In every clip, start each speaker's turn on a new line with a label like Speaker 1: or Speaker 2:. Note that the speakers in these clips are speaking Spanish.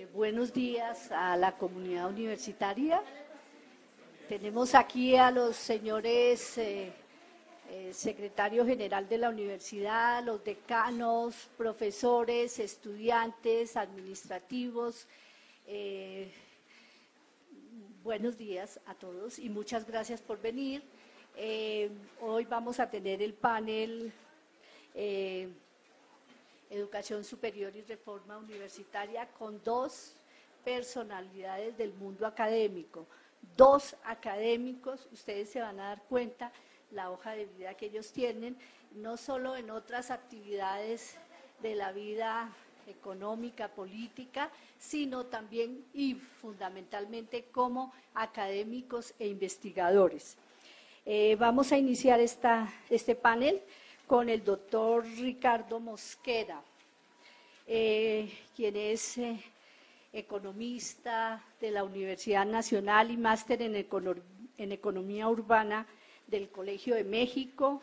Speaker 1: Buenos días a la comunidad universitaria. Tenemos aquí a los señores secretario general de la universidad, los decanos, profesores, estudiantes, administrativos. Buenos días a todos y muchas gracias por venir. Hoy vamos a tener el panel Educación Superior y Reforma Universitaria con dos personalidades del mundo académico, dos académicos. Ustedes se van a dar cuenta la hoja de vida que ellos tienen, no solo en otras actividades de la vida económica, política, sino también y fundamentalmente como académicos e investigadores. Vamos a iniciar este panel con el doctor Ricardo Mosquera, quien es economista de la Universidad Nacional y máster en Economía Urbana del Colegio de México,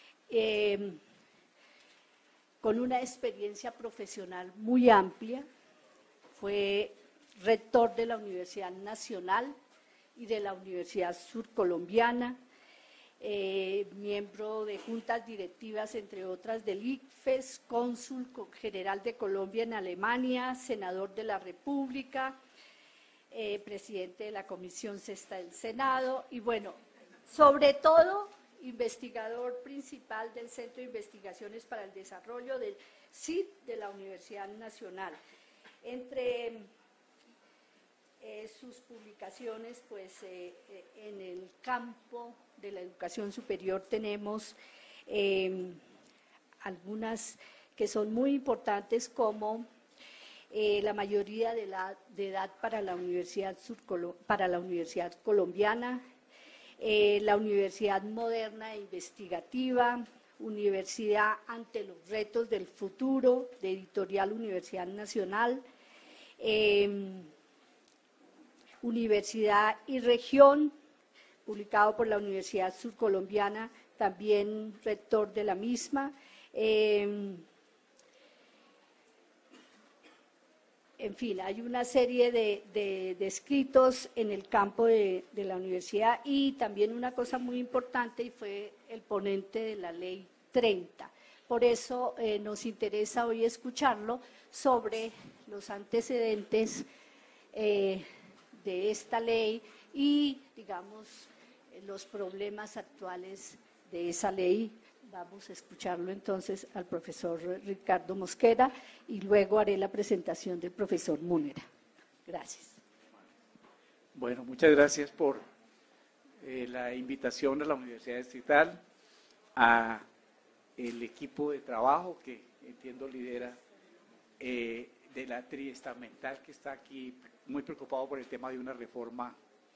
Speaker 1: con una experiencia profesional muy amplia. Fue rector de la Universidad Nacional y de la Universidad Surcolombiana, miembro de juntas directivas, entre otras, del ICFES, cónsul general de Colombia en Alemania, senador de la República, presidente de la Comisión Sexta del Senado y, bueno, sobre todo, investigador principal del Centro de Investigaciones para el Desarrollo del CID de la Universidad Nacional. Entre sus publicaciones, pues, en el campo de la educación superior tenemos algunas que son muy importantes, como la mayoría de edad para la Universidad Colombiana, la Universidad Moderna e Investigativa, Universidad ante los retos del futuro, de Editorial Universidad Nacional, Universidad y Región, publicado por la Universidad Surcolombiana, también rector de la misma. En fin, hay una serie de escritos en el campo de la universidad y también una cosa muy importante, y fue el ponente de la Ley 30. Por eso nos interesa hoy escucharlo sobre los antecedentes de esta ley y, digamos, los problemas actuales de esa ley. Vamos a escucharlo entonces al profesor Ricardo Mosquera y luego haré la presentación del profesor Múnera. Gracias.
Speaker 2: Bueno, muchas gracias por la invitación a la Universidad Distrital, a el equipo de trabajo que entiendo lidera de la triestamental, que está aquí muy preocupado por el tema de una reforma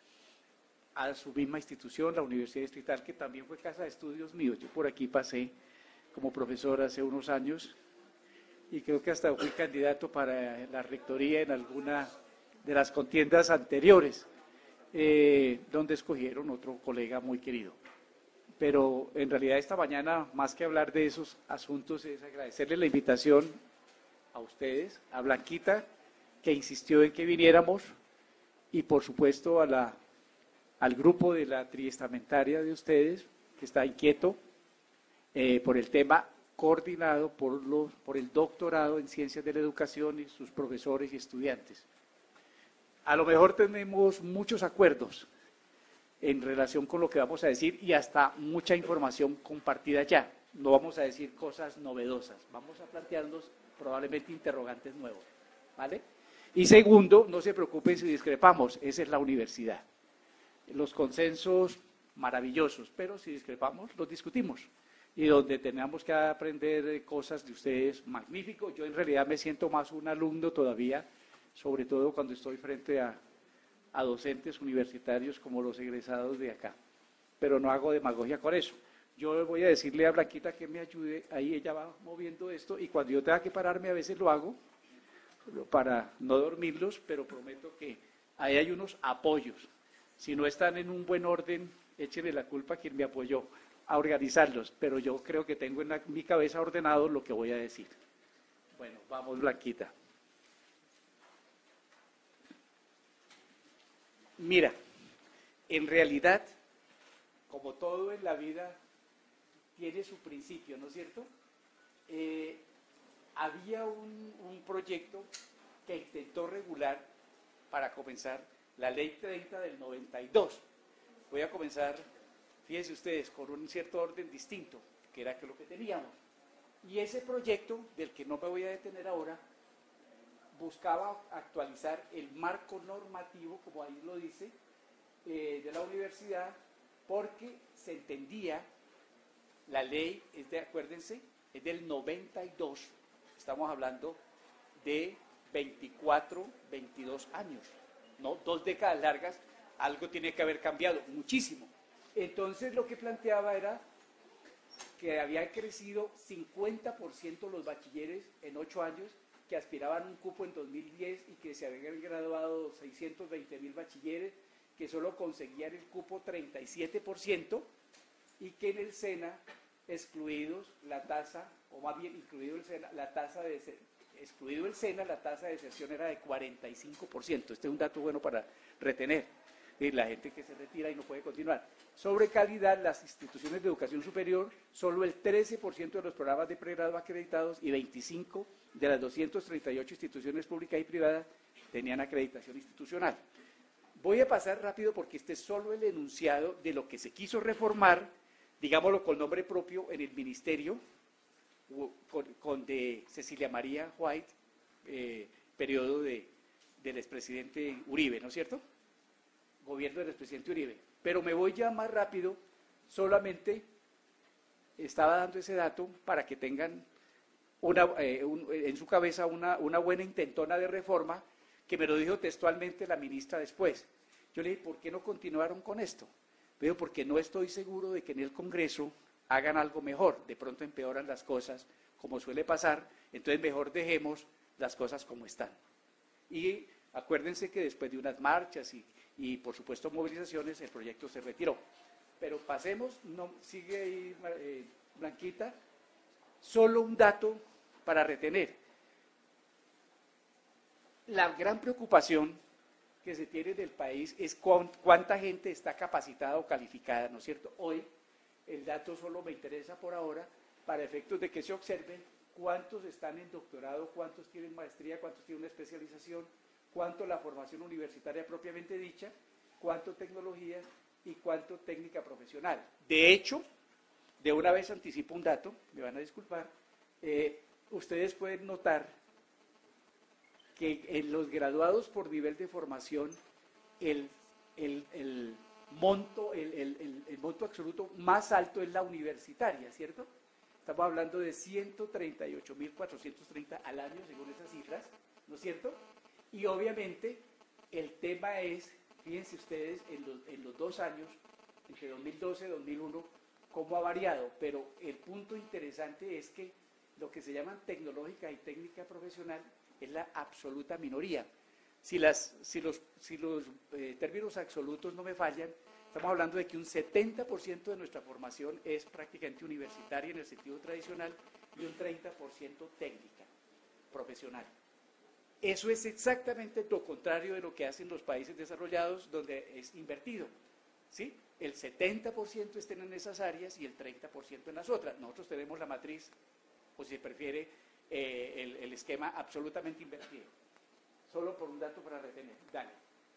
Speaker 2: a su misma institución, la Universidad Distrital, que también fue casa de estudios míos. Yo por aquí pasé como profesor hace unos años y creo que hasta fui candidato para la rectoría en alguna de las contiendas anteriores, donde escogieron otro colega muy querido. Pero en realidad esta mañana, más que hablar de esos asuntos, es agradecerle la invitación a ustedes, a Blanquita, que insistió en que viniéramos, y por supuesto al grupo de la triestamentaria de ustedes, que está inquieto por el tema, coordinado por el doctorado en Ciencias de la Educación y sus profesores y estudiantes. A lo mejor tenemos muchos acuerdos en relación con lo que vamos a decir y hasta mucha información compartida ya. No vamos a decir cosas novedosas, vamos a plantearnos probablemente interrogantes nuevos, ¿vale? Y segundo, no se preocupen si discrepamos, esa es la universidad. Los consensos maravillosos, pero si discrepamos, los discutimos. Y donde tenemos que aprender cosas de ustedes, magnífico. Yo en realidad me siento más un alumno todavía, sobre todo cuando estoy frente a docentes universitarios como los egresados de acá. Pero no hago demagogia con eso. Yo voy a decirle a Blanquita que me ayude, ahí ella va moviendo esto, y cuando yo tenga que pararme a veces lo hago, para no dormirlos, pero prometo que ahí hay unos apoyos. Si no están en un buen orden, échenle la culpa a quien me apoyó a organizarlos, pero yo creo que tengo en mi cabeza ordenado lo que voy a decir. Bueno, vamos, Blanquita. Mira, en realidad, como todo en la vida, tiene su principio, ¿no es cierto? Había un proyecto que intentó regular, para comenzar, la Ley 30 del 92. Voy a comenzar, fíjense ustedes, con un cierto orden distinto, que era lo que teníamos. Y ese proyecto, del que no me voy a detener ahora, buscaba actualizar el marco normativo, como ahí lo dice, de la universidad, porque se entendía, la ley, acuérdense, es del 92, estamos hablando de 24, 22 años, ¿no? 2 décadas largas, algo tiene que haber cambiado, muchísimo. Entonces lo que planteaba era que había crecido 50% los bachilleres en 8 años, que aspiraban a un cupo en 2010 y que se habían graduado 620.000 bachilleres, que solo conseguían el cupo 37%, y que en el SENA, excluidos la tasa, o más bien incluido el SENA, excluido el SENA, la tasa de deserción era de 45%. Este es un dato bueno para retener. La gente que se retira y no puede continuar. Sobre calidad, las instituciones de educación superior, solo el 13% de los programas de pregrado acreditados y 25 de las 238 instituciones públicas y privadas tenían acreditación institucional. Voy a pasar rápido porque este es solo el enunciado de lo que se quiso reformar, digámoslo con nombre propio, en el ministerio, con de Cecilia María White, periodo del expresidente Uribe, ¿no es cierto? Gobierno del expresidente Uribe. Pero me voy ya más rápido, solamente estaba dando ese dato para que tengan en su cabeza una buena intentona de reforma, que me lo dijo textualmente la ministra después. Yo le dije, ¿por qué no continuaron con esto? Pero porque no estoy seguro de que en el Congreso hagan algo mejor, de pronto empeoran las cosas, como suele pasar, entonces mejor dejemos las cosas como están. Y acuérdense que después de unas marchas y por supuesto movilizaciones, el proyecto se retiró. Pero pasemos, no, sigue ahí Blanquita, solo un dato para retener. La gran preocupación que se tiene del país es cuánta gente está capacitada o calificada, ¿no es cierto? Hoy el dato solo me interesa por ahora para efectos de que se observen cuántos están en doctorado, cuántos tienen maestría, cuántos tienen una especialización, cuánto la formación universitaria propiamente dicha, cuánto tecnología y cuánto técnica profesional. De hecho, de una vez anticipo un dato, me van a disculpar, ustedes pueden notar que en los graduados por nivel de formación, el monto absoluto más alto es la universitaria, ¿cierto? Estamos hablando de 138.430 al año, según esas cifras, ¿no es cierto? Y obviamente el tema es, fíjense ustedes, en los 2 años, entre 2012 y 2001, cómo ha variado, pero el punto interesante es que lo que se llaman tecnológica y técnica profesional es la absoluta minoría. Si los términos absolutos no me fallan, estamos hablando de que un 70% de nuestra formación es prácticamente universitaria en el sentido tradicional y un 30% técnica, profesional. Eso es exactamente lo contrario de lo que hacen los países desarrollados, donde es invertido, ¿sí? El 70% estén en esas áreas y el 30% en las otras. Nosotros tenemos la matriz, o si se prefiere, el esquema absolutamente invertido. Solo por un dato para retener. Dale.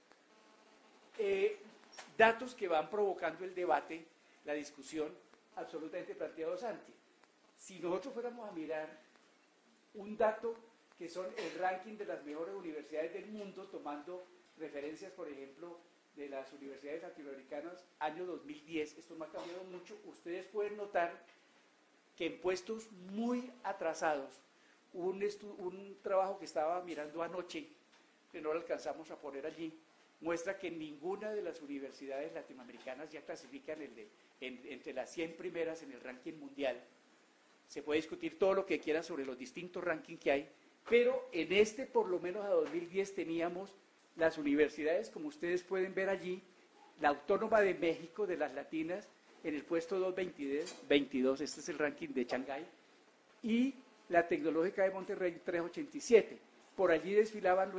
Speaker 2: Datos que van provocando el debate, la discusión, absolutamente planteados antes. Si nosotros fuéramos a mirar un dato que son el ranking de las mejores universidades del mundo, tomando referencias, por ejemplo, de las universidades latinoamericanas, año 2010, esto no ha cambiado mucho, ustedes pueden notar que en puestos muy atrasados, un trabajo que estaba mirando anoche, que no lo alcanzamos a poner allí, muestra que ninguna de las universidades latinoamericanas ya clasifican entre las 100 primeras en el ranking mundial. Se puede discutir todo lo que quiera sobre los distintos rankings que hay, pero en este, por lo menos a 2010, teníamos las universidades, como ustedes pueden ver allí, la Autónoma de México, de las latinas, en el puesto 222, este es el ranking de Shanghái, y la Tecnológica de Monterrey 387. Por allí desfilaban luego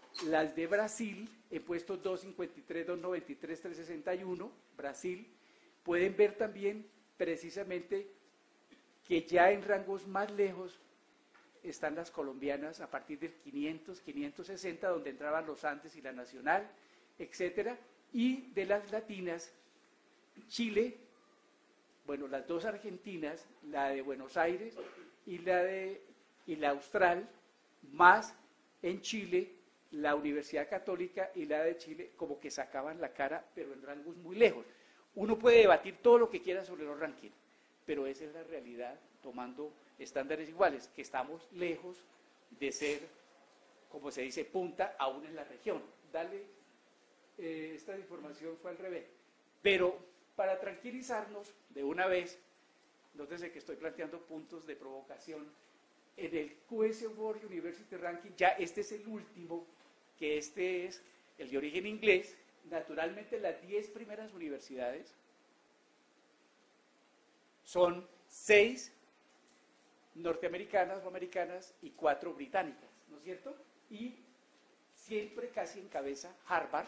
Speaker 2: Las de Brasil, en puestos 253, 293, 361, Brasil, pueden ver también precisamente que ya en rangos más lejos están las colombianas a partir del 500, 560, donde entraban los Andes y la Nacional, etcétera, y de las latinas, Chile, bueno, las dos argentinas, la de Buenos Aires y la Austral, más en Chile, la Universidad Católica y la de Chile, como que sacaban la cara, pero en rangos muy lejos. Uno puede debatir todo lo que quiera sobre los rankings, pero esa es la realidad, tomando estándares iguales, que estamos lejos de ser, como se dice, punta aún en la región. Dale, esta información fue al revés. Pero para tranquilizarnos de una vez, nótese que estoy planteando puntos de provocación. En el QS World University Ranking, ya este es el último, que este es el de origen inglés. Naturalmente las 10 primeras universidades son 6 norteamericanas o americanas y 4 británicas, ¿no es cierto? Y siempre casi encabeza Harvard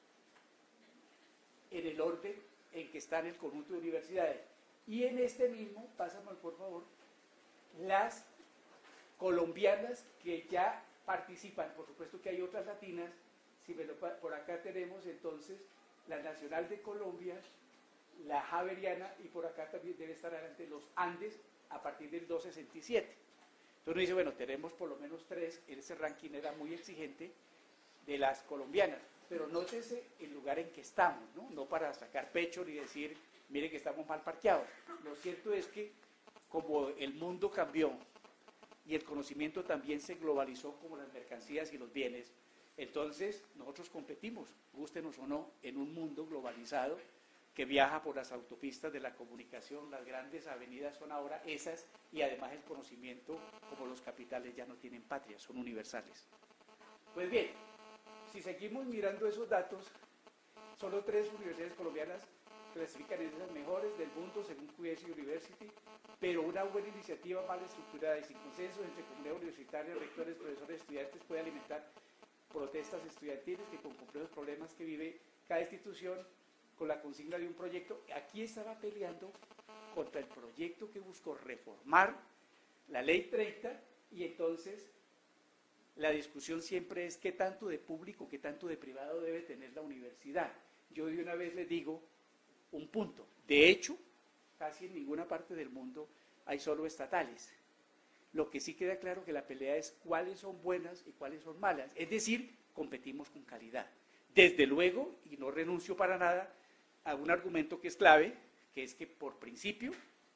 Speaker 2: en el orden en que está en el conjunto de universidades. Y en este mismo, pásame por favor, las colombianas que ya participan, por supuesto que hay otras latinas, si me por acá tenemos entonces la Nacional de Colombia, la Javeriana, y por acá también debe estar adelante los Andes a partir del 267. Entonces uno dice, bueno, tenemos por lo menos 3, ese ranking era muy exigente de las colombianas, pero nótese el lugar en que estamos, ¿no? No para sacar pecho ni decir, mire que estamos mal parqueados. Lo cierto es que como el mundo cambió y el conocimiento también se globalizó como las mercancías y los bienes, entonces nosotros competimos, gústenos o no, en un mundo globalizado que viaja por las autopistas de la comunicación. Las grandes avenidas son ahora esas, y además el conocimiento, como los capitales, ya no tienen patria, son universales. Pues bien, si seguimos mirando esos datos, solo 3 universidades colombianas clasifican en esas mejores del mundo según QS University, pero una buena iniciativa mal estructurada y sin consenso entre comunidad universitaria, rectores, profesores, estudiantes puede alimentar protestas estudiantiles que con complejos problemas que vive cada institución con la consigna de un proyecto. Aquí estaba peleando contra el proyecto que buscó reformar la Ley 30, y entonces la discusión siempre es qué tanto de público, qué tanto de privado debe tener la universidad. Yo de una vez les digo un punto. De hecho, casi en ninguna parte del mundo hay solo estatales. Lo que sí queda claro que la pelea es cuáles son buenas y cuáles son malas. Es decir, competimos con calidad. Desde luego, y no renuncio para nada a un argumento que es clave, que es que por principio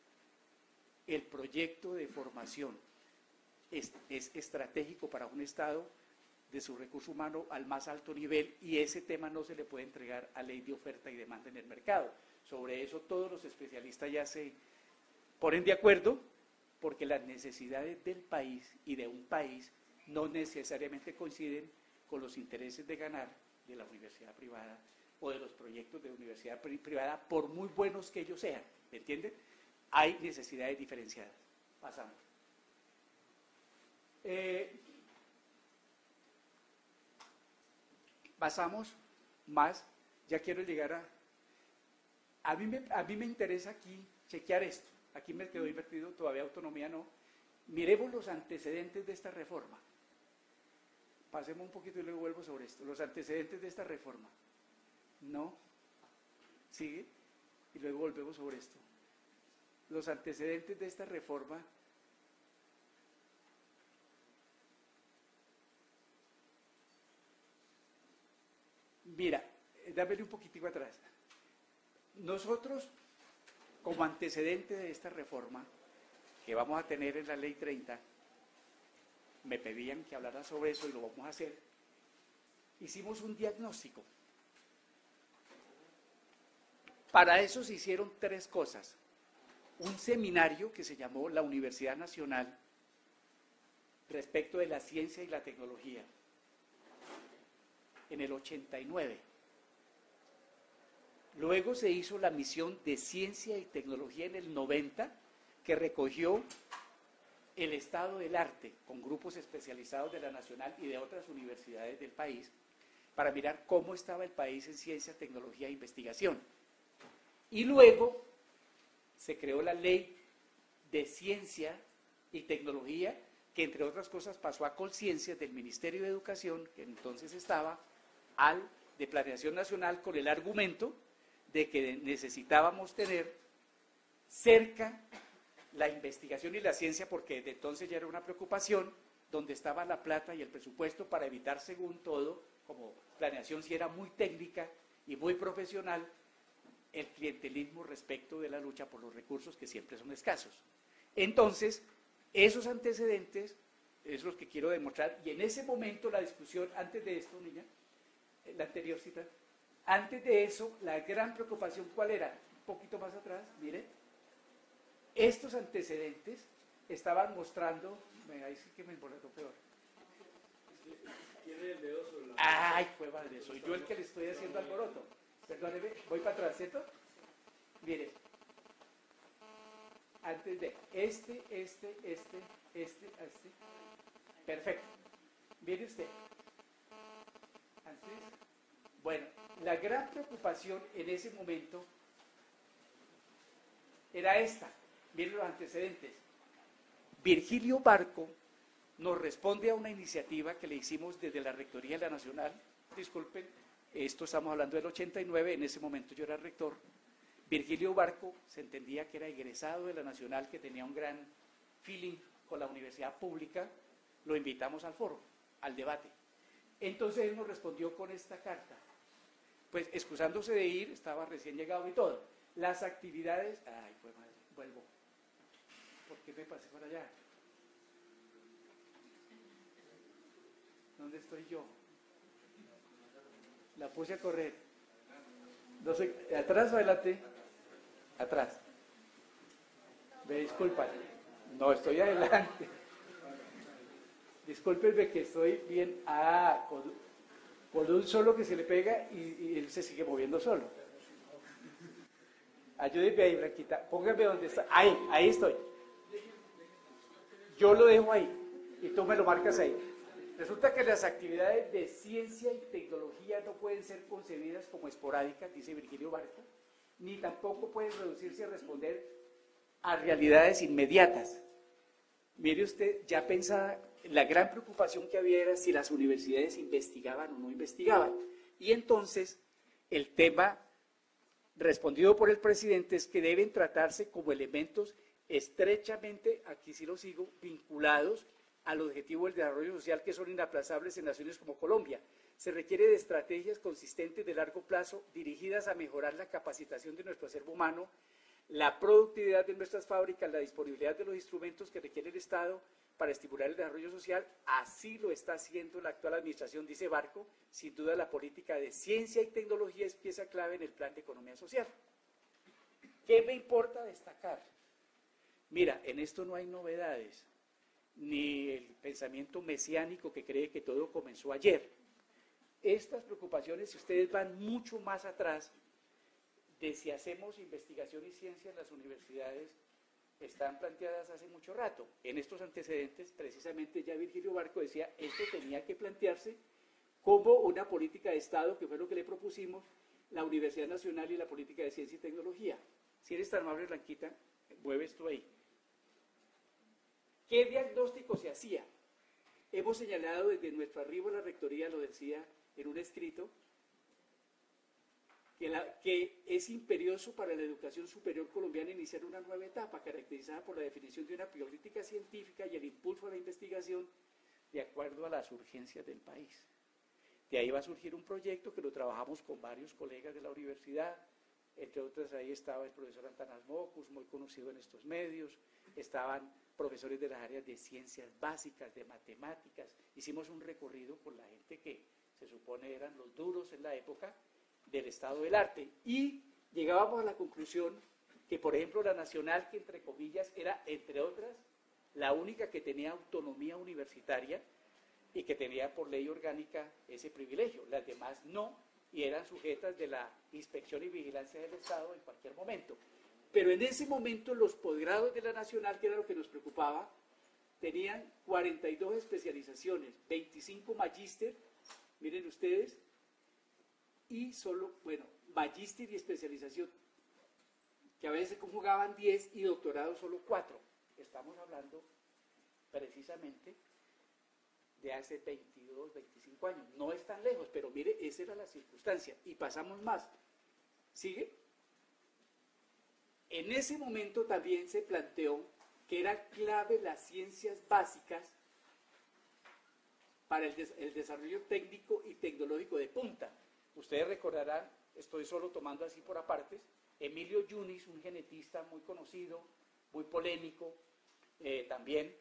Speaker 2: el proyecto de formación es estratégico para un Estado de su recurso humano al más alto nivel, y ese tema no se le puede entregar a ley de oferta y demanda en el mercado. Sobre eso todos los especialistas ya se ponen de acuerdo, porque las necesidades del país y de un país no necesariamente coinciden con los intereses de ganar de la universidad privada o de los proyectos de universidad privada, por muy buenos que ellos sean, ¿me entienden? Hay necesidades diferenciadas. Pasamos. Pasamos más, ya quiero llegar a mí me interesa aquí chequear esto. Aquí me quedó invertido, todavía autonomía no. Miremos los antecedentes de esta reforma. Pasemos un poquito y luego vuelvo sobre esto. Los antecedentes de esta reforma. No. Sigue. Y luego volvemos sobre esto. Los antecedentes de esta reforma. Mira, dámele un poquitico atrás. Nosotros, como antecedente de esta reforma que vamos a tener en la Ley 30, me pedían que hablara sobre eso y lo vamos a hacer. Hicimos un diagnóstico. Para eso se hicieron 3 cosas. Un seminario que se llamó la Universidad Nacional respecto de la ciencia y la tecnología en el 89. Luego se hizo la misión de ciencia y tecnología en el 90, que recogió el estado del arte con grupos especializados de la Nacional y de otras universidades del país para mirar cómo estaba el país en ciencia, tecnología e investigación. Y luego se creó la Ley de Ciencia y Tecnología, que entre otras cosas pasó a Colciencias del Ministerio de Educación, que entonces estaba al de Planeación Nacional, con el argumento de que necesitábamos tener cerca la investigación y la ciencia, porque desde entonces ya era una preocupación, donde estaba la plata y el presupuesto para evitar, según todo, como planeación si era muy técnica y muy profesional, el clientelismo respecto de la lucha por los recursos que siempre son escasos. Entonces, esos antecedentes es los que quiero demostrar, y en ese momento la discusión, antes de esto, niña, la anterior cita, antes de eso, la gran preocupación, ¿cuál era? Un poquito más atrás, miren, estos antecedentes estaban mostrando, ahí sí que me embolató peor.
Speaker 3: Tiene el dedo sobre la...
Speaker 2: Ay, fue madre, soy yo el que le estoy haciendo alboroto. Perdóneme, voy para atrás, ¿cierto? Miren, antes de este. Perfecto. Mire usted. Antes, bueno, la gran preocupación en ese momento era esta. Miren los antecedentes. Virgilio Barco nos responde a una iniciativa que le hicimos desde la Rectoría de la Nacional. Disculpen, esto estamos hablando del 89, en ese momento yo era rector. Virgilio Barco se entendía que era egresado de la Nacional, que tenía un gran feeling con la universidad pública. Lo invitamos al foro, al debate. Entonces él nos respondió con esta carta. Pues excusándose de ir, estaba recién llegado y todo. Las actividades... Ay, pues madre, vuelvo. ¿Por qué me pasé por allá? ¿Dónde estoy yo? La puse a correr. No sé, ¿atrás o adelante? Atrás. Me disculpan. No, estoy adelante. Discúlpenme que estoy bien. Con un solo que se le pega y él se sigue moviendo solo. Ayúdenme ahí, Blanquita. Pónganme donde está. Ahí estoy. Yo lo dejo ahí y tú me lo marcas ahí. Resulta que las actividades de ciencia y tecnología no pueden ser concebidas como esporádicas, dice Virgilio Barco, ni tampoco pueden reducirse a responder a realidades inmediatas. Mire usted, ya pensaba, la gran preocupación que había era si las universidades investigaban o no investigaban. Y entonces, el tema respondido por el presidente es que deben tratarse como elementos estrechamente, aquí sí lo sigo, vinculados al objetivo del desarrollo social, que son inaplazables en naciones como Colombia. Se requiere de estrategias consistentes de largo plazo dirigidas a mejorar la capacitación de nuestro acervo humano, la productividad de nuestras fábricas, la disponibilidad de los instrumentos que requiere el Estado para estimular el desarrollo social. Así lo está haciendo la actual administración, dice Barco. Sin duda la política de ciencia y tecnología es pieza clave en el plan de economía social. ¿Qué me importa destacar? Mira, en esto no hay novedades, ni el pensamiento mesiánico que cree que todo comenzó ayer. Estas preocupaciones, si ustedes van mucho más atrás, de si hacemos investigación y ciencia en las universidades, están planteadas hace mucho rato. En estos antecedentes, precisamente ya Virgilio Barco decía, esto tenía que plantearse como una política de Estado, que fue lo que le propusimos, la Universidad Nacional y la política de ciencia y tecnología. Si eres tan amable, Blanquita, mueve esto ahí. ¿Qué diagnóstico se hacía? Hemos señalado desde nuestro arribo a la rectoría, lo decía en un escrito, que es imperioso para la educación superior colombiana iniciar una nueva etapa caracterizada por la definición de una política científica y el impulso a la investigación de acuerdo a las urgencias del país. De ahí va a surgir un proyecto que lo trabajamos con varios colegas de la universidad, entre otras ahí estaba el profesor Antanas Mocus, muy conocido en estos medios, estaban profesores de las áreas de ciencias básicas, de matemáticas. Hicimos un recorrido por la gente que se supone eran los duros en la época del estado del arte y llegábamos a la conclusión que, por ejemplo, la Nacional, que entre comillas era, entre otras, la única que tenía autonomía universitaria y que tenía por ley orgánica ese privilegio. Las demás no, y eran sujetas de la inspección y vigilancia del Estado en cualquier momento. Pero en ese momento los posgrados de la Nacional, que era lo que nos preocupaba, tenían 42 especializaciones, 25 magíster, miren ustedes, y solo, bueno, magíster y especialización, que a veces conjugaban 10 y doctorado solo 4. Estamos hablando precisamente de hace 22, 25 años. No es tan lejos, pero mire, esa era la circunstancia. Y pasamos más. ¿Sigue? En ese momento también se planteó que era clave las ciencias básicas para el desarrollo técnico y tecnológico de punta. Ustedes recordarán, estoy solo tomando así por apartes, Emilio Yunis, un genetista muy conocido, muy polémico, también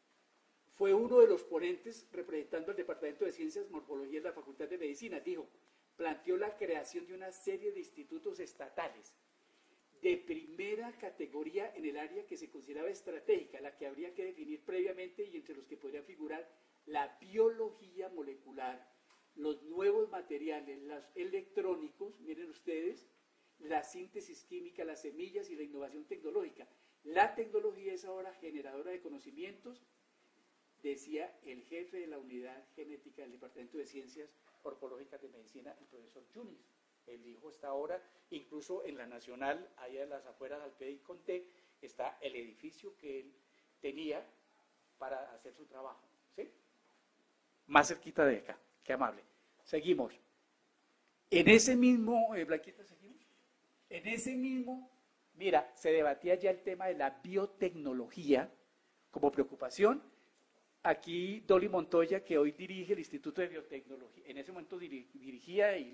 Speaker 2: fue uno de los ponentes representando al Departamento de Ciencias Morfología de la Facultad de Medicina. Dijo, planteó la creación de una serie de institutos estatales de primera categoría en el área que se consideraba estratégica, la que habría que definir previamente y entre los que podrían figurar la biología molecular, los nuevos materiales, los electrónicos, miren ustedes, la síntesis química, las semillas y la innovación tecnológica. La tecnología es ahora generadora de conocimientos, decía el jefe de la unidad genética del Departamento de Ciencias Morfológicas de Medicina, el profesor Yunis. El hijo está ahora, incluso en la Nacional, allá en las afueras de Alpedé y Conté, está el edificio que él tenía para hacer su trabajo. ¿Sí? Más cerquita de acá, qué amable. Seguimos. En ese mismo, Blanquita, seguimos. En ese mismo, mira, se debatía ya el tema de la biotecnología como preocupación. Aquí Dolly Montoya, que hoy dirige el Instituto de Biotecnología, en ese momento dirigía y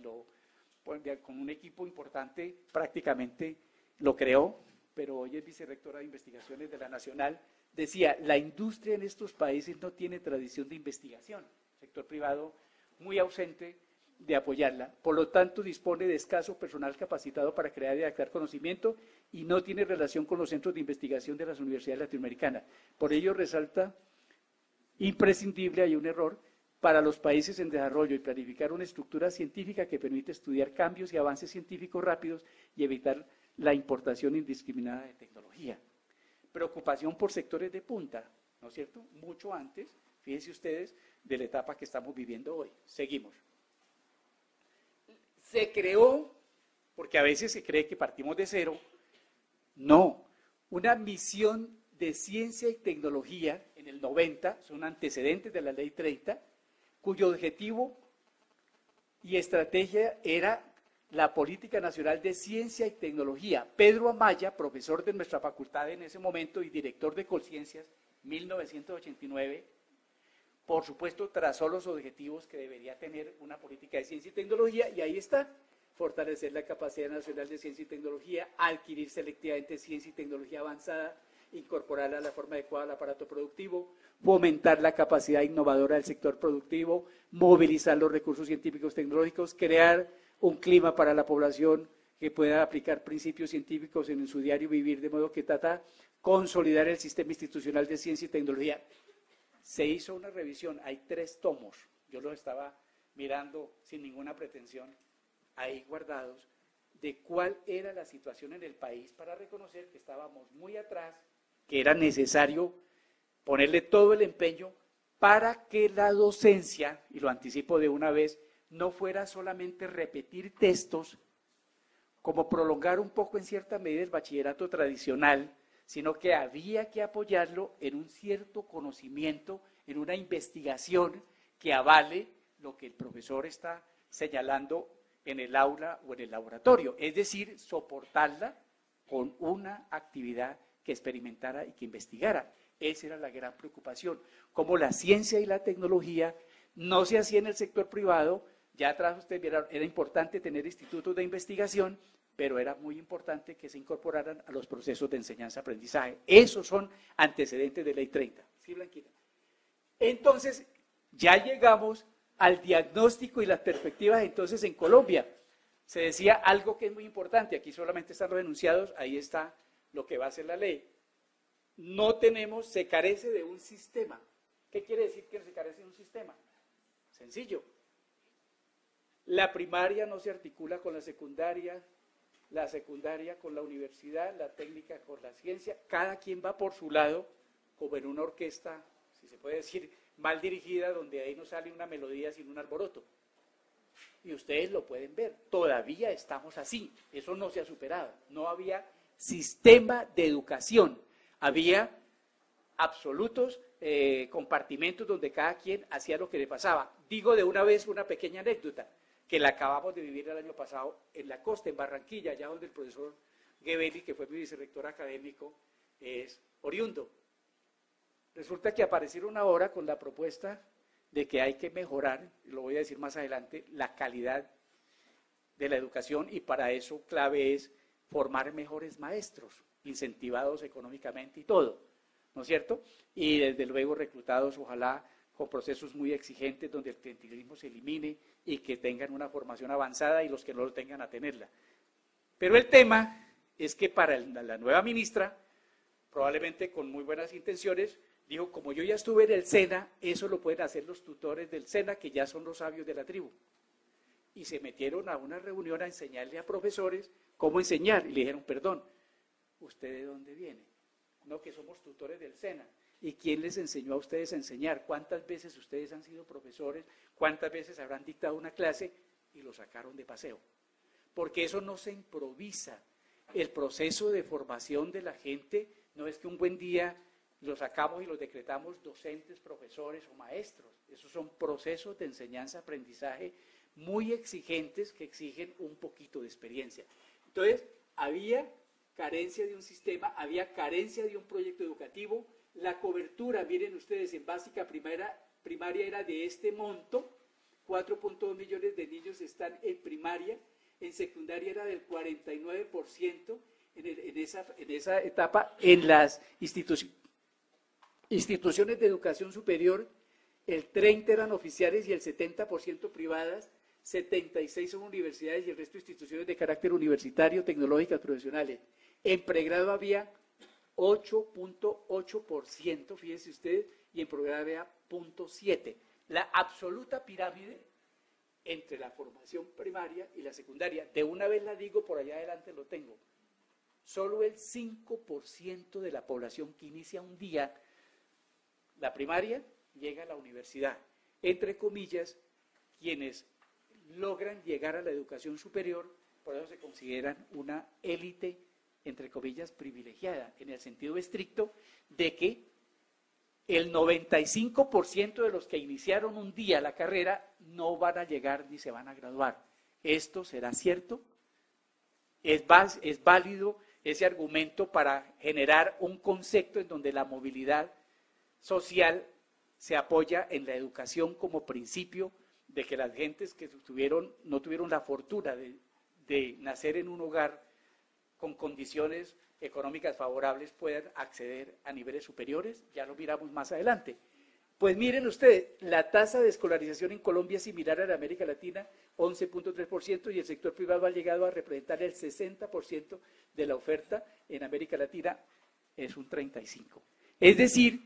Speaker 2: con un equipo importante prácticamente lo creó, pero hoy es vicerrectora de investigaciones de la Nacional, decía, la industria en estos países no tiene tradición de investigación, sector privado muy ausente de apoyarla, por lo tanto dispone de escaso personal capacitado para crear y adaptar conocimiento y no tiene relación con los centros de investigación de las universidades latinoamericanas. Por ello resalta imprescindible, hay un error, para los países en desarrollo y planificar una estructura científica que permite estudiar cambios y avances científicos rápidos y evitar la importación indiscriminada de tecnología. Preocupación por sectores de punta, ¿no es cierto? Mucho antes, fíjense ustedes, de la etapa que estamos viviendo hoy. Seguimos. Se creó, porque a veces se cree que partimos de cero, no, una misión de ciencia y tecnología en el 90, son antecedentes de la Ley 30, cuyo objetivo y estrategia era la Política Nacional de Ciencia y Tecnología. Pedro Amaya, profesor de nuestra facultad en ese momento y director de Colciencias, 1989, por supuesto trazó los objetivos que debería tener una política de ciencia y tecnología, y ahí está: fortalecer la capacidad nacional de ciencia y tecnología, adquirir selectivamente ciencia y tecnología avanzada, incorporarla a la forma adecuada al aparato productivo, fomentar la capacidad innovadora del sector productivo, movilizar los recursos científicos tecnológicos, crear un clima para la población que pueda aplicar principios científicos en su diario vivir, de modo que consolidar el sistema institucional de ciencia y tecnología. Se hizo una revisión, hay 3 tomos, yo los estaba mirando sin ninguna pretensión, ahí guardados, de cuál era la situación en el país para reconocer que estábamos muy atrás, que era necesario ponerle todo el empeño para que la docencia, y lo anticipo de una vez, no fuera solamente repetir textos, como prolongar un poco en cierta medida el bachillerato tradicional, sino que había que apoyarlo en un cierto conocimiento, en una investigación que avale lo que el profesor está señalando en el aula o en el laboratorio, es decir, soportarla con una actividad que experimentara y que investigara. Esa era la gran preocupación, como la ciencia y la tecnología no se hacía en el sector privado. Ya atrás ustedes vieron, era importante tener institutos de investigación, pero era muy importante que se incorporaran a los procesos de enseñanza-aprendizaje. Esos son antecedentes de Ley 30. ¿Sí, Blanquita? Entonces, ya llegamos al diagnóstico y las perspectivas. Entonces, en Colombia se decía algo que es muy importante, aquí solamente están los enunciados, ahí está lo que va a ser la ley. No tenemos, se carece de un sistema. ¿Qué quiere decir que se carece de un sistema? Sencillo. La primaria no se articula con la secundaria con la universidad, la técnica con la ciencia, cada quien va por su lado, como en una orquesta si se puede decir, mal dirigida, donde ahí no sale una melodía sin un alboroto. Y ustedes lo pueden ver, todavía estamos así, eso no se ha superado. No había sistema de educación, había absolutos compartimentos donde cada quien hacía lo que le pasaba. Digo de una vez una pequeña anécdota, que la acabamos de vivir el año pasado en la costa, en Barranquilla, allá donde el profesor Gebeli, que fue mi vicerrector académico, es oriundo. Resulta que aparecieron ahora con la propuesta de que hay que mejorar, lo voy a decir más adelante, la calidad de la educación, y para eso clave es formar mejores maestros, incentivados económicamente y todo, ¿no es cierto? Y desde luego reclutados, ojalá, con procesos muy exigentes donde el clientelismo se elimine y que tengan una formación avanzada y los que no lo tengan a tenerla. Pero el tema es que para la nueva ministra, probablemente con muy buenas intenciones, dijo, como yo ya estuve en el SENA, eso lo pueden hacer los tutores del SENA, que ya son los sabios de la tribu. Y se metieron a una reunión a enseñarle a profesores cómo enseñar. Y le dijeron, perdón, ¿usted de dónde viene? No, que somos tutores del SENA. ¿Y quién les enseñó a ustedes a enseñar? ¿Cuántas veces ustedes han sido profesores? ¿Cuántas veces habrán dictado una clase? Y lo sacaron de paseo. Porque eso no se improvisa. El proceso de formación de la gente no es que un buen día los sacamos y los decretamos docentes, profesores o maestros. Esos son procesos de enseñanza-aprendizaje muy exigentes que exigen un poquito de experiencia. Entonces, había carencia de un sistema, había carencia de un proyecto educativo. La cobertura, miren ustedes, en básica primaria era de este monto, 4.2 millones de niños están en primaria, en secundaria era del 49%, en esa etapa, en las instituciones de educación superior, el 30% eran oficiales y el 70% privadas, 76 son universidades y el resto instituciones de carácter universitario, tecnológicas, profesionales. En pregrado había 8.8%, fíjense ustedes, y en programa había 0.7%. La absoluta pirámide entre la formación primaria y la secundaria, de una vez la digo, por allá adelante lo tengo, solo el 5% de la población que inicia un día la primaria llega a la universidad. Entre comillas, quienes logran llegar a la educación superior, por eso se consideran una élite, entre comillas, privilegiada, en el sentido estricto de que el 95% de los que iniciaron un día la carrera no van a llegar ni se van a graduar. ¿Esto será cierto? ¿Es válido ese argumento para generar un concepto en donde la movilidad social se apoya en la educación como principio de que las gentes que no tuvieron la fortuna de nacer en un hogar con condiciones económicas favorables puedan acceder a niveles superiores? Ya lo miramos más adelante. Pues miren ustedes, la tasa de escolarización en Colombia es similar a la América Latina, 11.3%, y el sector privado ha llegado a representar el 60% de la oferta. En América Latina es un 35%. Es decir,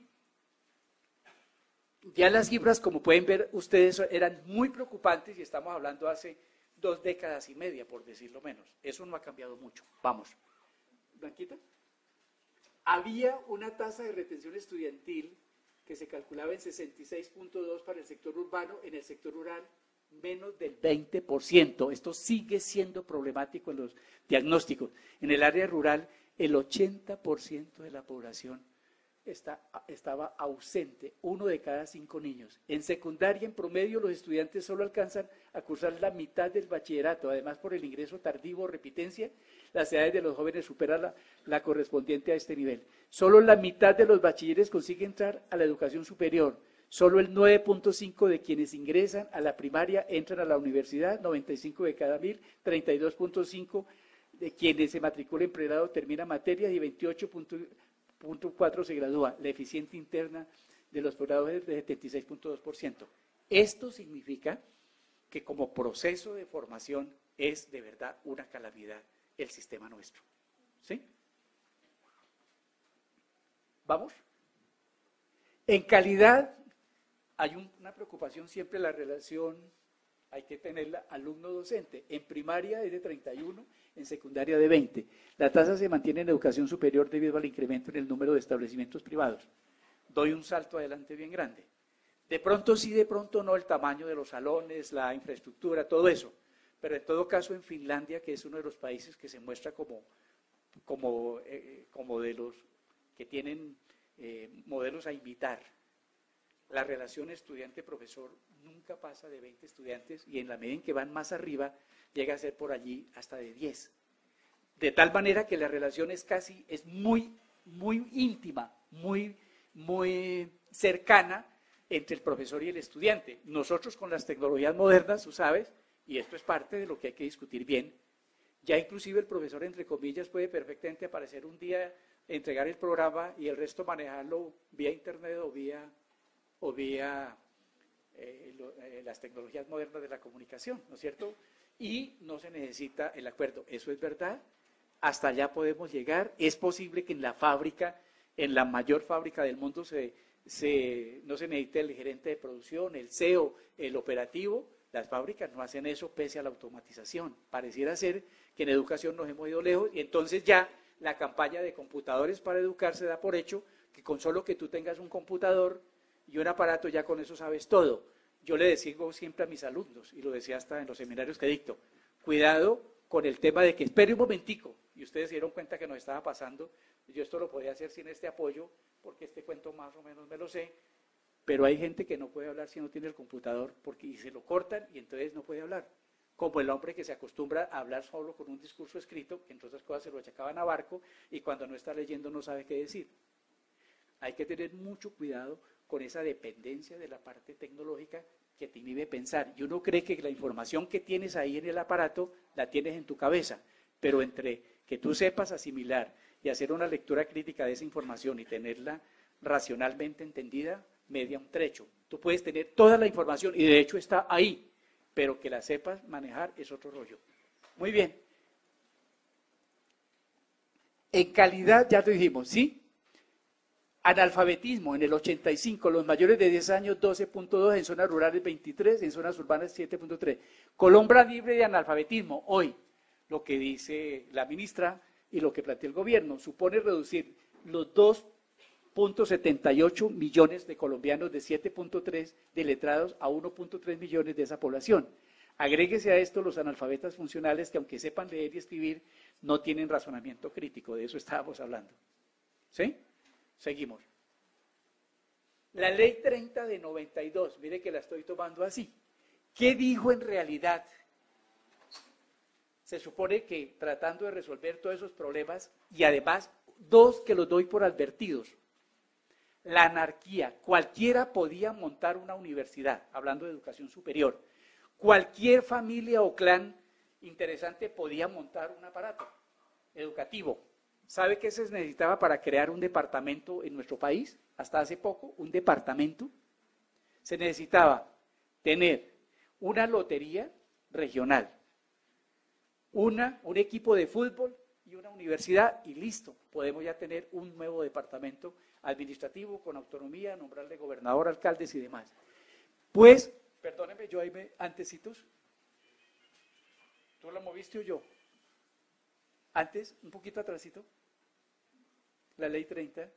Speaker 2: ya las cifras, como pueden ver ustedes, eran muy preocupantes y estamos hablando hace 2 décadas y media, por decirlo menos. Eso no ha cambiado mucho. Vamos. Blanquita. Había una tasa de retención estudiantil que se calculaba en 66.2 para el sector urbano, en el sector rural menos del 20%. Esto sigue siendo problemático en los diagnósticos. En el área rural, el 80% de la población estaba ausente, 1 de cada 5 niños. En secundaria, en promedio, los estudiantes solo alcanzan a cursar la mitad del bachillerato. Además, por el ingreso tardivo o repitencia, las edades de los jóvenes superan la correspondiente a este nivel. Solo la mitad de los bachilleres consigue entrar a la educación superior. Solo el 9.5 de quienes ingresan a la primaria entran a la universidad, 95 de cada 1000, 32.5 de quienes se matriculan en pregrado terminan materias y 28.4 se gradúa. La eficiencia interna de los posgrados es de 76.2%. Esto significa que como proceso de formación es de verdad una calamidad el sistema nuestro. ¿Sí? ¿Vamos? En calidad hay una preocupación siempre, la relación, hay que tenerla alumno-docente. En primaria es de 31, en secundaria de 20. La tasa se mantiene en educación superior debido al incremento en el número de establecimientos privados. doy un salto adelante bien grande. De pronto sí, de pronto no, el tamaño de los salones, la infraestructura, todo eso. Pero en todo caso en Finlandia, que es uno de los países que se muestra como de los que tienen modelos a imitar, la relación estudiante-profesor nunca pasa de 20 estudiantes y en la medida en que van más arriba llega a ser por allí hasta de 10. De tal manera que la relación es muy íntima, muy cercana entre el profesor y el estudiante. Nosotros con las tecnologías modernas, tú sabes, y esto es parte de lo que hay que discutir bien, ya inclusive el profesor, entre comillas, puede perfectamente aparecer un día, entregar el programa y el resto manejarlo vía internet o vía las tecnologías modernas de la comunicación, ¿no es cierto? Y no se necesita el acuerdo. Eso es verdad. Hasta allá podemos llegar. Es posible que en la fábrica, en la mayor fábrica del mundo, no se necesite el gerente de producción, el CEO, el operativo. Las fábricas no hacen eso pese a la automatización. Pareciera ser que en educación nos hemos ido lejos y entonces ya la campaña de computadores para educar se da por hecho que con solo que tú tengas un computador y un aparato ya con eso sabes todo. Yo le digo siempre a mis alumnos, y lo decía hasta en los seminarios que dicto, cuidado con el tema de que espere un momentico, y ustedes se dieron cuenta que nos estaba pasando, yo esto lo podía hacer sin este apoyo, porque este cuento más o menos me lo sé, pero hay gente que no puede hablar si no tiene el computador, y se lo cortan y entonces no puede hablar. Como el hombre que se acostumbra a hablar solo con un discurso escrito, que entre otras cosas se lo achacaban a Barco, y cuando no está leyendo no sabe qué decir. Hay que tener mucho cuidado con esa dependencia de la parte tecnológica que te inhibe pensar. Y uno cree que la información que tienes ahí en el aparato la tienes en tu cabeza, pero entre que tú sepas asimilar y hacer una lectura crítica de esa información y tenerla racionalmente entendida, media un trecho. Tú puedes tener toda la información y de hecho está ahí, pero que la sepas manejar es otro rollo. Muy bien. En calidad, ya te dijimos, ¿sí? Analfabetismo en el 85, los mayores de 10 años 12.2, en zonas rurales 23, en zonas urbanas 7.3. Colombia libre de analfabetismo. Hoy, lo que dice la ministra y lo que plantea el gobierno, supone reducir los 2.78 millones de colombianos de 7.3 de letrados a 1.3 millones de esa población. Agréguese a esto los analfabetas funcionales que aunque sepan leer y escribir, no tienen razonamiento crítico, de eso estábamos hablando. ¿Sí? Seguimos. La ley 30 de 92, mire que la estoy tomando así. ¿Qué dijo en realidad? Se supone que tratando de resolver todos esos problemas, y además, dos que los doy por advertidos. La anarquía, cualquiera podía montar una universidad, hablando de educación superior. Cualquier familia o clan interesante podía montar un aparato educativo. ¿Sabe qué se necesitaba para crear un departamento en nuestro país? Hasta hace poco, un departamento. Se necesitaba tener una lotería regional, un equipo de fútbol y una universidad y listo. Podemos ya tener un nuevo departamento administrativo con autonomía, nombrarle gobernador, alcaldes y demás. Pues, perdónenme, yo ahí antecitos. ¿Tú lo moviste o yo? Antes, un poquito atrásito. La ley 30.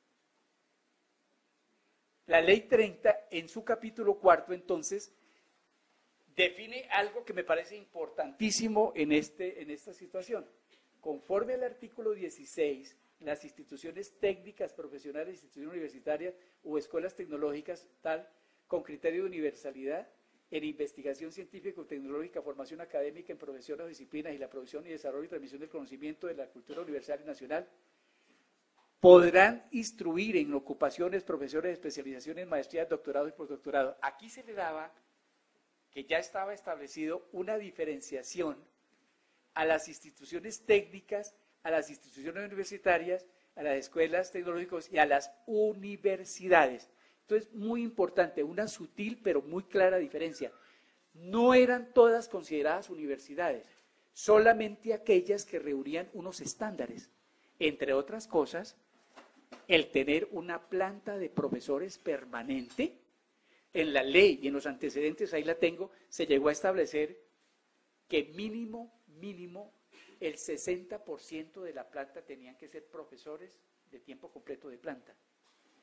Speaker 2: La ley 30, en su capítulo 4, entonces, define algo que me parece importantísimo en esta situación. Conforme al artículo 16, las instituciones técnicas, profesionales, instituciones universitarias o escuelas tecnológicas, tal, con criterio de universalidad, en investigación científica o tecnológica, formación académica en profesiones o disciplinas y la producción y desarrollo y transmisión del conocimiento de la cultura universal y nacional, podrán instruir en ocupaciones, profesiones, especializaciones, maestrías, doctorados y postdoctorados. Aquí se le daba que ya estaba establecido una diferenciación a las instituciones técnicas, a las instituciones universitarias, a las escuelas tecnológicas y a las universidades. Entonces, muy importante, una sutil pero muy clara diferencia. No eran todas consideradas universidades, solamente aquellas que reunían unos estándares. Entre otras cosas, el tener una planta de profesores permanente. En la ley y en los antecedentes, ahí la tengo, se llegó a establecer que mínimo, el 60% de la planta tenían que ser profesores de tiempo completo de planta.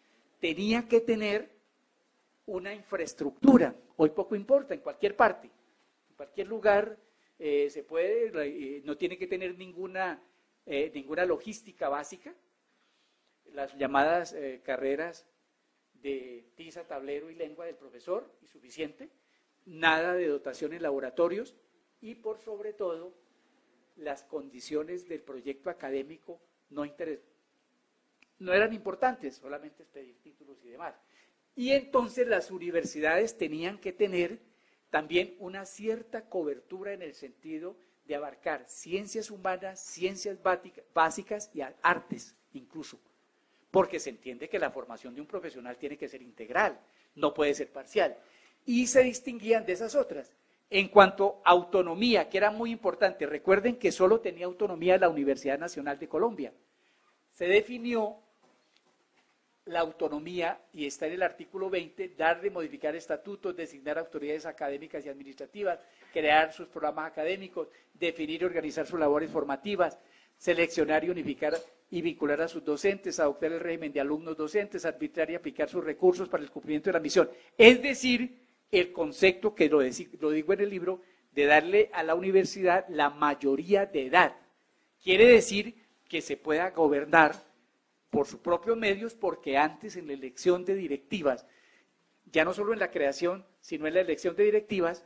Speaker 2: tenía que tener una infraestructura. Hoy poco importa, en cualquier parte, en cualquier lugar se puede, no tiene que tener ninguna logística básica. Las llamadas carreras de tiza, tablero y lengua del profesor, y suficiente. Nada de dotación en laboratorios y, por sobre todo, las condiciones del proyecto académico no eran importantes, solamente es pedir títulos y demás. Y entonces las universidades tenían que tener también una cierta cobertura en el sentido de abarcar ciencias humanas, ciencias básicas y artes incluso, porque se entiende que la formación de un profesional tiene que ser integral, no puede ser parcial. Y se distinguían de esas otras. En cuanto a autonomía, que era muy importante, recuerden que solo tenía autonomía la Universidad Nacional de Colombia. Se definió la autonomía, y está en el artículo 20, dar y modificar estatutos, designar autoridades académicas y administrativas, crear sus programas académicos, definir y organizar sus labores formativas, seleccionar y unificar y vincular a sus docentes, adoptar el régimen de alumnos docentes, arbitrar y aplicar sus recursos para el cumplimiento de la misión. Es decir, el concepto que lo digo en el libro, de darle a la universidad la mayoría de edad. Quiere decir que se pueda gobernar por sus propios medios, porque antes en la elección de directivas, ya no solo en la creación, sino en la elección de directivas,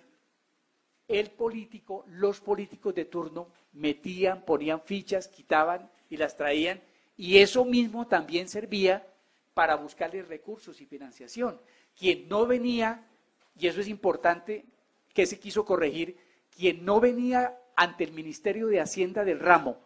Speaker 2: los políticos de turno metían, ponían fichas, quitaban y las traían, y eso mismo también servía para buscarles recursos y financiación. Quien no venía, y eso es importante, que se quiso corregir, quien no venía ante el Ministerio de Hacienda del ramo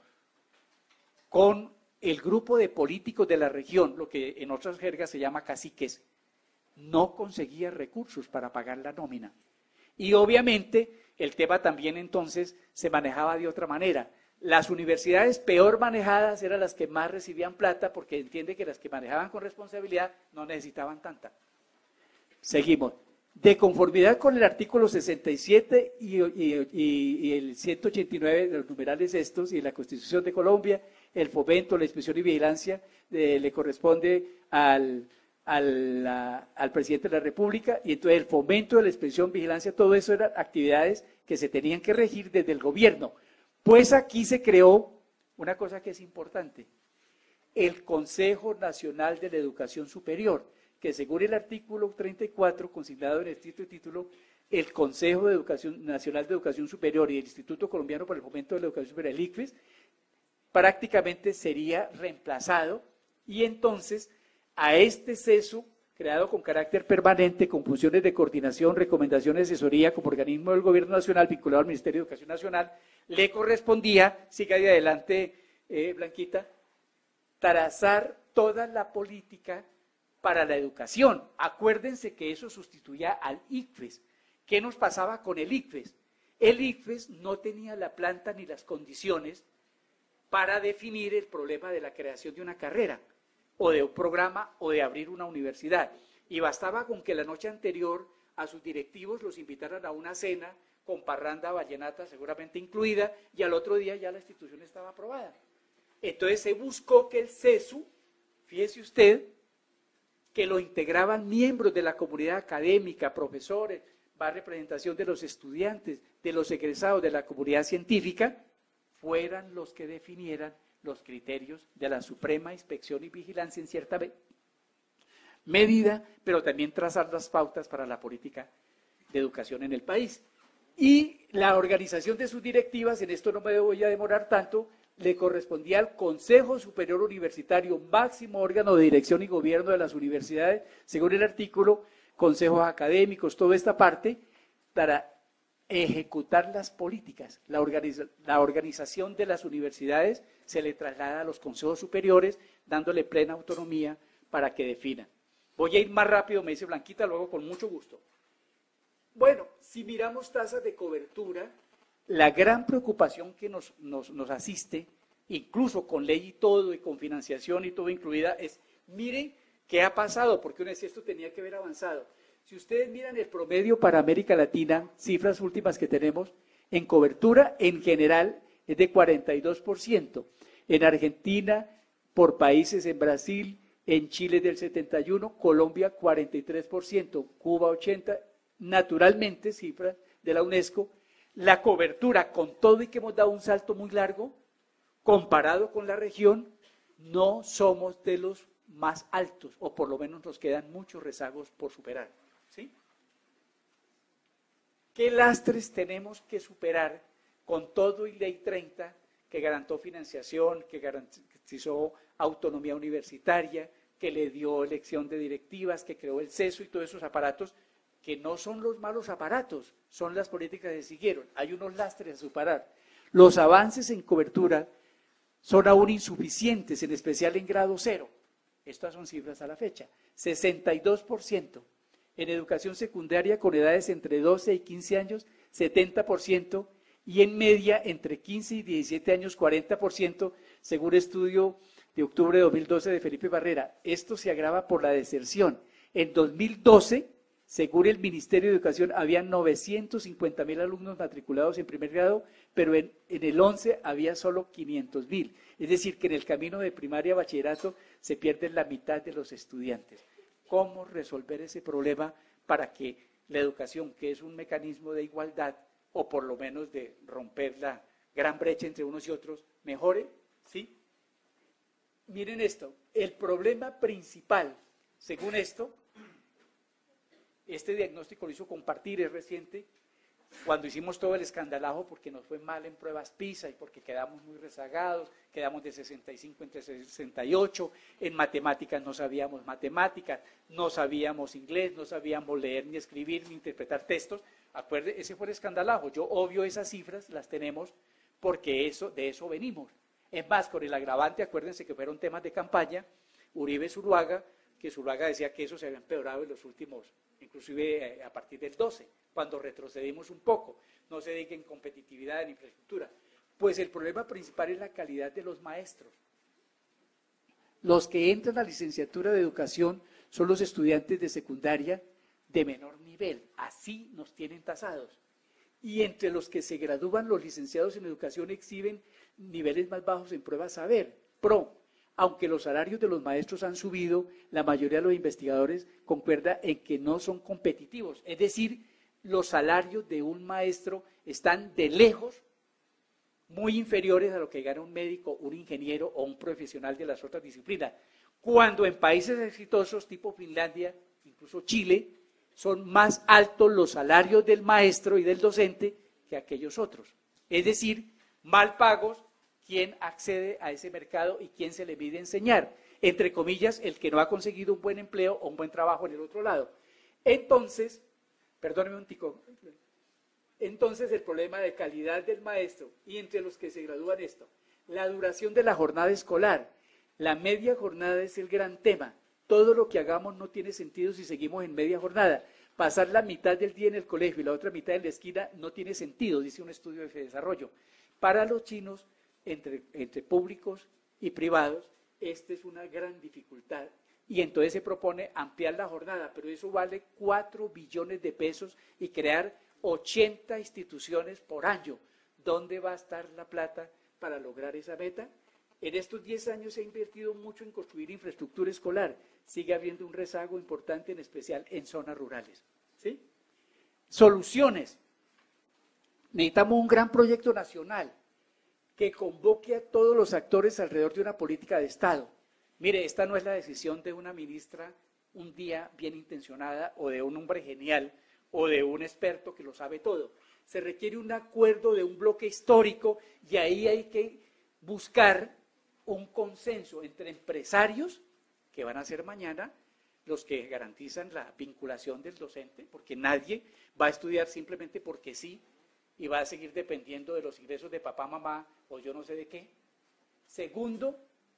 Speaker 2: con el grupo de políticos de la región, lo que en otras jergas se llama caciques, no conseguía recursos para pagar la nómina. Y obviamente el tema también entonces se manejaba de otra manera. Las universidades peor manejadas eran las que más recibían plata, porque entiende que las que manejaban con responsabilidad no necesitaban tanta. Seguimos. De conformidad con el artículo 67 y el 189 de los numerales estos y la Constitución de Colombia, el fomento, la inspección y vigilancia le corresponde al presidente de la República, y entonces el fomento de la inspección, vigilancia, todo eso eran actividades que se tenían que regir desde el gobierno. Pues aquí se creó una cosa que es importante, el Consejo Nacional de la Educación Superior, que según el artículo 34, consignado en el título, el Consejo Nacional de Educación Superior y el Instituto Colombiano para el Fomento de la Educación Superior, el ICFES, prácticamente sería reemplazado, y entonces a este CESU, creado con carácter permanente, con funciones de coordinación, recomendación y asesoría como organismo del Gobierno Nacional vinculado al Ministerio de Educación Nacional, le correspondía, siga ahí adelante, Blanquita, trazar toda la política para la educación. Acuérdense que eso sustituía al ICFES. ¿Qué nos pasaba con el ICFES? El ICFES no tenía la planta ni las condiciones para definir el problema de la creación de una carrera, o de un programa, o de abrir una universidad. Y bastaba con que la noche anterior a sus directivos los invitaran a una cena, con parranda vallenata seguramente incluida, y al otro día ya la institución estaba aprobada. Entonces se buscó que el CESU, fíjese usted, que lo integraban miembros de la comunidad académica, profesores, va representación de los estudiantes, de los egresados de la comunidad científica, fueran los que definieran los criterios de la suprema inspección y vigilancia en cierta medida, pero también trazar las pautas para la política de educación en el país. Y la organización de sus directivas, en esto no me voy a demorar tanto, le correspondía al Consejo Superior Universitario, máximo órgano de dirección y gobierno de las universidades, según el artículo, consejos académicos, toda esta parte, para ejecutar las políticas. La organización de las universidades se le traslada a los consejos superiores, dándole plena autonomía para que definan. Voy a ir más rápido, me dice Blanquita, luego con mucho gusto. Bueno, si miramos tasas de cobertura, la gran preocupación que nos asiste, incluso con ley y todo, y con financiación y todo incluida, es, miren qué ha pasado, porque uno decía, esto tenía que haber avanzado. Si ustedes miran el promedio para América Latina, cifras últimas que tenemos, en cobertura en general es de 42%. En Argentina, por países, en Brasil, en Chile del 71%, Colombia 43%, Cuba 80%, naturalmente, cifras de la UNESCO, la cobertura, con todo y que hemos dado un salto muy largo, comparado con la región, no somos de los más altos, o por lo menos nos quedan muchos rezagos por superar. ¿Sí? ¿Qué lastres tenemos que superar con todo y Ley 30, que garantizó financiación, que garantizó autonomía universitaria, que le dio elección de directivas, que creó el CESO y todos esos aparatos, que no son los malos aparatos, son las políticas que siguieron? Hay unos lastres a superar. Los avances en cobertura son aún insuficientes, en especial en grado 0. Estas son cifras a la fecha. 62% en educación secundaria con edades entre 12 y 15 años, 70%, y en media entre 15 y 17 años, 40%, según estudio de octubre de 2012 de Felipe Barrera. Esto se agrava por la deserción. En 2012, según el Ministerio de Educación, había 950.000 alumnos matriculados en primer grado, pero en el 11 había solo 500.000. Es decir, que en el camino de primaria a bachillerato se pierden la mitad de los estudiantes. ¿Cómo resolver ese problema para que la educación, que es un mecanismo de igualdad, o por lo menos de romper la gran brecha entre unos y otros, mejore? ¿Sí? Miren esto, el problema principal, según esto, este diagnóstico lo hizo Compartir, es reciente, cuando hicimos todo el escandalazo porque nos fue mal en pruebas PISA y porque quedamos muy rezagados, quedamos de 65 entre 68, en matemáticas no sabíamos matemáticas, no sabíamos inglés, no sabíamos leer ni escribir ni interpretar textos. Acuérdense, ese fue el escandalazo. Yo obvio esas cifras, las tenemos porque de eso venimos. Es más, con el agravante, acuérdense que fueron temas de campaña, Uribe-Zuluaga, que Zuluaga decía que eso se había empeorado en los últimos, inclusive a partir del 12, cuando retrocedimos un poco, no se diga en competitividad, en infraestructura. Pues el problema principal es la calidad de los maestros. Los que entran a la licenciatura de educación son los estudiantes de secundaria de menor nivel, así nos tienen tasados. Y entre los que se gradúan, los licenciados en educación exhiben niveles más bajos en pruebas saber, PRO. Aunque los salarios de los maestros han subido, la mayoría de los investigadores concuerda en que no son competitivos. Es decir, los salarios de un maestro están de lejos muy inferiores a lo que gana un médico, un ingeniero o un profesional de las otras disciplinas. Cuando en países exitosos tipo Finlandia, incluso Chile, son más altos los salarios del maestro y del docente que aquellos otros. Es decir, mal pagos, quién accede a ese mercado y quién se le pide enseñar. Entre comillas, el que no ha conseguido un buen empleo o un buen trabajo en el otro lado. Entonces, perdóneme un tico, entonces el problema de calidad del maestro y entre los que se gradúan esto, la duración de la jornada escolar, la media jornada es el gran tema. Todo lo que hagamos no tiene sentido si seguimos en media jornada. Pasar la mitad del día en el colegio y la otra mitad en la esquina no tiene sentido, dice un estudio de desarrollo. Para los chinos, entre públicos y privados, esta es una gran dificultad. Y entonces se propone ampliar la jornada, pero eso vale 4 billones de pesos y crear 80 instituciones por año. ¿Dónde va a estar la plata para lograr esa meta? En estos 10 años se ha invertido mucho en construir infraestructura escolar. Sigue habiendo un rezago importante, en especial en zonas rurales. ¿Sí? Soluciones. Necesitamos un gran proyecto nacional que convoque a todos los actores alrededor de una política de Estado. Mire, esta no es la decisión de una ministra un día bien intencionada o de un hombre genial o de un experto que lo sabe todo. Se requiere un acuerdo de un bloque histórico y ahí hay que buscar un consenso entre empresarios, que van a ser mañana los que garantizan la vinculación del docente, porque nadie va a estudiar simplemente porque sí y va a seguir dependiendo de los ingresos de papá, mamá o yo no sé de qué. Segundo,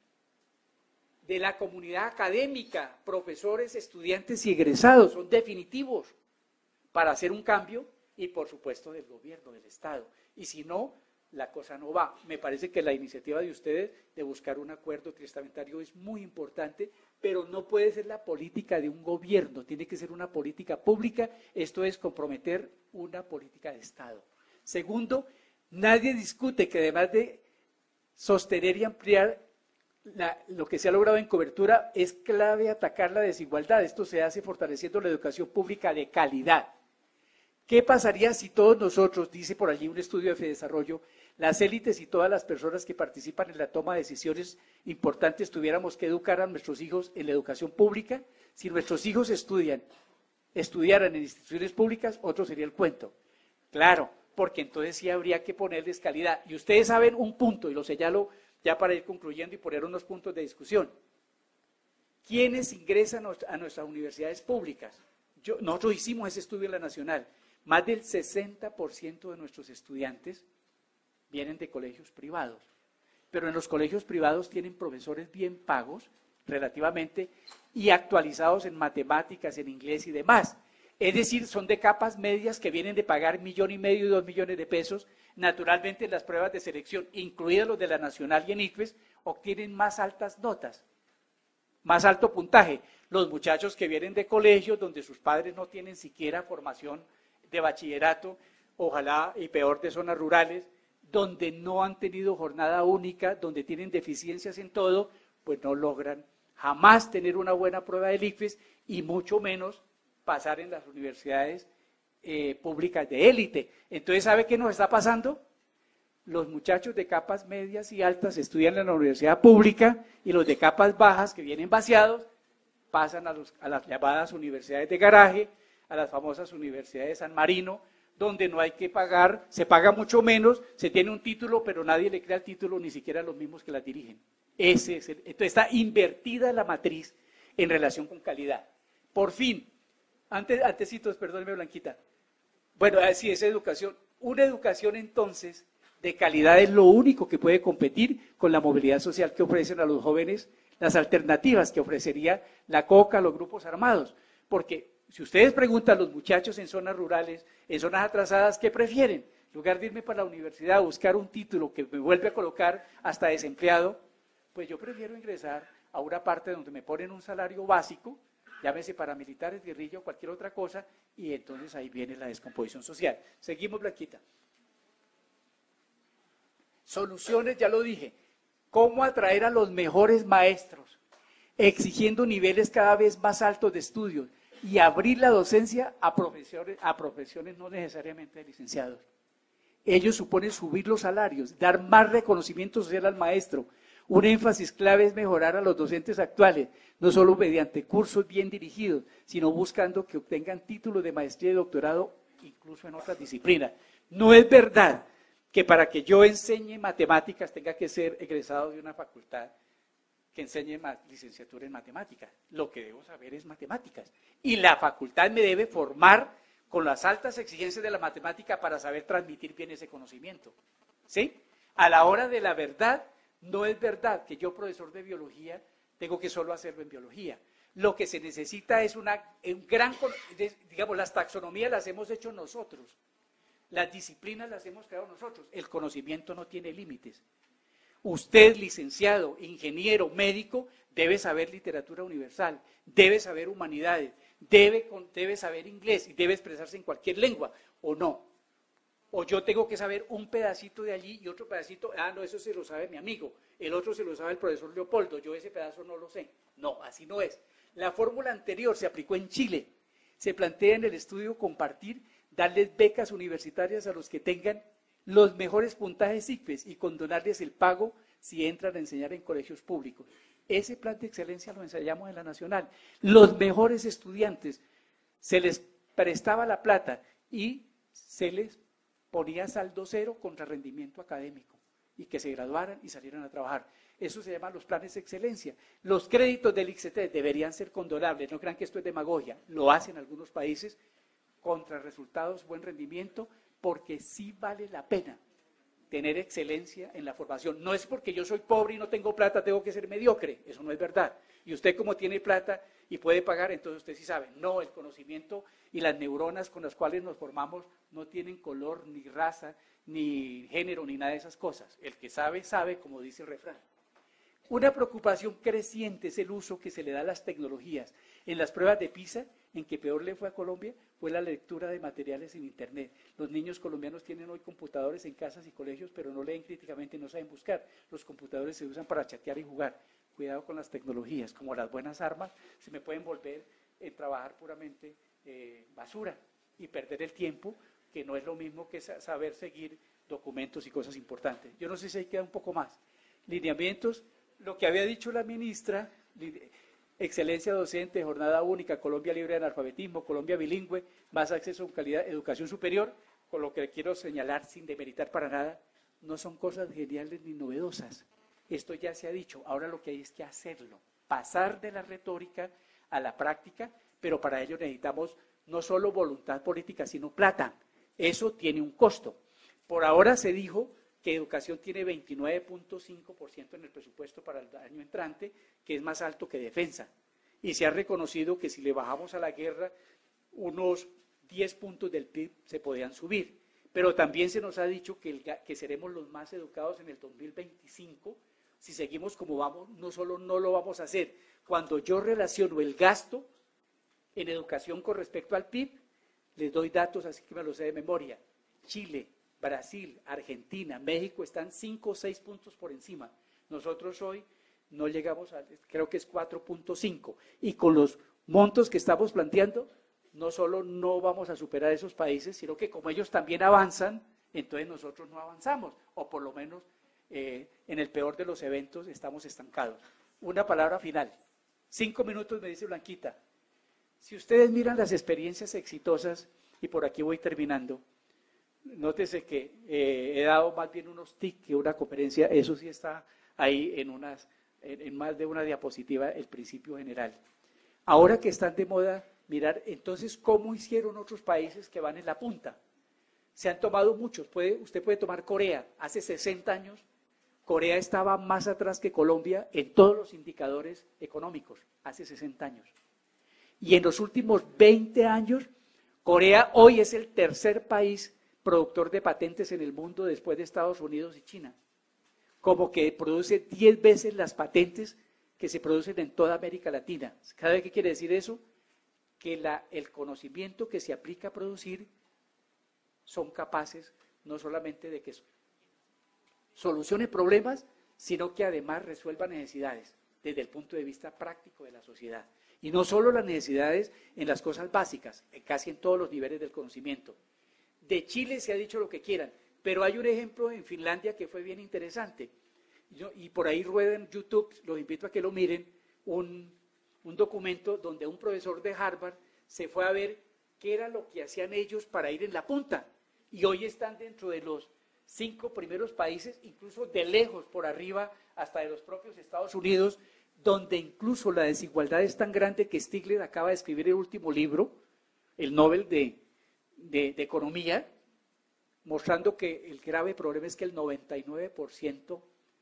Speaker 2: de la comunidad académica, profesores, estudiantes y egresados, son definitivos para hacer un cambio y por supuesto del gobierno, del Estado. Y si no, la cosa no va. Me parece que la iniciativa de ustedes de buscar un acuerdo testamentario es muy importante, pero no puede ser la política de un gobierno, tiene que ser una política pública, esto es comprometer una política de Estado. Segundo, nadie discute que además de sostener y ampliar lo que se ha logrado en cobertura es clave atacar la desigualdad. Esto se hace fortaleciendo la educación pública de calidad. ¿Qué pasaría si todos nosotros, dice por allí un estudio de Fedesarrollo, las élites y todas las personas que participan en la toma de decisiones importantes tuviéramos que educar a nuestros hijos en la educación pública? Si nuestros hijos estudiaran en instituciones públicas, otro sería el cuento. Claro, porque entonces sí habría que ponerles calidad. Y ustedes saben un punto, y lo señalo ya para ir concluyendo y poner unos puntos de discusión. ¿Quiénes ingresan a nuestras universidades públicas? Nosotros hicimos ese estudio en la Nacional. Más del 60% de nuestros estudiantes vienen de colegios privados. Pero en los colegios privados tienen profesores bien pagos, relativamente, y actualizados en matemáticas, en inglés y demás. Es decir, son de capas medias que vienen de pagar 1,5 millones y 2 millones de pesos. Naturalmente, en las pruebas de selección, incluidas los de la Nacional y en ICFES, obtienen más altas notas, más alto puntaje. Los muchachos que vienen de colegios donde sus padres no tienen siquiera formación de bachillerato, ojalá y peor de zonas rurales, donde no han tenido jornada única, donde tienen deficiencias en todo, pues no logran jamás tener una buena prueba del ICFES y mucho menos pasar en las universidades públicas de élite. Entonces, ¿sabe qué nos está pasando? Los muchachos de capas medias y altas estudian en la universidad pública y los de capas bajas que vienen vaciados pasan a las llamadas universidades de garaje, a las famosas universidades de San Marino, donde no hay que pagar, se paga mucho menos, se tiene un título, pero nadie le crea el título, ni siquiera los mismos que las dirigen. Entonces está invertida la matriz en relación con calidad. Por fin, antecitos, perdóneme Blanquita. Bueno, sí, es educación. Una educación entonces de calidad es lo único que puede competir con la movilidad social que ofrecen a los jóvenes, las alternativas que ofrecería la COCA, los grupos armados. Porque si ustedes preguntan a los muchachos en zonas rurales, en zonas atrasadas, ¿qué prefieren? En lugar de irme para la universidad a buscar un título que me vuelve a colocar hasta desempleado, pues yo prefiero ingresar a una parte donde me ponen un salario básico, llámese paramilitares, guerrilla o cualquier otra cosa, y entonces ahí viene la descomposición social. Seguimos, Blanquita. Soluciones, ya lo dije. ¿Cómo atraer a los mejores maestros? Exigiendo niveles cada vez más altos de estudios y abrir la docencia a profesiones no necesariamente de licenciados. Ellos suponen subir los salarios, dar más reconocimiento social al maestro. Un énfasis clave es mejorar a los docentes actuales, no solo mediante cursos bien dirigidos, sino buscando que obtengan títulos de maestría y doctorado, incluso en otras disciplinas. No es verdad que para que yo enseñe matemáticas tenga que ser egresado de una facultad que enseñe licenciatura en matemáticas. Lo que debo saber es matemáticas. Y la facultad me debe formar con las altas exigencias de la matemática para saber transmitir bien ese conocimiento. ¿Sí? A la hora de la verdad, no es verdad que yo, profesor de biología, tengo que solo hacerlo en biología. Lo que se necesita es digamos, las taxonomías las hemos hecho nosotros. Las disciplinas las hemos creado nosotros. El conocimiento no tiene límites. Usted, licenciado, ingeniero, médico, debe saber literatura universal, debe saber humanidades, debe saber inglés y debe expresarse en cualquier lengua, ¿o no? O yo tengo que saber un pedacito de allí y otro pedacito, no, eso se lo sabe mi amigo, el otro se lo sabe el profesor Leopoldo, yo ese pedazo no lo sé. No, así no es. La fórmula anterior se aplicó en Chile. Se plantea en el estudio compartir, darles becas universitarias a los que tengan los mejores puntajes ICFES y condonarles el pago si entran a enseñar en colegios públicos. Ese plan de excelencia lo ensayamos en la Nacional. Los mejores estudiantes se les prestaba la plata y se les ponía saldo cero contra rendimiento académico y que se graduaran y salieran a trabajar. Eso se llama los planes de excelencia. Los créditos del ICCT deberían ser condonables, no crean que esto es demagogia, lo hacen algunos países contra resultados, buen rendimiento, porque sí vale la pena tener excelencia en la formación. No es porque yo soy pobre y no tengo plata, tengo que ser mediocre, eso no es verdad. Y usted como tiene plata y puede pagar, entonces usted sí sabe. No, el conocimiento y las neuronas con las cuales nos formamos no tienen color, ni raza, ni género, ni nada de esas cosas. El que sabe, sabe, como dice el refrán. Una preocupación creciente es el uso que se le da a las tecnologías. En las pruebas de PISA, en que peor le fue a Colombia, fue la lectura de materiales en Internet. Los niños colombianos tienen hoy computadores en casas y colegios, pero no leen críticamente, no saben buscar. Los computadores se usan para chatear y jugar. Cuidado con las tecnologías, como las buenas armas, se me pueden volver en trabajar puramente basura y perder el tiempo, que no es lo mismo que saber seguir documentos y cosas importantes. Yo no sé si ahí queda un poco más. Lineamientos, lo que había dicho la ministra, excelencia docente, jornada única, Colombia libre de analfabetismo, Colombia bilingüe, más acceso a calidad, educación superior, con lo que quiero señalar sin demeritar para nada, no son cosas geniales ni novedosas. Esto ya se ha dicho, ahora lo que hay es que hacerlo, pasar de la retórica a la práctica, pero para ello necesitamos no solo voluntad política, sino plata. Eso tiene un costo. Por ahora se dijo que educación tiene 29.5% en el presupuesto para el año entrante, que es más alto que defensa. Y se ha reconocido que si le bajamos a la guerra, unos 10 puntos del PIB se podían subir. Pero también se nos ha dicho que seremos los más educados en el 2025. Si seguimos como vamos, no solo no lo vamos a hacer. Cuando yo relaciono el gasto en educación con respecto al PIB, les doy datos, así que me los sé de memoria. Chile, Brasil, Argentina, México están 5 o 6 puntos por encima. Nosotros hoy no llegamos a, creo que es 4.5. Y con los montos que estamos planteando, no solo no vamos a superar esos países, sino que como ellos también avanzan, entonces nosotros no avanzamos, o por lo menos en el peor de los eventos estamos estancados. Una palabra final. 5 minutos me dice Blanquita. Si ustedes miran las experiencias exitosas, y por aquí voy terminando, nótese que he dado más bien unos tics que una conferencia, eso sí está ahí en más de una diapositiva, el principio general. Ahora que están de moda, mirar entonces cómo hicieron otros países que van en la punta. Se han tomado muchos, usted puede tomar Corea, hace 60 años, Corea estaba más atrás que Colombia en todos los indicadores económicos, hace 60 años. Y en los últimos 20 años, Corea hoy es el tercer país productor de patentes en el mundo después de Estados Unidos y China. Como que produce 10 veces las patentes que se producen en toda América Latina. ¿Sabe qué quiere decir eso? Que el conocimiento que se aplica a producir son capaces no solamente de que solucione problemas, sino que además resuelva necesidades desde el punto de vista práctico de la sociedad. Y no solo las necesidades en las cosas básicas, casi en todos los niveles del conocimiento. De Chile se ha dicho lo que quieran, pero hay un ejemplo en Finlandia que fue bien interesante. Y por ahí rueda en YouTube, los invito a que lo miren, un documento donde un profesor de Harvard se fue a ver qué era lo que hacían ellos para ir en la punta. Y hoy están dentro de los 5 primeros países, incluso de lejos por arriba, hasta de los propios Estados Unidos, donde incluso la desigualdad es tan grande que Stiglitz acaba de escribir el último libro, el Nobel de Economía, mostrando que el grave problema es que el 99%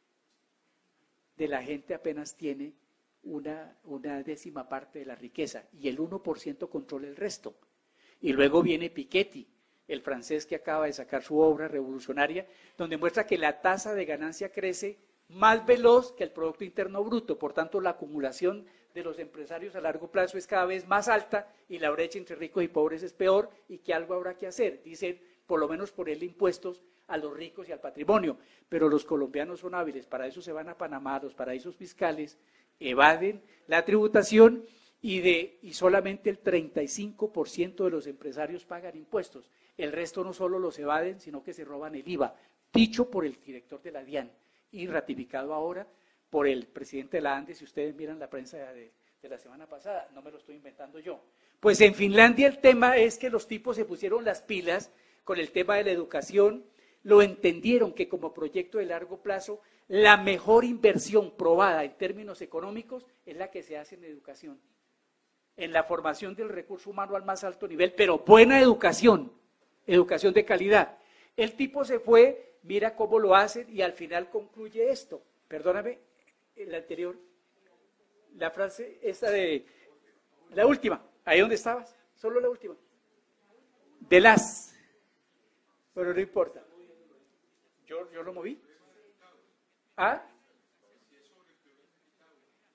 Speaker 2: de la gente apenas tiene una décima parte de la riqueza y el 1% controla el resto. Y luego viene Piketty, el francés que acaba de sacar su obra revolucionaria, donde muestra que la tasa de ganancia crece más veloz que el Producto Interno Bruto, por tanto la acumulación de los empresarios a largo plazo es cada vez más alta y la brecha entre ricos y pobres es peor y que algo habrá que hacer, dicen, por lo menos ponerle impuestos a los ricos y al patrimonio, pero los colombianos son hábiles, para eso se van a Panamá, los paraísos fiscales, evaden la tributación y solamente el 35% de los empresarios pagan impuestos, el resto no solo los evaden, sino que se roban el IVA, dicho por el director de la DIAN y ratificado ahora por el presidente de la ANDE, si ustedes miran la prensa de la semana pasada, no me lo estoy inventando yo. Pues en Finlandia el tema es que los tipos se pusieron las pilas con el tema de la educación, lo entendieron que como proyecto de largo plazo, la mejor inversión probada en términos económicos es la que se hace en educación, en la formación del recurso humano al más alto nivel, pero buena educación, educación de calidad. El tipo se fue, mira cómo lo hacen y al final concluye esto. Perdóname, el anterior, la frase esta de, la última, ahí donde estabas, solo la última. De las, pero no importa. ¿Yo lo moví? ¿Ah?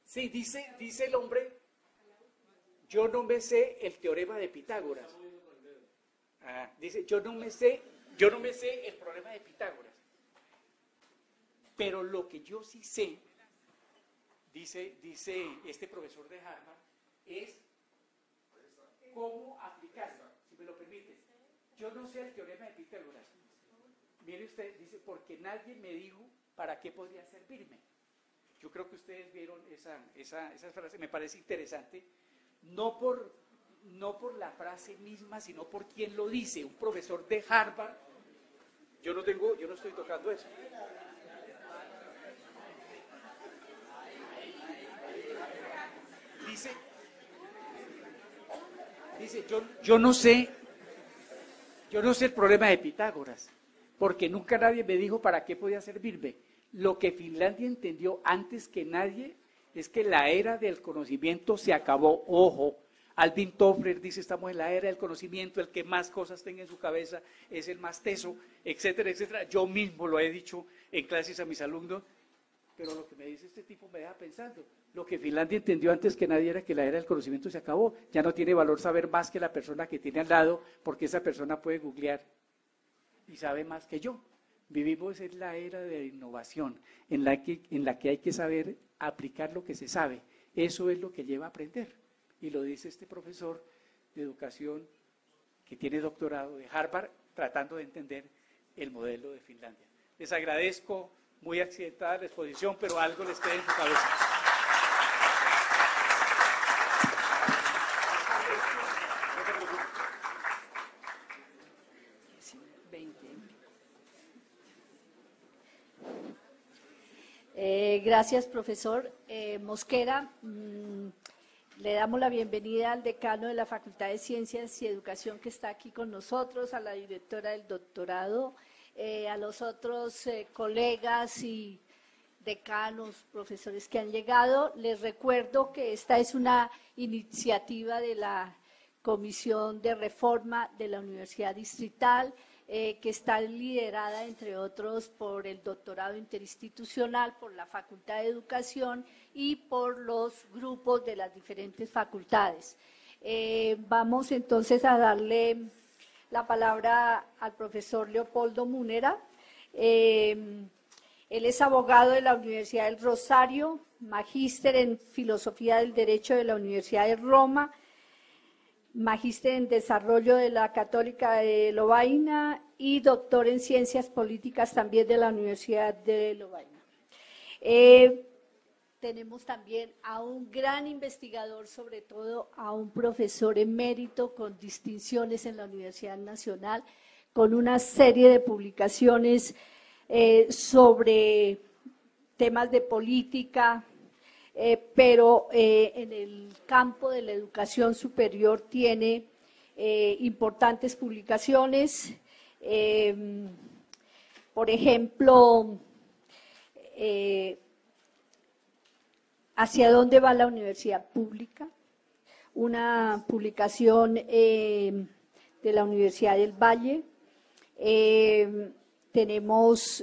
Speaker 2: Sí, dice el hombre, yo no me sé el teorema de Pitágoras. Dice, yo no me sé el problema de Pitágoras. Pero lo que yo sí sé, dice este profesor de Harvard, es cómo aplicarlo, si me lo permite. Yo no sé el teorema de Pitágoras. Mire usted, dice, porque nadie me dijo para qué podría servirme. Yo creo que ustedes vieron esa frase, me parece interesante, no por la frase misma, sino por quien lo dice, un profesor de Harvard. Yo no estoy tocando eso. Dice, yo no sé el problema de Pitágoras, porque nunca nadie me dijo para qué podía servirme. Lo que Finlandia entendió antes que nadie es que la era del conocimiento se acabó. Ojo, Alvin Toffler dice, estamos en la era del conocimiento, el que más cosas tenga en su cabeza es el más teso, etcétera, etcétera. Yo mismo lo he dicho en clases a mis alumnos, pero lo que me dice este tipo me deja pensando. Lo que Finlandia entendió antes que nadie era que la era del conocimiento se acabó. Ya no tiene valor saber más que la persona que tiene al lado, porque esa persona puede googlear y sabe más que yo. Vivimos en la era de innovación, en la que hay que saber aplicar lo que se sabe. Eso es lo que lleva a aprender. Y lo dice este profesor de educación que tiene doctorado de Harvard, tratando de entender el modelo de Finlandia. Les agradezco, muy accidentada la exposición, pero algo les queda en su cabeza.
Speaker 1: Gracias, profesor Mosquera. Le damos la bienvenida al decano de la Facultad de Ciencias y Educación que está aquí con nosotros, a la directora del doctorado, a los otros colegas y decanos, profesores que han llegado. Les recuerdo que esta es una iniciativa de la Comisión de Reforma de la Universidad Distrital, que está liderada, entre otros, por el doctorado interinstitucional, por la Facultad de Educación y por los grupos de las diferentes facultades. Vamos entonces a darle la palabra al profesor Leopoldo Múnera. Él es abogado de la Universidad del Rosario, magíster en Filosofía del Derecho de la Universidad de Roma, magíster en Desarrollo de la Católica de Lovaina y doctor en Ciencias Políticas también de la Universidad de Lovaina. Tenemos también a un gran investigador, sobre todo a un profesor emérito con distinciones en la Universidad Nacional, con una serie de publicaciones sobre temas de política, pero en el campo de la educación superior tiene importantes publicaciones. Por ejemplo, ¿hacia dónde va la universidad pública? Una publicación de la Universidad del Valle. Tenemos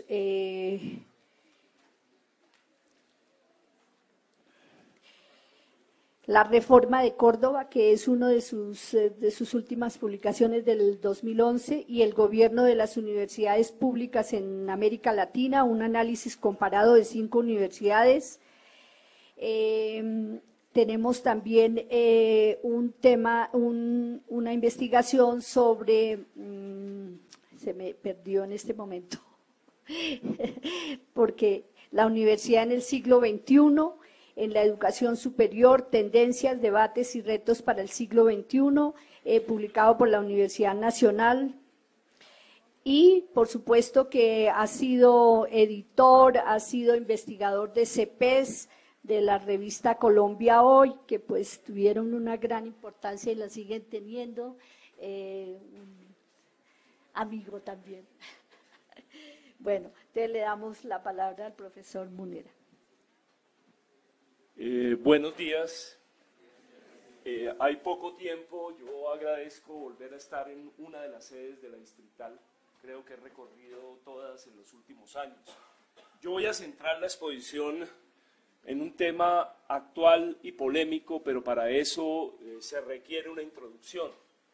Speaker 1: La Reforma de Córdoba, que es una de sus últimas publicaciones del 2011, y el gobierno de las universidades públicas en América Latina, un análisis comparado de 5 universidades. Tenemos también una investigación sobre, se me perdió en este momento, porque la universidad en el siglo XXI, en la educación superior, tendencias, debates y retos para el siglo XXI, publicado por la Universidad Nacional. Y, por supuesto, que ha sido editor, ha sido investigador de CEPES, de la revista Colombia Hoy, que pues tuvieron una gran importancia y la siguen teniendo. Amigo también. Bueno, entonces le damos la palabra al profesor Múnera.
Speaker 3: Buenos días. Hay poco tiempo, yo agradezco volver a estar en una de las sedes de la Distrital. Creo que he recorrido todas en los últimos años. Yo voy a centrar la exposición en un tema actual y polémico, pero para eso se requiere una introducción.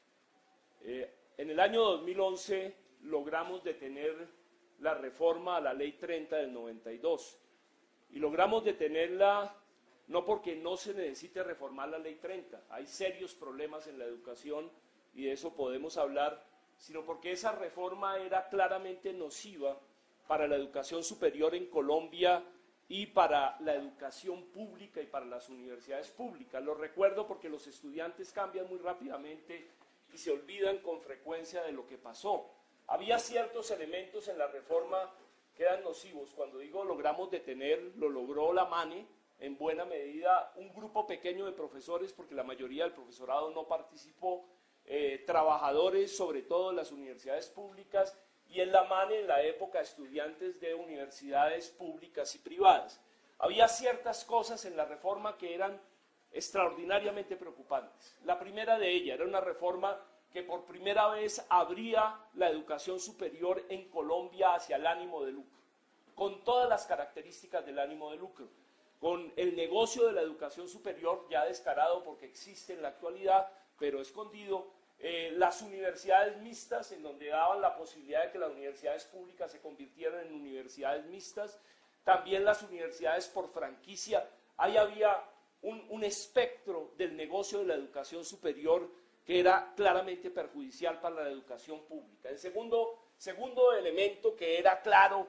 Speaker 3: En el año 2011 logramos detener la reforma a la Ley 30 del 92, y logramos detenerla no porque no se necesite reformar la Ley 30, hay serios problemas en la educación y de eso podemos hablar, sino porque esa reforma era claramente nociva para la educación superior en Colombia y para la educación pública y para las universidades públicas. Lo recuerdo porque los estudiantes cambian muy rápidamente y se olvidan con frecuencia de lo que pasó. Había ciertos elementos en la reforma que eran nocivos. Cuando digo logramos detener, lo logró la MANE, en buena medida un grupo pequeño de profesores, porque la mayoría del profesorado no participó, trabajadores, sobre todo en las universidades públicas, y en la MANE en la época estudiantes de universidades públicas y privadas. Había ciertas cosas en la reforma que eran extraordinariamente preocupantes. La primera de ellas era una reforma que por primera vez abría la educación superior en Colombia hacia el ánimo de lucro, con todas las características del ánimo de lucro, con el negocio de la educación superior ya descarado porque existe en la actualidad, pero escondido, las universidades mixtas, en donde daban la posibilidad de que las universidades públicas se convirtieran en universidades mixtas, también las universidades por franquicia. Ahí había un espectro del negocio de la educación superior que era claramente perjudicial para la educación pública. El segundo elemento que era claro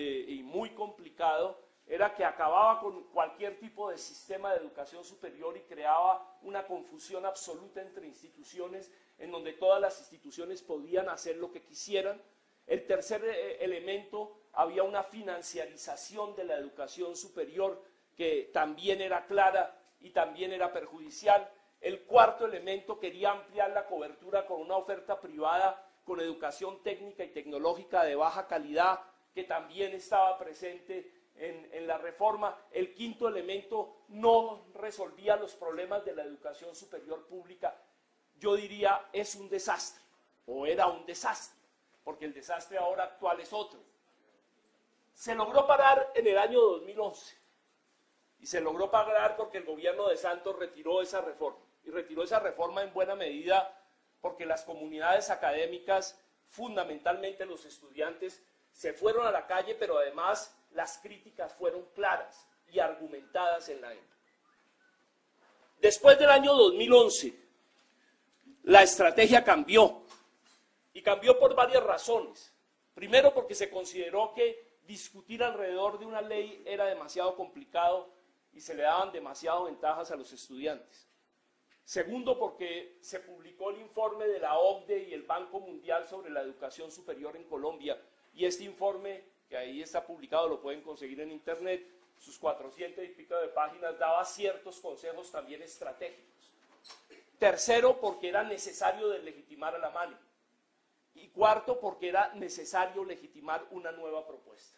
Speaker 3: y muy complicado era que acababa con cualquier tipo de sistema de educación superior y creaba una confusión absoluta entre instituciones, en donde todas las instituciones podían hacer lo que quisieran. El tercer elemento, había una financiarización de la educación superior que también era clara y también era perjudicial. El cuarto elemento, quería ampliar la cobertura con una oferta privada con educación técnica y tecnológica de baja calidad, que también estaba presente en la reforma. El quinto elemento, no resolvía los problemas de la educación superior pública. Yo diría, es un desastre, o era un desastre, porque el desastre ahora actual es otro. Se logró parar en el año 2011, y se logró parar porque el gobierno de Santos retiró esa reforma, y retiró esa reforma en buena medida porque las comunidades académicas, fundamentalmente los estudiantes, se fueron a la calle, pero además las críticas fueron claras y argumentadas en la época. Después del año 2011, la estrategia cambió, y cambió por varias razones. Primero, porque se consideró que discutir alrededor de una ley era demasiado complicado y se le daban demasiadas ventajas a los estudiantes. Segundo, porque se publicó el informe de la OCDE y el Banco Mundial sobre la educación superior en Colombia, y este informe, que ahí está publicado, lo pueden conseguir en internet, sus 400 y pico de páginas, daba ciertos consejos también estratégicos. Tercero, porque era necesario deslegitimar a la MANE. Y cuarto, porque era necesario legitimar una nueva propuesta.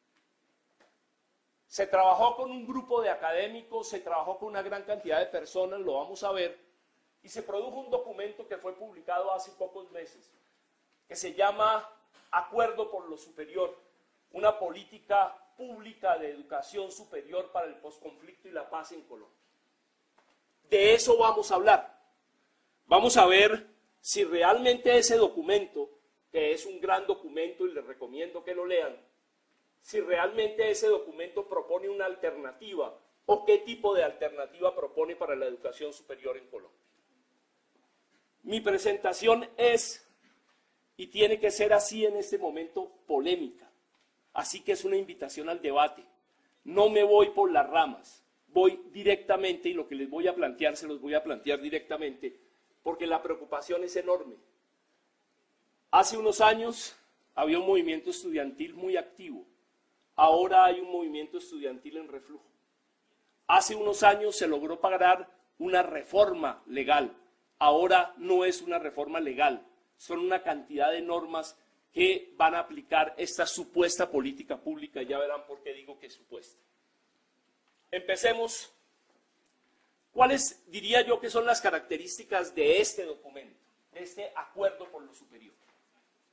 Speaker 3: Se trabajó con un grupo de académicos, se trabajó con una gran cantidad de personas, lo vamos a ver, y se produjo un documento que fue publicado hace pocos meses, que se llama Acuerdo por lo Superior, una política pública de educación superior para el posconflicto y la paz en Colombia. De eso vamos a hablar. Vamos a ver si realmente ese documento, que es un gran documento y les recomiendo que lo lean, si realmente ese documento propone una alternativa o qué tipo de alternativa propone para la educación superior en Colombia. Mi presentación es, y tiene que ser así en este momento, polémica. Así que es una invitación al debate. No me voy por las ramas, voy directamente, y lo que les voy a plantear se los voy a plantear directamente, porque la preocupación es enorme. Hace unos años había un movimiento estudiantil muy activo. Ahora hay un movimiento estudiantil en reflujo. Hace unos años se logró parar una reforma legal. Ahora no es una reforma legal. Son una cantidad de normas que van a aplicar esta supuesta política pública. Ya verán por qué digo que es supuesta. Empecemos. ¿Cuáles diría yo que son las características de este documento, de este Acuerdo por lo Superior?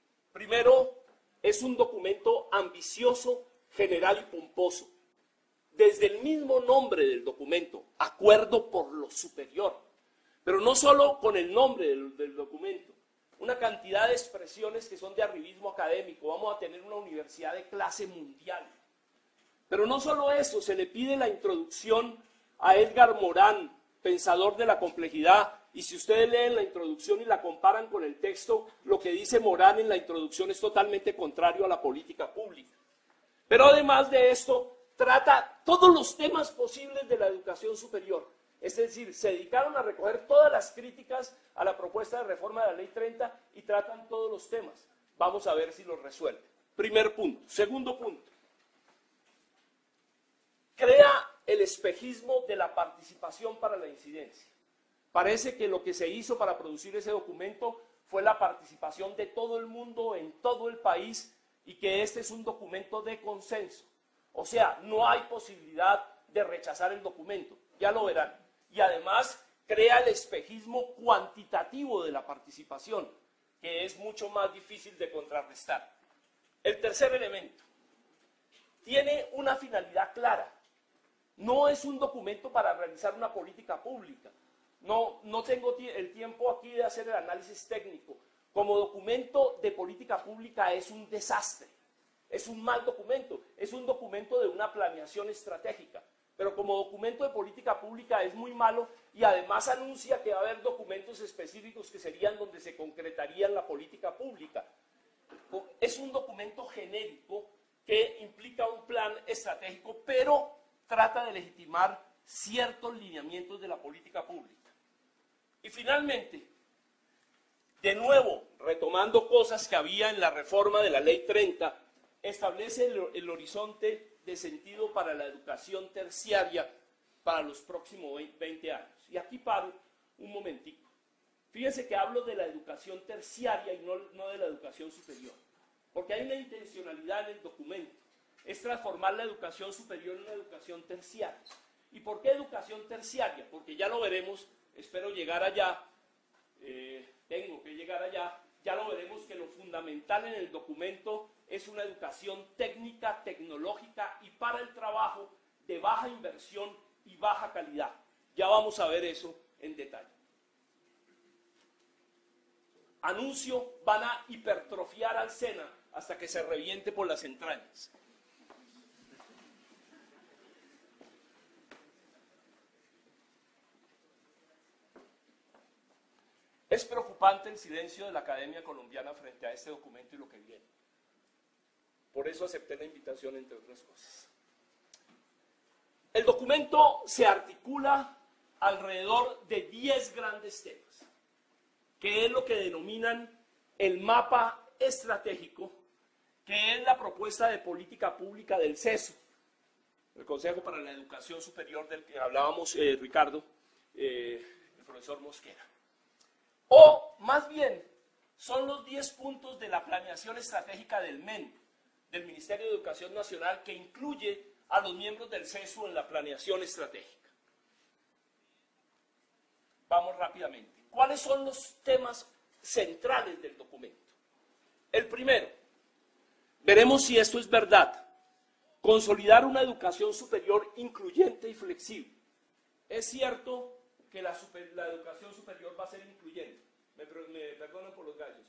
Speaker 3: Primero, es un documento ambicioso, general y pomposo. desde el mismo nombre del documento, Acuerdo por lo Superior, pero no solo con el nombre del documento, una cantidad de expresiones que son de arribismo académico. Vamos a tener una universidad de clase mundial. Pero no solo eso, se le pide la introducción a Edgar Morin, pensador de la complejidad, y si ustedes leen la introducción y la comparan con el texto, lo que dice Morin en la introducción es totalmente contrario a la política pública. Pero además de esto, trata todos los temas posibles de la educación superior. Es decir, se dedicaron a recoger todas las críticas a la propuesta de reforma de la Ley 30 y tratan todos los temas. Vamos a ver si los resuelven. Primer punto. Segundo punto. Crea el espejismo de la participación para la incidencia. Parece que lo que se hizo para producir ese documento fue la participación de todo el mundo en todo el país y que este es un documento de consenso. O sea, no hay posibilidad de rechazar el documento, ya lo verán. Y además crea el espejismo cuantitativo de la participación, que es mucho más difícil de contrarrestar. El tercer elemento, tiene una finalidad clara. No es un documento para realizar una política pública. No tengo el tiempo aquí de hacer el análisis técnico. Como documento de política pública es un desastre. Es un mal documento. Es un documento de una planeación estratégica. Pero como documento de política pública es muy malo y además anuncia que va a haber documentos específicos que serían donde se concretaría la política pública. Es un documento genérico que implica un plan estratégico, pero trata de legitimar ciertos lineamientos de la política pública. Y finalmente, de nuevo, retomando cosas que había en la reforma de la Ley 30, establece el horizonte de sentido para la educación terciaria para los próximos 20 años. Y aquí paro un momentico. Fíjense que hablo de la educación terciaria y no de la educación superior, porque hay una intencionalidad en el documento, es transformar la educación superior en una educación terciaria. ¿Y por qué educación terciaria? Porque ya lo veremos, espero llegar allá, tengo que llegar allá, ya lo veremos que lo fundamental en el documento es una educación técnica, tecnológica y para el trabajo de baja inversión y baja calidad. Ya vamos a ver eso en detalle. Anuncio, van a hipertrofiar al SENA hasta que se reviente por las entrañas. Es preocupante el silencio de la Academia Colombiana frente a este documento y lo que viene. Por eso acepté la invitación, entre otras cosas. El documento se articula alrededor de 10 grandes temas, que es lo que denominan el mapa estratégico, que es la propuesta de política pública del CESU, el Consejo para la Educación Superior del que hablábamos, Ricardo, el profesor Mosquera. O, más bien, son los 10 puntos de la planeación estratégica del MEN, del Ministerio de Educación Nacional, que incluye a los miembros del CESU en la planeación estratégica. Vamos rápidamente. ¿Cuáles son los temas centrales del documento? El primero, veremos si esto es verdad. Consolidar una educación superior incluyente y flexible. Es cierto que la educación superior va a ser incluyente. Me perdonan por los gallos.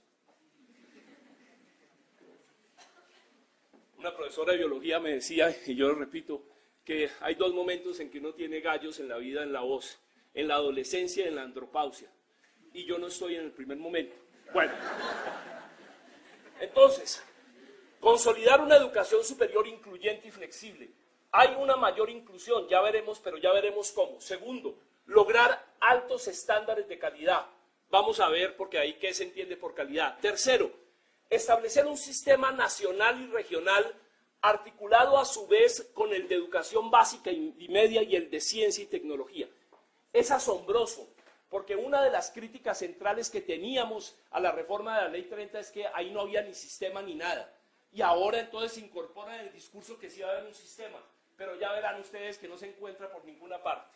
Speaker 3: Una profesora de biología me decía, y yo lo repito, que hay 2 momentos en que uno tiene gallos en la vida, en la voz, en la adolescencia y en la andropausia. Y yo no estoy en el primer momento. Bueno, entonces, consolidar una educación superior incluyente y flexible. Hay una mayor inclusión, ya veremos, pero ya veremos cómo. Segundo, lograr altos estándares de calidad. Vamos a ver porque ahí qué se entiende por calidad. Tercero, establecer un sistema nacional y regional articulado a su vez con el de educación básica y media y el de ciencia y tecnología. Es asombroso, porque una de las críticas centrales que teníamos a la reforma de la Ley 30 es que ahí no había ni sistema ni nada. Y ahora entonces se incorpora en el discurso que sí va a haber un sistema, pero ya verán ustedes que no se encuentra por ninguna parte.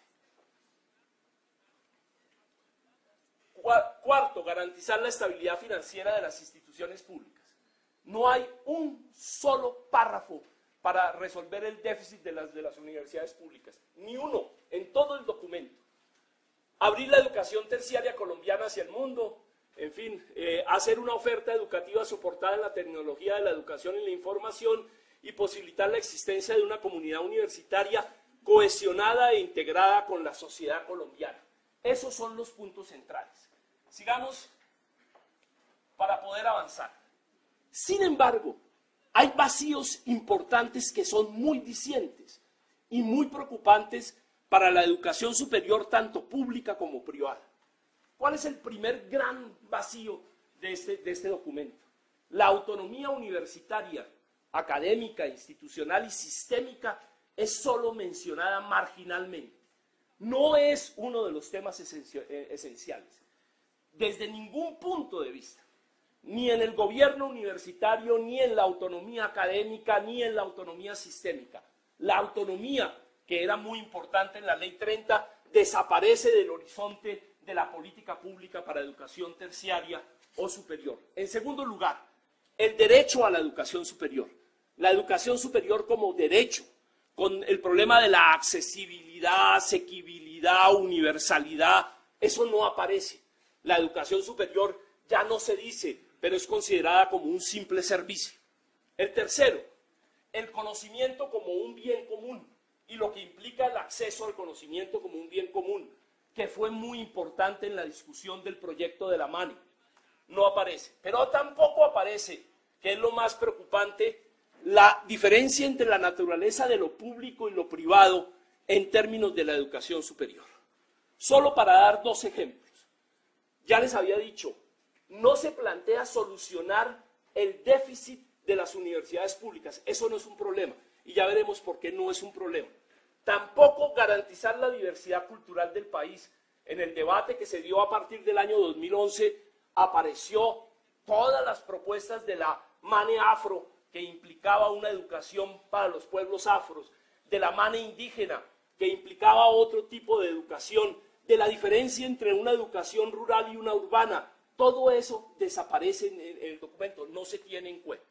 Speaker 3: Cuarto, garantizar la estabilidad financiera de las instituciones públicas. No hay un solo párrafo para resolver el déficit de las universidades públicas. Ni uno, en todo el documento. Abrir la educación terciaria colombiana hacia el mundo, en fin, hacer una oferta educativa soportada en la tecnología de la educación y la información y posibilitar la existencia de una comunidad universitaria cohesionada e integrada con la sociedad colombiana. Esos son los puntos centrales. Sigamos para poder avanzar. Sin embargo, hay vacíos importantes que son muy dicientes y muy preocupantes para la educación superior, tanto pública como privada. ¿Cuál es el primer gran vacío de este documento? La autonomía universitaria, académica, institucional y sistémica es solo mencionada marginalmente. No es uno de los temas esenciales, desde ningún punto de vista. Ni en el gobierno universitario, ni en la autonomía académica, ni en la autonomía sistémica. La autonomía, que era muy importante en la Ley 30, desaparece del horizonte de la política pública para educación terciaria o superior. En segundo lugar, el derecho a la educación superior. La educación superior como derecho, con el problema de la accesibilidad, asequibilidad, universalidad, eso no aparece. La educación superior ya no se dice, pero es considerada como un simple servicio. El tercero, el conocimiento como un bien común y lo que implica el acceso al conocimiento como un bien común, que fue muy importante en la discusión del proyecto de la MANE. No aparece, pero tampoco aparece, que es lo más preocupante, la diferencia entre la naturaleza de lo público y lo privado en términos de la educación superior. Solo para dar dos ejemplos. Ya les había dicho, no se plantea solucionar el déficit de las universidades públicas. Eso no es un problema y ya veremos por qué no es un problema. Tampoco garantizar la diversidad cultural del país. En el debate que se dio a partir del año 2011 apareció todas las propuestas de la MANE Afro, que implicaba una educación para los pueblos afros, de la MANE indígena, que implicaba otro tipo de educación, de la diferencia entre una educación rural y una urbana. Todo eso desaparece en el documento, no se tiene en cuenta.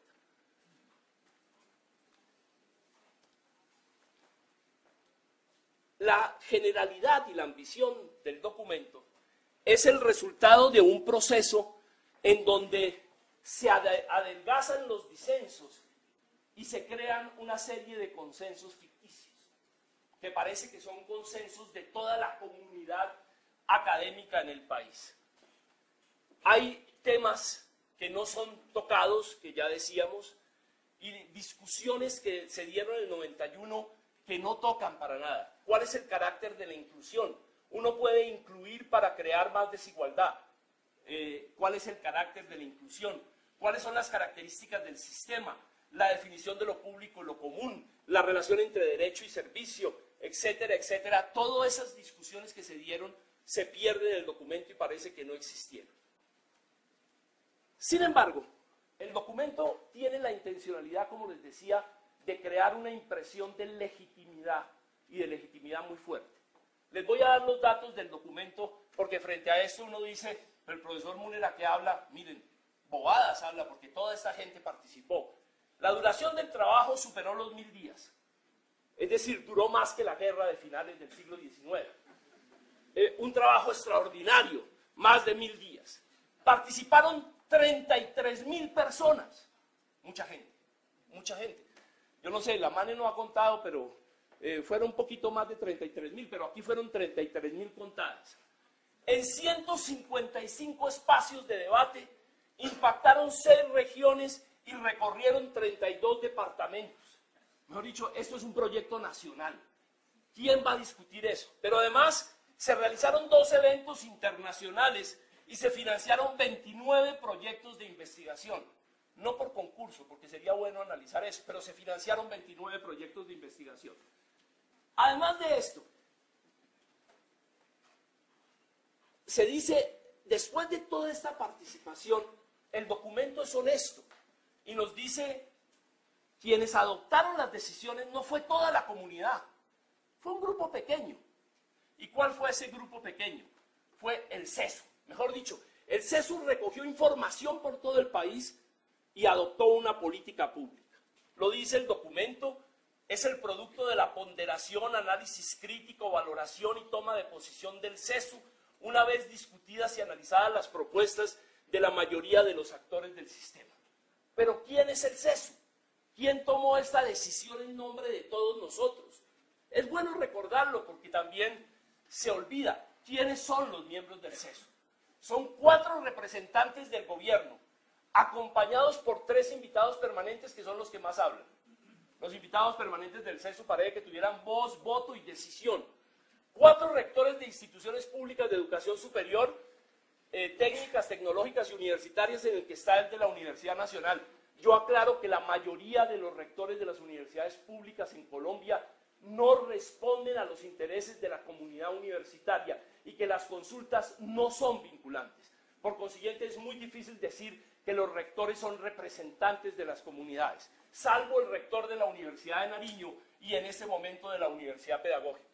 Speaker 3: La generalidad y la ambición del documento es el resultado de un proceso en donde se adelgazan los disensos y se crean una serie de consensos ficticios, que parece que son consensos de toda la comunidad académica en el país. Hay temas que no son tocados, que ya decíamos, y discusiones que se dieron en el 91 que no tocan para nada. ¿Cuál es el carácter de la inclusión? Uno puede incluir para crear más desigualdad. ¿Cuál es el carácter de la inclusión? ¿Cuáles son las características del sistema? La definición de lo público y lo común, la relación entre derecho y servicio, etcétera, etcétera. Todas esas discusiones que se dieron se pierden en el documento y parece que no existieron. Sin embargo, el documento tiene la intencionalidad, como les decía, de crear una impresión de legitimidad y de legitimidad muy fuerte. Les voy a dar los datos del documento porque frente a esto uno dice, pero el profesor Múnera que habla, miren, bobadas habla porque toda esta gente participó. La duración del trabajo superó los 1000 días, es decir, duró más que la guerra de finales del siglo XIX. Un trabajo extraordinario, más de 1000 días. Participaron 33.000 personas, mucha gente, mucha gente. Yo no sé, la MANE no ha contado, pero fueron un poquito más de 33.000, pero aquí fueron 33.000 contadas. En 155 espacios de debate impactaron 6 regiones y recorrieron 32 departamentos. Mejor dicho, esto es un proyecto nacional. ¿Quién va a discutir eso? Pero además se realizaron 2 eventos internacionales y se financiaron 29 proyectos de investigación. No por concurso, porque sería bueno analizar eso, pero se financiaron 29 proyectos de investigación. Además de esto, se dice, después de toda esta participación, el documento es honesto y nos dice, quienes adoptaron las decisiones no fue toda la comunidad, fue un grupo pequeño. ¿Y cuál fue ese grupo pequeño? Fue el CESU. Mejor dicho, el CESU recogió información por todo el país y adoptó una política pública. Lo dice el documento es el producto de la ponderación, análisis crítico, valoración y toma de posición del CESU, una vez discutidas y analizadas las propuestas de la mayoría de los actores del sistema. Pero ¿quién es el CESU? ¿Quién tomó esta decisión en nombre de todos nosotros? Es bueno recordarlo porque también se olvida quiénes son los miembros del CESU. Son 4 representantes del gobierno, acompañados por 3 invitados permanentes que son los que más hablan. Los invitados permanentes del CESU parece que tuvieran voz, voto y decisión. 4 rectores de instituciones públicas de educación superior, técnicas, tecnológicas y universitarias, en el que está el de la Universidad Nacional. Yo aclaro que la mayoría de los rectores de las universidades públicas en Colombia no responden a los intereses de la comunidad universitaria y que las consultas no son vinculantes. Por consiguiente, es muy difícil decir que los rectores son representantes de las comunidades, salvo el rector de la Universidad de Nariño y en este momento de la Universidad Pedagógica.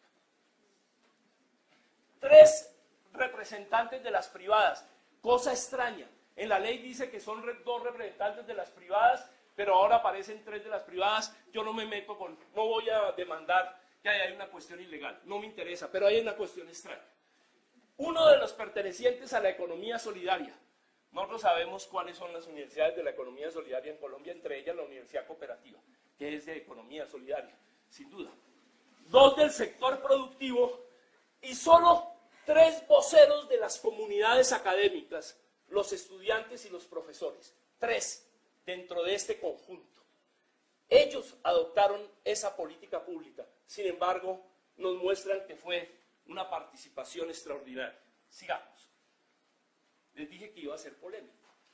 Speaker 3: 3 representantes de las privadas, cosa extraña. En la ley dice que son 2 representantes de las privadas, pero ahora aparecen 3 de las privadas. Yo no me meto con, no voy a demandar que hay una cuestión ilegal, no me interesa, pero hay una cuestión extraña. Uno de los pertenecientes a la economía solidaria. Nosotros sabemos cuáles son las universidades de la economía solidaria en Colombia, entre ellas la Universidad Cooperativa, que es de economía solidaria, sin duda. 2 del sector productivo y solo 3 voceros de las comunidades académicas, los estudiantes y los profesores. 3 dentro de este conjunto. Ellos adoptaron esa política pública, sin embargo, nos muestran que fue una participación extraordinaria. Sigamos. Les dije que iba a ser polémico.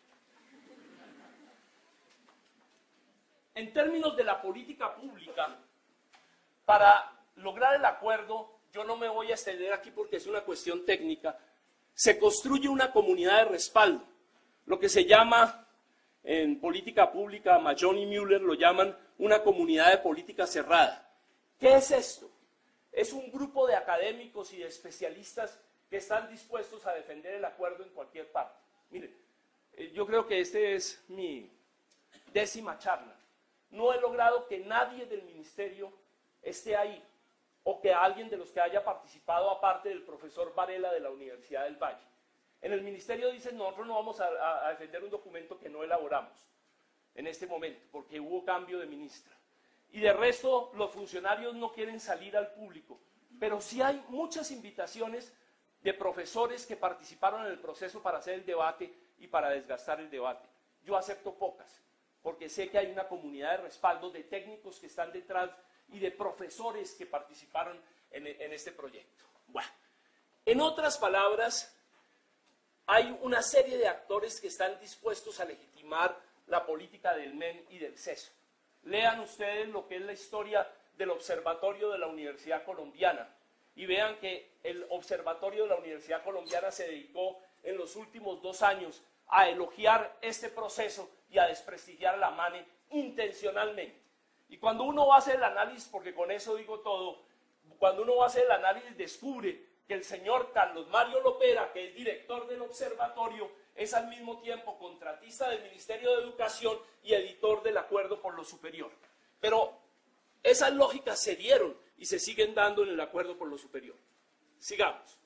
Speaker 3: En términos de la política pública, para lograr el acuerdo, yo no me voy a extender aquí porque es una cuestión técnica, se construye una comunidad de respaldo, lo que se llama en política pública, Majón y Müller lo llaman una comunidad de política cerrada. ¿Qué es esto? Es un grupo de académicos y de especialistas que están dispuestos a defender el acuerdo en cualquier parte. Miren, yo creo que esta es mi 10ª charla. No he logrado que nadie del ministerio esté ahí, o que alguien de los que haya participado, aparte del profesor Varela de la Universidad del Valle. En el ministerio dicen, nosotros no vamos a defender un documento que no elaboramos en este momento, porque hubo cambio de ministra. Y de resto, los funcionarios no quieren salir al público, pero sí hay muchas invitaciones de profesores que participaron en el proceso para hacer el debate y para desgastar el debate. Yo acepto pocas, porque sé que hay una comunidad de respaldo de técnicos que están detrás y de profesores que participaron en este proyecto. Bueno, en otras palabras, hay una serie de actores que están dispuestos a legitimar la política del MEN y del CESU. Lean ustedes lo que es la historia del Observatorio de la Universidad Colombiana y vean que el Observatorio de la Universidad Colombiana se dedicó en los últimos 2 años a elogiar este proceso y a desprestigiar a la MANE intencionalmente. Y cuando uno va a hacer el análisis, porque con eso digo todo, cuando uno va a hacer el análisis descubre que el señor Carlos Mario Lopera, que es director del observatorio, es al mismo tiempo contratista del Ministerio de Educación y editor del Acuerdo por lo Superior. Pero esas lógicas se dieron y se siguen dando en el Acuerdo por lo Superior. Sigamos.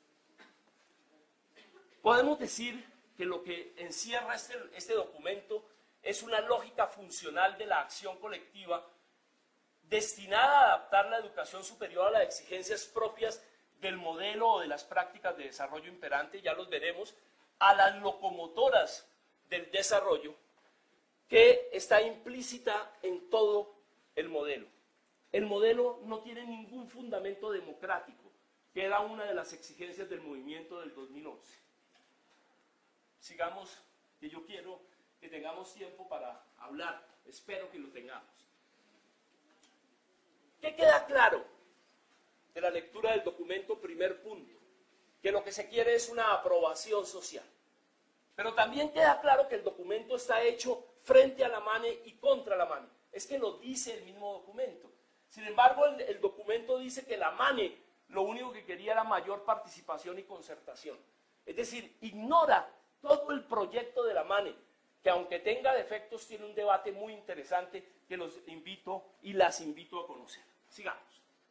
Speaker 3: Podemos decir que lo que encierra este documento es una lógica funcional de la acción colectiva destinada a adaptar la educación superior a las exigencias propias del modelo o de las prácticas de desarrollo imperante, ya los veremos, a las locomotoras del desarrollo, que está implícita en todo el modelo. El modelo no tiene ningún fundamento democrático, que era una de las exigencias del movimiento del 2011. Sigamos, que yo quiero que tengamos tiempo para hablar, espero que lo tengamos. ¿Qué queda claro de la lectura del documento? Primer punto, que lo que se quiere es una aprobación social. Pero también queda claro que el documento está hecho frente a la MANE y contra la MANE. Es que lo dice el mismo documento. Sin embargo, el documento dice que la MANE lo único que quería era mayor participación y concertación. Es decir, ignora todo el proyecto de la MANE, que aunque tenga defectos, tiene un debate muy interesante que los invito y las invito a conocer. Sigamos.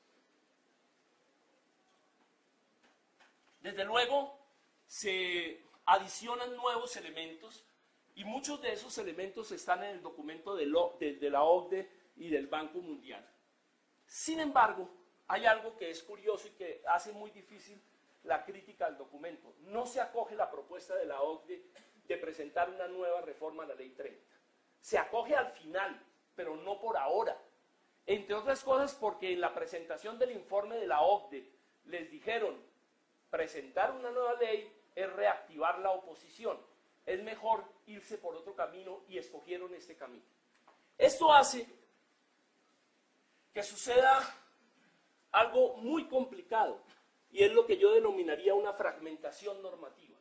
Speaker 3: Desde luego, se adicionan nuevos elementos y muchos de esos elementos están en el documento de la OCDE y del Banco Mundial. Sin embargo, hay algo que es curioso y que hace muy difícil la crítica al documento. No se acoge la propuesta de la OCDE de presentar una nueva reforma a la Ley 30. Se acoge al final, pero no por ahora. Entre otras cosas porque en la presentación del informe de la OCDE les dijeron, presentar una nueva ley es reactivar la oposición. Es mejor irse por otro camino y escogieron este camino. Esto hace que suceda algo muy complicado y es lo que yo denominaría una fragmentación normativa.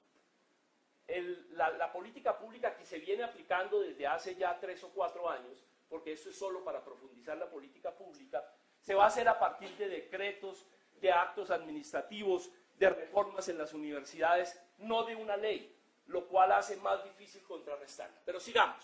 Speaker 3: La política pública que se viene aplicando desde hace ya 3 o 4 años, porque esto es solo para profundizar la política pública, se va a hacer a partir de decretos, de actos administrativos, de reformas en las universidades, no de una ley, lo cual hace más difícil contrarrestarla. Pero sigamos.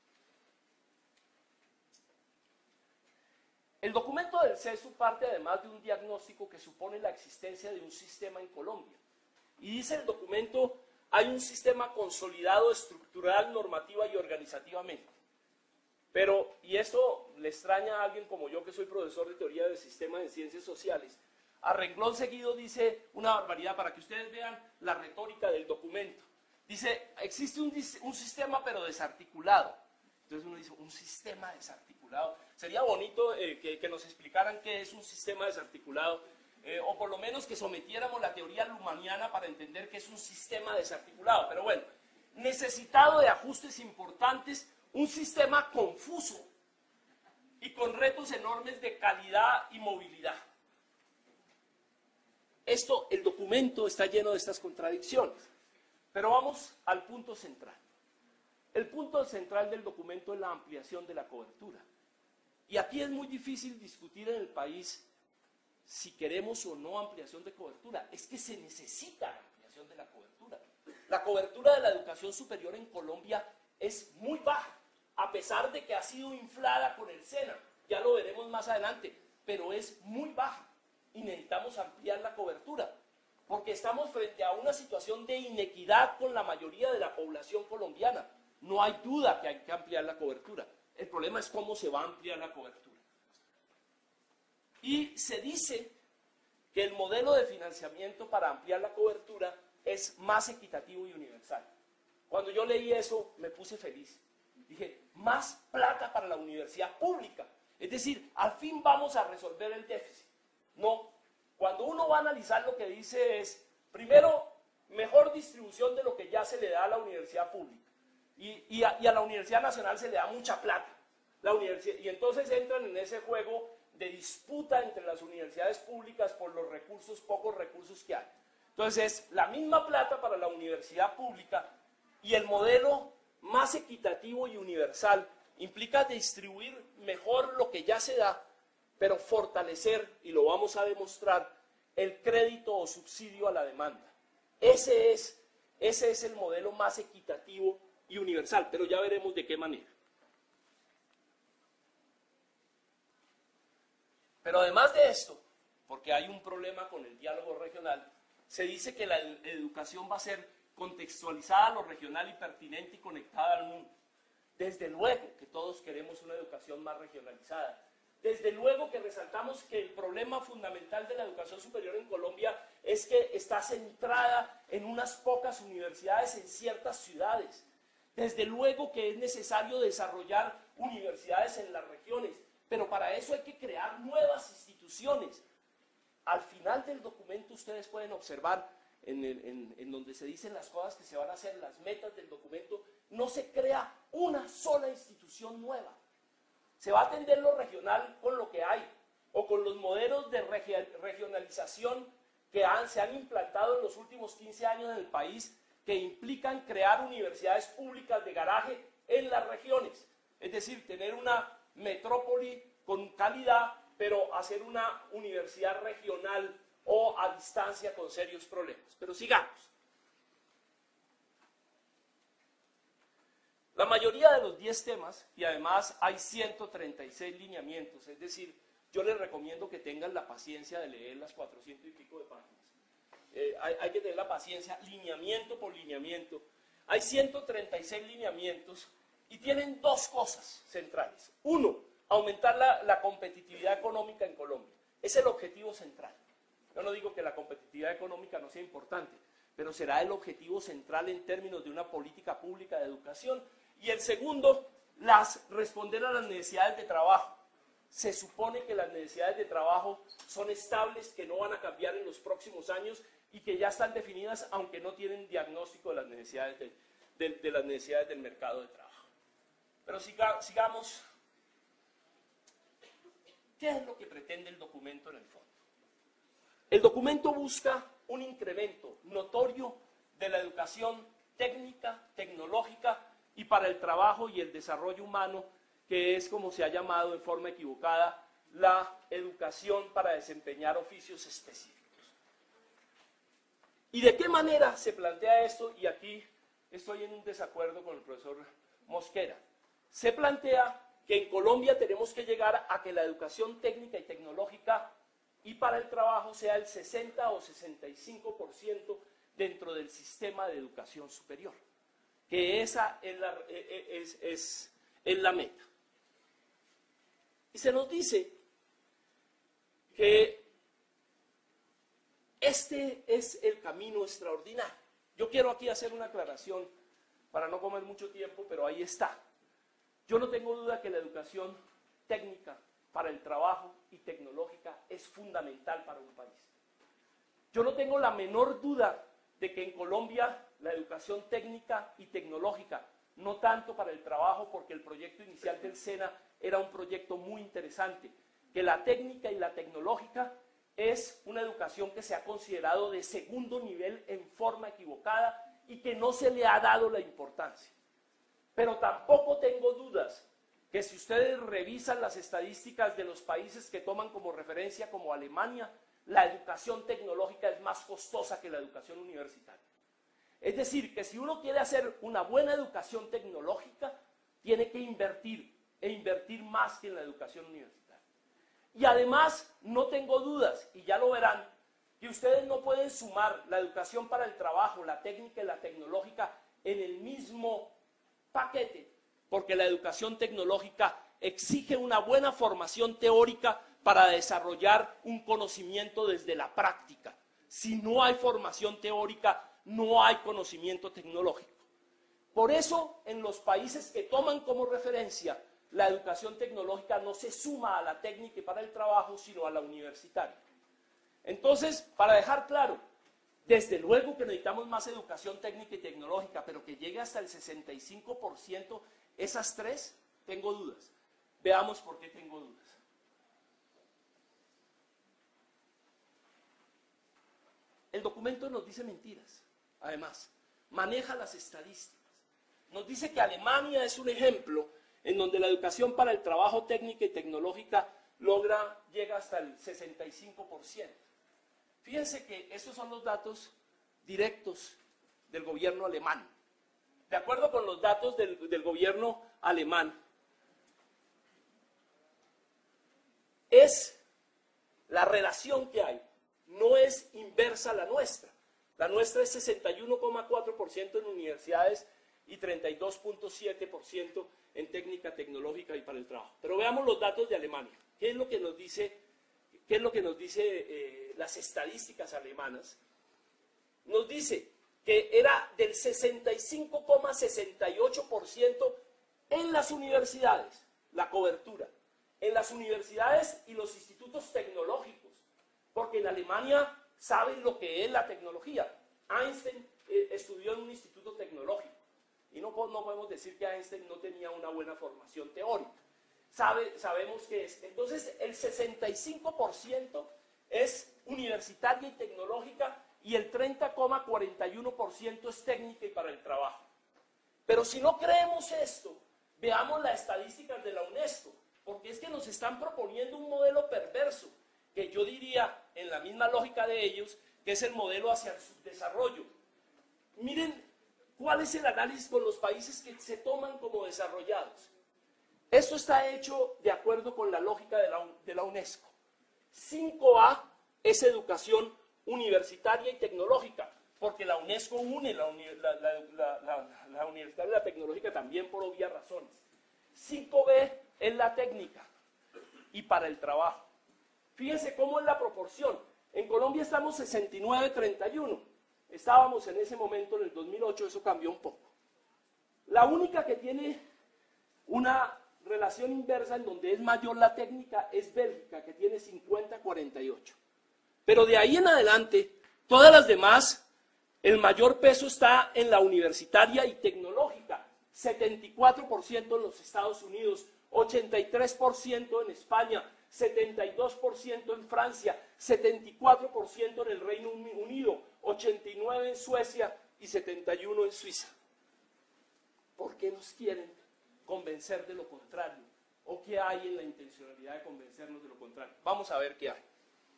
Speaker 3: El documento del CESU parte además de un diagnóstico que supone la existencia de un sistema en Colombia. Y dice el documento, hay un sistema consolidado estructural, normativa y organizativamente. Pero, y esto le extraña a alguien como yo que soy profesor de teoría de sistemas en ciencias sociales, a renglón seguido dice una barbaridad para que ustedes vean la retórica del documento. Dice, existe un sistema pero desarticulado. Entonces uno dice, un sistema desarticulado. Sería bonito que nos explicaran qué es un sistema desarticulado, o por lo menos que sometiéramos la teoría lumaniana para entender qué es un sistema desarticulado. Pero bueno, necesitado de ajustes importantes, un sistema confuso y con retos enormes de calidad y movilidad. El documento está lleno de estas contradicciones, pero vamos al punto central. El punto central del documento es la ampliación de la cobertura. Y aquí es muy difícil discutir en el país si queremos o no ampliación de cobertura. Es que se necesita ampliación de la cobertura. La cobertura de la educación superior en Colombia es muy baja, a pesar de que ha sido inflada con el SENA. Ya lo veremos más adelante, pero es muy baja. Y necesitamos ampliar la cobertura, porque estamos frente a una situación de inequidad con la mayoría de la población colombiana. No hay duda que hay que ampliar la cobertura. El problema es cómo se va a ampliar la cobertura. Y se dice que el modelo de financiamiento para ampliar la cobertura es más equitativo y universal. Cuando yo leí eso me puse feliz. Dije, más plata para la universidad pública. Es decir, al fin vamos a resolver el déficit. No, cuando uno va a analizar lo que dice es, primero, mejor distribución de lo que ya se le da a la universidad pública. Y a la Universidad Nacional se le da mucha plata. Y entonces entran en ese juego de disputa entre las universidades públicas por los recursos, pocos recursos que hay. Entonces es la misma plata para la universidad pública y el modelo más equitativo y universal implica distribuir mejor lo que ya se da, pero fortalecer, y lo vamos a demostrar, el crédito o subsidio a la demanda. Ese es el modelo más equitativo y universal, pero ya veremos de qué manera. Pero además de esto, porque hay un problema con el diálogo regional, se dice que la educación va a ser contextualizada a lo regional y pertinente y conectada al mundo. Desde luego que todos queremos una educación más regionalizada. Desde luego que resaltamos que el problema fundamental de la educación superior en Colombia es que está centrada en unas pocas universidades en ciertas ciudades. Desde luego que es necesario desarrollar universidades en las regiones, pero para eso hay que crear nuevas instituciones. Al final del documento ustedes pueden observar en donde se dicen las cosas que se van a hacer, las metas del documento, no se crea una sola institución nueva. Se va a atender lo regional con lo que hay, o con los modelos de regionalización que se han implantado en los últimos 15 años en el país, que implican crear universidades públicas de garaje en las regiones. Es decir, tener una metrópoli con calidad, pero hacer una universidad regional o a distancia con serios problemas. Pero sigamos. La mayoría de los 10 temas, y además hay 136 lineamientos, es decir, yo les recomiendo que tengan la paciencia de leer las 400 y pico de páginas. Hay que tener la paciencia, lineamiento por lineamiento. Hay 136 lineamientos y tienen dos cosas centrales. Uno, aumentar la competitividad económica en Colombia. Es el objetivo central. Yo no digo que la competitividad económica no sea importante, pero será el objetivo central en términos de una política pública de educación. Y el segundo, responder a las necesidades de trabajo. Se supone que las necesidades de trabajo son estables, que no van a cambiar en los próximos años y que ya están definidas, aunque no tienen diagnóstico de las necesidades, de las necesidades del mercado de trabajo. Pero sigamos. ¿Qué es lo que pretende el documento en el fondo? El documento busca un incremento notorio de la educación técnica, tecnológica y para el trabajo y el desarrollo humano, que es como se ha llamado en forma equivocada la educación para desempeñar oficios específicos. ¿Y de qué manera se plantea esto? Y aquí estoy en un desacuerdo con el profesor Mosquera. Se plantea que en Colombia tenemos que llegar a que la educación técnica y tecnológica y para el trabajo sea el 60 o 65% dentro del sistema de educación superior, que esa es la meta. Y se nos dice que este es el camino extraordinario. Yo quiero aquí hacer una aclaración para no comer mucho tiempo, pero ahí está. Yo no tengo duda que la educación técnica para el trabajo y tecnológica es fundamental para un país. Yo no tengo la menor duda de que en Colombia la educación técnica y tecnológica, no tanto para el trabajo, porque el proyecto inicial del SENA era un proyecto muy interesante, que la técnica y la tecnológica es una educación que se ha considerado de segundo nivel en forma equivocada y que no se le ha dado la importancia. Pero tampoco tengo dudas que si ustedes revisan las estadísticas de los países que toman como referencia, como Alemania, la educación tecnológica es más costosa que la educación universitaria. Es decir, que si uno quiere hacer una buena educación tecnológica, tiene que invertir, e invertir más que en la educación universitaria. Y además, no tengo dudas, y ya lo verán, que ustedes no pueden sumar la educación para el trabajo, la técnica y la tecnológica en el mismo paquete, porque la educación tecnológica exige una buena formación teórica para desarrollar un conocimiento desde la práctica. Si no hay formación teórica, no hay conocimiento tecnológico. Por eso, en los países que toman como referencia la educación tecnológica no se suma a la técnica y para el trabajo, sino a la universitaria. Entonces, para dejar claro, desde luego que necesitamos más educación técnica y tecnológica, pero que llegue hasta el 65%, esas tres, tengo dudas. Veamos por qué tengo dudas. El documento nos dice mentiras, además, maneja las estadísticas. Nos dice que Alemania es un ejemplo en donde la educación para el trabajo técnica y tecnológica llega hasta el 65%. Fíjense que estos son los datos directos del gobierno alemán. De acuerdo con los datos del gobierno alemán, es la relación que hay, no es inversa a la nuestra. La nuestra es 61,4% en universidades y 32,7% en técnica tecnológica y para el trabajo. Pero veamos los datos de Alemania. ¿Qué es lo que nos dice, las estadísticas alemanas? Nos dice que era del 65,68% en las universidades, la cobertura. En las universidades y los institutos tecnológicos, porque en Alemania saben lo que es la tecnología. Einstein estudió en un instituto tecnológico y no podemos decir que Einstein no tenía una buena formación teórica. Sabemos que es. Entonces, el 65% es universitaria y tecnológica y el 30,41% es técnica y para el trabajo. Pero si no creemos esto, veamos las estadísticas de la UNESCO, porque es que nos están proponiendo un modelo perverso, que yo diría, en la misma lógica de ellos, que es el modelo hacia el subdesarrollo. Miren cuál es el análisis con los países que se toman como desarrollados. Esto está hecho de acuerdo con la lógica de la UNESCO. 5A es educación universitaria y tecnológica, porque la UNESCO une la universitaria y la tecnológica también por obvias razones. 5B es la técnica y para el trabajo. Fíjense cómo es la proporción. En Colombia estamos 69-31. Estábamos en ese momento, en el 2008, eso cambió un poco. La única que tiene una relación inversa en donde es mayor la técnica es Bélgica, que tiene 50-48. Pero de ahí en adelante, todas las demás, el mayor peso está en la universitaria y tecnológica. 74% en los Estados Unidos, 83% en España, 72% en Francia, 74% en el Reino Unido, 89% en Suecia y 71% en Suiza. ¿Por qué nos quieren convencer de lo contrario? ¿O qué hay en la intencionalidad de convencernos de lo contrario? Vamos a ver qué hay.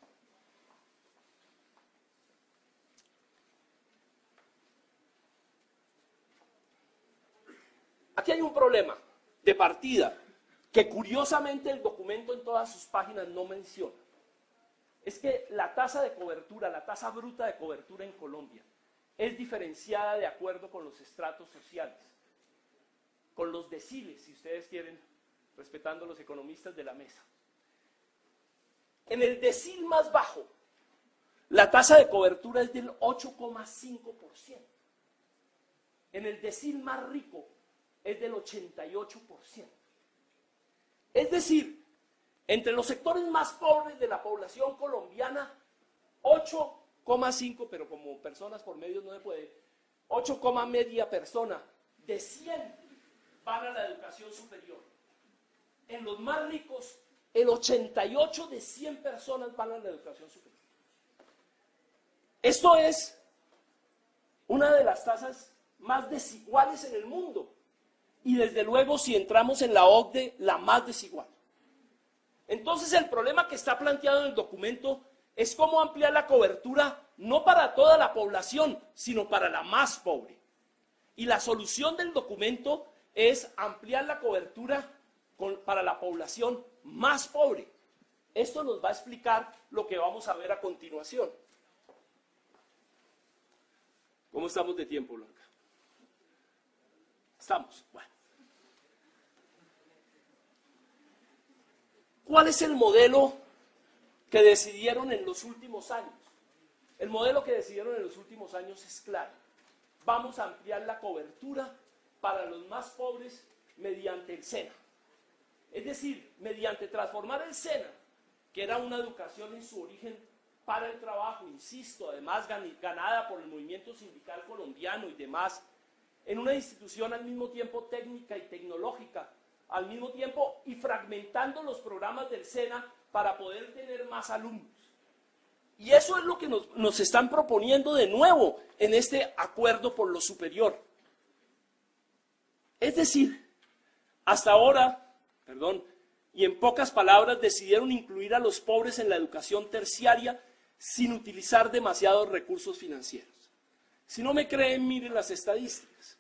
Speaker 3: Aquí hay un problema de partida que curiosamente el documento en todas sus páginas no menciona. Es que la tasa de cobertura, la tasa bruta de cobertura en Colombia es diferenciada de acuerdo con los estratos sociales, con los deciles, si ustedes quieren, respetando a los economistas de la mesa. En el decil más bajo, la tasa de cobertura es del 8,5%. En el decil más rico es del 88%. Es decir, entre los sectores más pobres de la población colombiana, 8,5, pero como personas por medios no se puede, 8, media persona de 100 van a la educación superior. En los más ricos, el 88 de 100 personas van a la educación superior. Esto es una de las tasas más desiguales en el mundo. Y desde luego, si entramos en la OCDE, la más desigual. Entonces, el problema que está planteado en el documento es cómo ampliar la cobertura, no para toda la población, sino para la más pobre. Y la solución del documento es ampliar la cobertura para la población más pobre. Esto nos va a explicar lo que vamos a ver a continuación. ¿Cómo estamos de tiempo, Blanca? Estamos, bueno. ¿Cuál es el modelo que decidieron en los últimos años? El modelo que decidieron en los últimos años es claro. Vamos a ampliar la cobertura para los más pobres mediante el SENA. Es decir, mediante transformar el SENA, que era una educación en su origen para el trabajo, insisto, además ganada por el movimiento sindical colombiano y demás, en una institución al mismo tiempo técnica y tecnológica, al mismo tiempo y fragmentando los programas del SENA para poder tener más alumnos. Y eso es lo que nos están proponiendo de nuevo en este acuerdo por lo superior. Es decir, hasta ahora, y en pocas palabras, decidieron incluir a los pobres en la educación terciaria sin utilizar demasiados recursos financieros. Si no me creen, miren las estadísticas.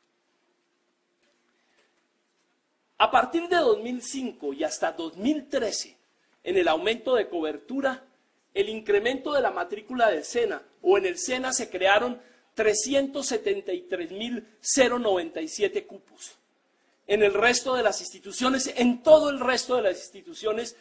Speaker 3: A partir de 2005 y hasta 2013, en el aumento de cobertura, el incremento de la matrícula del SENA, o en el SENA se crearon 373.097 cupos. En el resto de las instituciones, en todo el resto de las instituciones,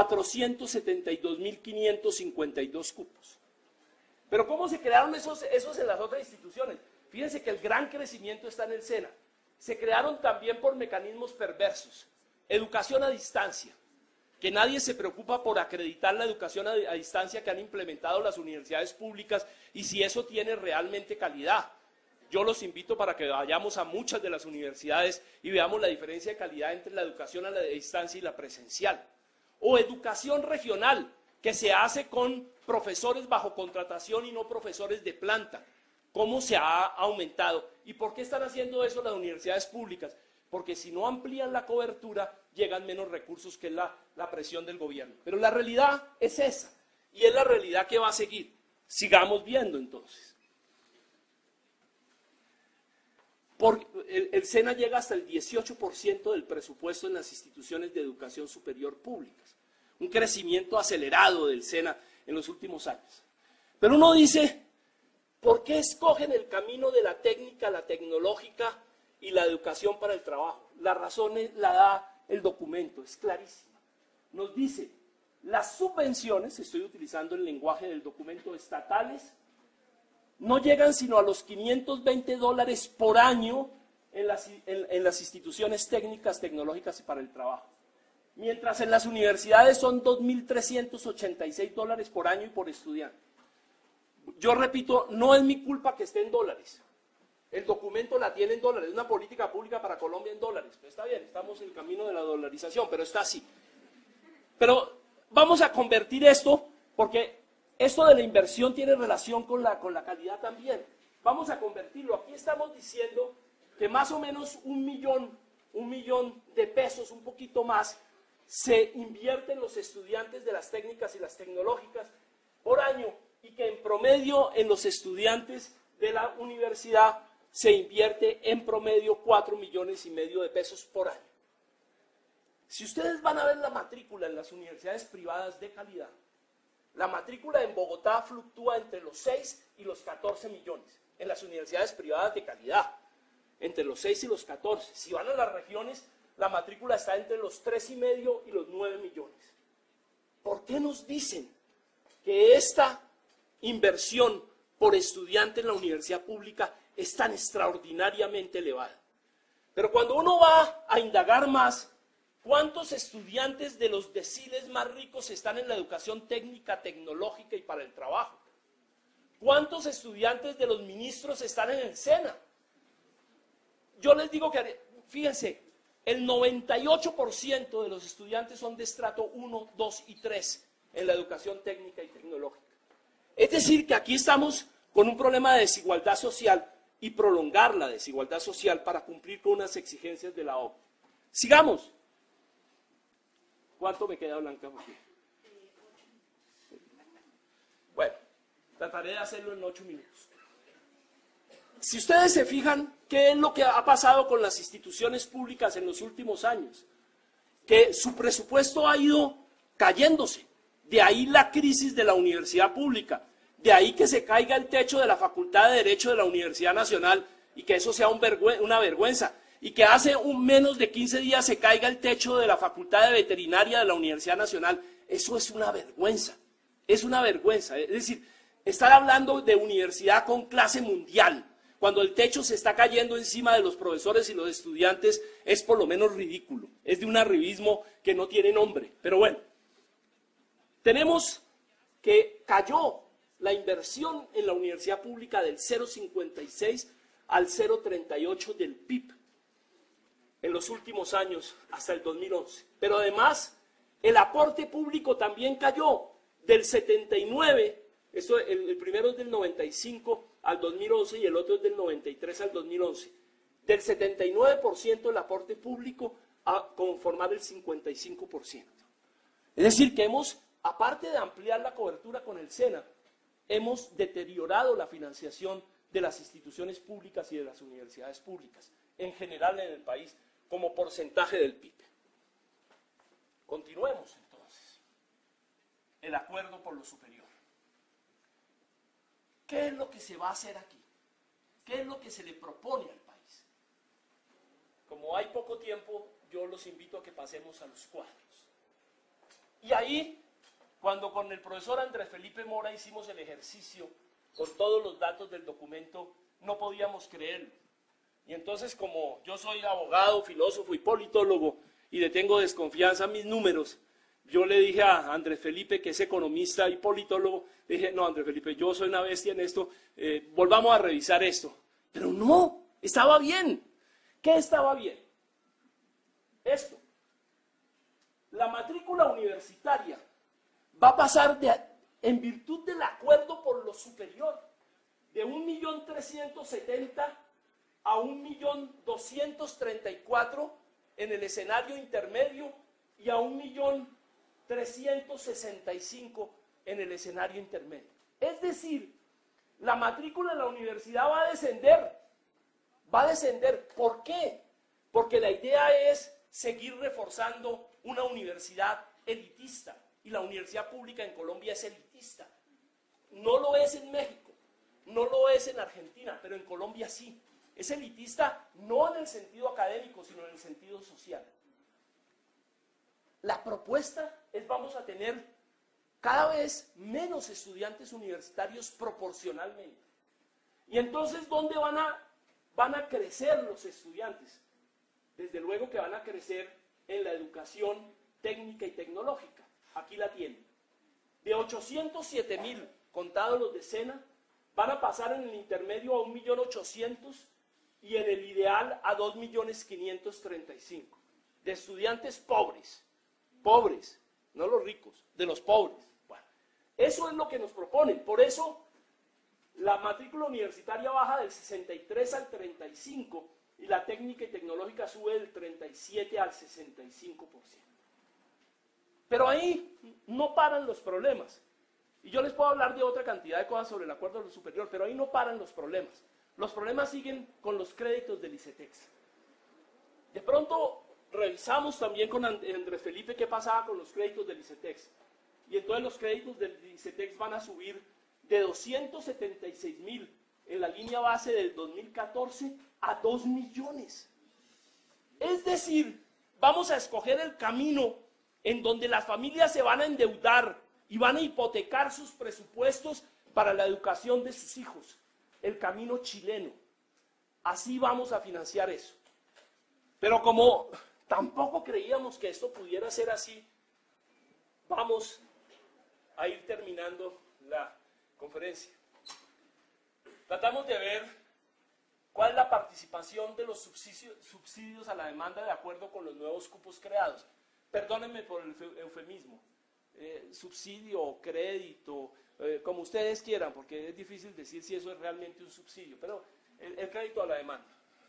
Speaker 3: 472.552 cupos. Pero ¿cómo se crearon esos en las otras instituciones? Fíjense que el gran crecimiento está en el SENA. Se crearon también por mecanismos perversos. Educación a distancia, que nadie se preocupa por acreditar la educación a distancia que han implementado las universidades públicas y si eso tiene realmente calidad. Yo los invito para que vayamos a muchas de las universidades y veamos la diferencia de calidad entre la educación a la distancia y la presencial. O educación regional, que se hace con profesores bajo contratación y no profesores de planta. ¿Cómo se ha aumentado? ¿Y por qué están haciendo eso las universidades públicas? Porque si no amplían la cobertura, llegan menos recursos, que es la presión del gobierno. Pero la realidad es esa, y es la realidad que va a seguir. Sigamos viendo entonces. El SENA llega hasta el 18% del presupuesto en las instituciones de educación superior públicas. Un crecimiento acelerado del SENA en los últimos años. Pero uno dice, ¿por qué escogen el camino de la técnica, la tecnológica y la educación para el trabajo? La razón la da el documento, es clarísima. Nos dice, las subvenciones, estoy utilizando el lenguaje del documento, estatales, no llegan sino a los $520 por año en las instituciones técnicas, tecnológicas y para el trabajo. Mientras en las universidades son $2.386 por año y por estudiante. Yo repito, no es mi culpa que esté en dólares. El documento la tiene en dólares, es una política pública para Colombia en dólares. Pero está bien, estamos en el camino de la dolarización, pero está así. Pero vamos a convertir esto, porque esto de la inversión tiene relación con la calidad también. Vamos a convertirlo. Aquí estamos diciendo que más o menos un millón de pesos, un poquito más, se invierte en los estudiantes de las técnicas y las tecnológicas por año, y que en promedio en los estudiantes de la universidad se invierte en promedio 4,5 millones de pesos por año. Si ustedes van a ver la matrícula en las universidades privadas de calidad, la matrícula en Bogotá fluctúa entre los 6 y los 14 millones, en las universidades privadas de calidad, entre los 6 y los 14. Si van a las regiones, la matrícula está entre los 3,5 y los 9 millones. ¿Por qué nos dicen que esta inversión por estudiante en la universidad pública es tan extraordinariamente elevada? Pero cuando uno va a indagar más, ¿cuántos estudiantes de los deciles más ricos están en la educación técnica, tecnológica y para el trabajo? ¿Cuántos estudiantes de los ministros están en el SENA? Yo les digo que, fíjense, el 98% de los estudiantes son de estrato 1, 2 y 3 en la educación técnica y tecnológica. Es decir, que aquí estamos con un problema de desigualdad social y prolongar la desigualdad social para cumplir con unas exigencias de la OCDE. Sigamos. ¿Cuánto me queda, Blanca? Bueno, trataré de hacerlo en 8 minutos. Si ustedes se fijan, ¿qué es lo que ha pasado con las instituciones públicas en los últimos años? Que su presupuesto ha ido cayéndose. De ahí la crisis de la universidad pública. De ahí que se caiga el techo de la Facultad de Derecho de la Universidad Nacional y que eso sea una vergüenza. Y que hace menos de 15 días se caiga el techo de la Facultad de Veterinaria de la Universidad Nacional. Eso es una vergüenza. Es una vergüenza. Es decir, estar hablando de universidad con clase mundial, cuando el techo se está cayendo encima de los profesores y los estudiantes, es por lo menos ridículo. Es de un arribismo que no tiene nombre. Pero bueno, tenemos que cayó la inversión en la universidad pública del 0,56 al 0,38 del PIB en los últimos años hasta el 2011. Pero además, el aporte público también cayó del 79, el primero es del 95 al 2011 y el otro es del 93 al 2011. Del 79% el aporte público a conformar el 55%. Es decir, que aparte de ampliar la cobertura con el SENA, hemos deteriorado la financiación de las instituciones públicas y de las universidades públicas, en general en el país, como porcentaje del PIB. Continuemos entonces. El acuerdo por lo superior. ¿Qué es lo que se va a hacer aquí? ¿Qué es lo que se le propone al país? Como hay poco tiempo, yo los invito a que pasemos a los cuadros. Y ahí, cuando con el profesor Andrés Felipe Mora hicimos el ejercicio con todos los datos del documento, no podíamos creerlo. Y entonces, como yo soy abogado, filósofo y politólogo, y le tengo desconfianza a mis números, yo le dije a Andrés Felipe, que es economista y politólogo, le dije, no, Andrés Felipe, yo soy una bestia en esto, volvamos a revisar esto. Pero no, estaba bien. ¿Qué estaba bien? Esto. La matrícula universitaria va a pasar en virtud del acuerdo por lo superior, de 1.370.000 a 1.234.000 en el escenario intermedio y a 1.365.000 en el escenario intermedio. Es decir, la matrícula en la universidad va a descender, Va a descender. ¿Por qué? Porque la idea es seguir reforzando una universidad elitista. Y la universidad pública en Colombia es elitista. No lo es en México, no lo es en Argentina, pero en Colombia sí. Es elitista no en el sentido académico, sino en el sentido social. La propuesta es: vamos a tener cada vez menos estudiantes universitarios proporcionalmente. Y entonces, ¿dónde van a crecer los estudiantes? Desde luego que van a crecer en la educación técnica y tecnológica. Aquí la tienen. De 807.000 contados los de SENA, van a pasar en el intermedio a 1.800.000 y en el ideal a 2.535.000 de estudiantes pobres, no los ricos, de los pobres. Bueno, eso es lo que nos proponen. Por eso la matrícula universitaria baja del 63 al 35 y la técnica y tecnológica sube del 37 al 65%. Pero ahí no paran los problemas. Y yo les puedo hablar de otra cantidad de cosas sobre el acuerdo superior, pero ahí no paran los problemas. Los problemas siguen con los créditos del ICETEX. De pronto revisamos también con Andrés Felipe qué pasaba con los créditos del ICETEX. Y entonces los créditos del ICETEX van a subir de 276.000 en la línea base del 2014 a 2 millones. Es decir, vamos a escoger el camino en donde las familias se van a endeudar y van a hipotecar sus presupuestos para la educación de sus hijos. El camino chileno. Así vamos a financiar eso. Pero como tampoco creíamos que esto pudiera ser así, vamos a ir terminando la conferencia. Tratamos de ver cuál es la participación de los subsidios a la demanda de acuerdo con los nuevos cupos creados. Perdónenme por el eufemismo. Subsidio, crédito, como ustedes quieran, porque es difícil decir si eso es realmente un subsidio, pero el crédito a la demanda.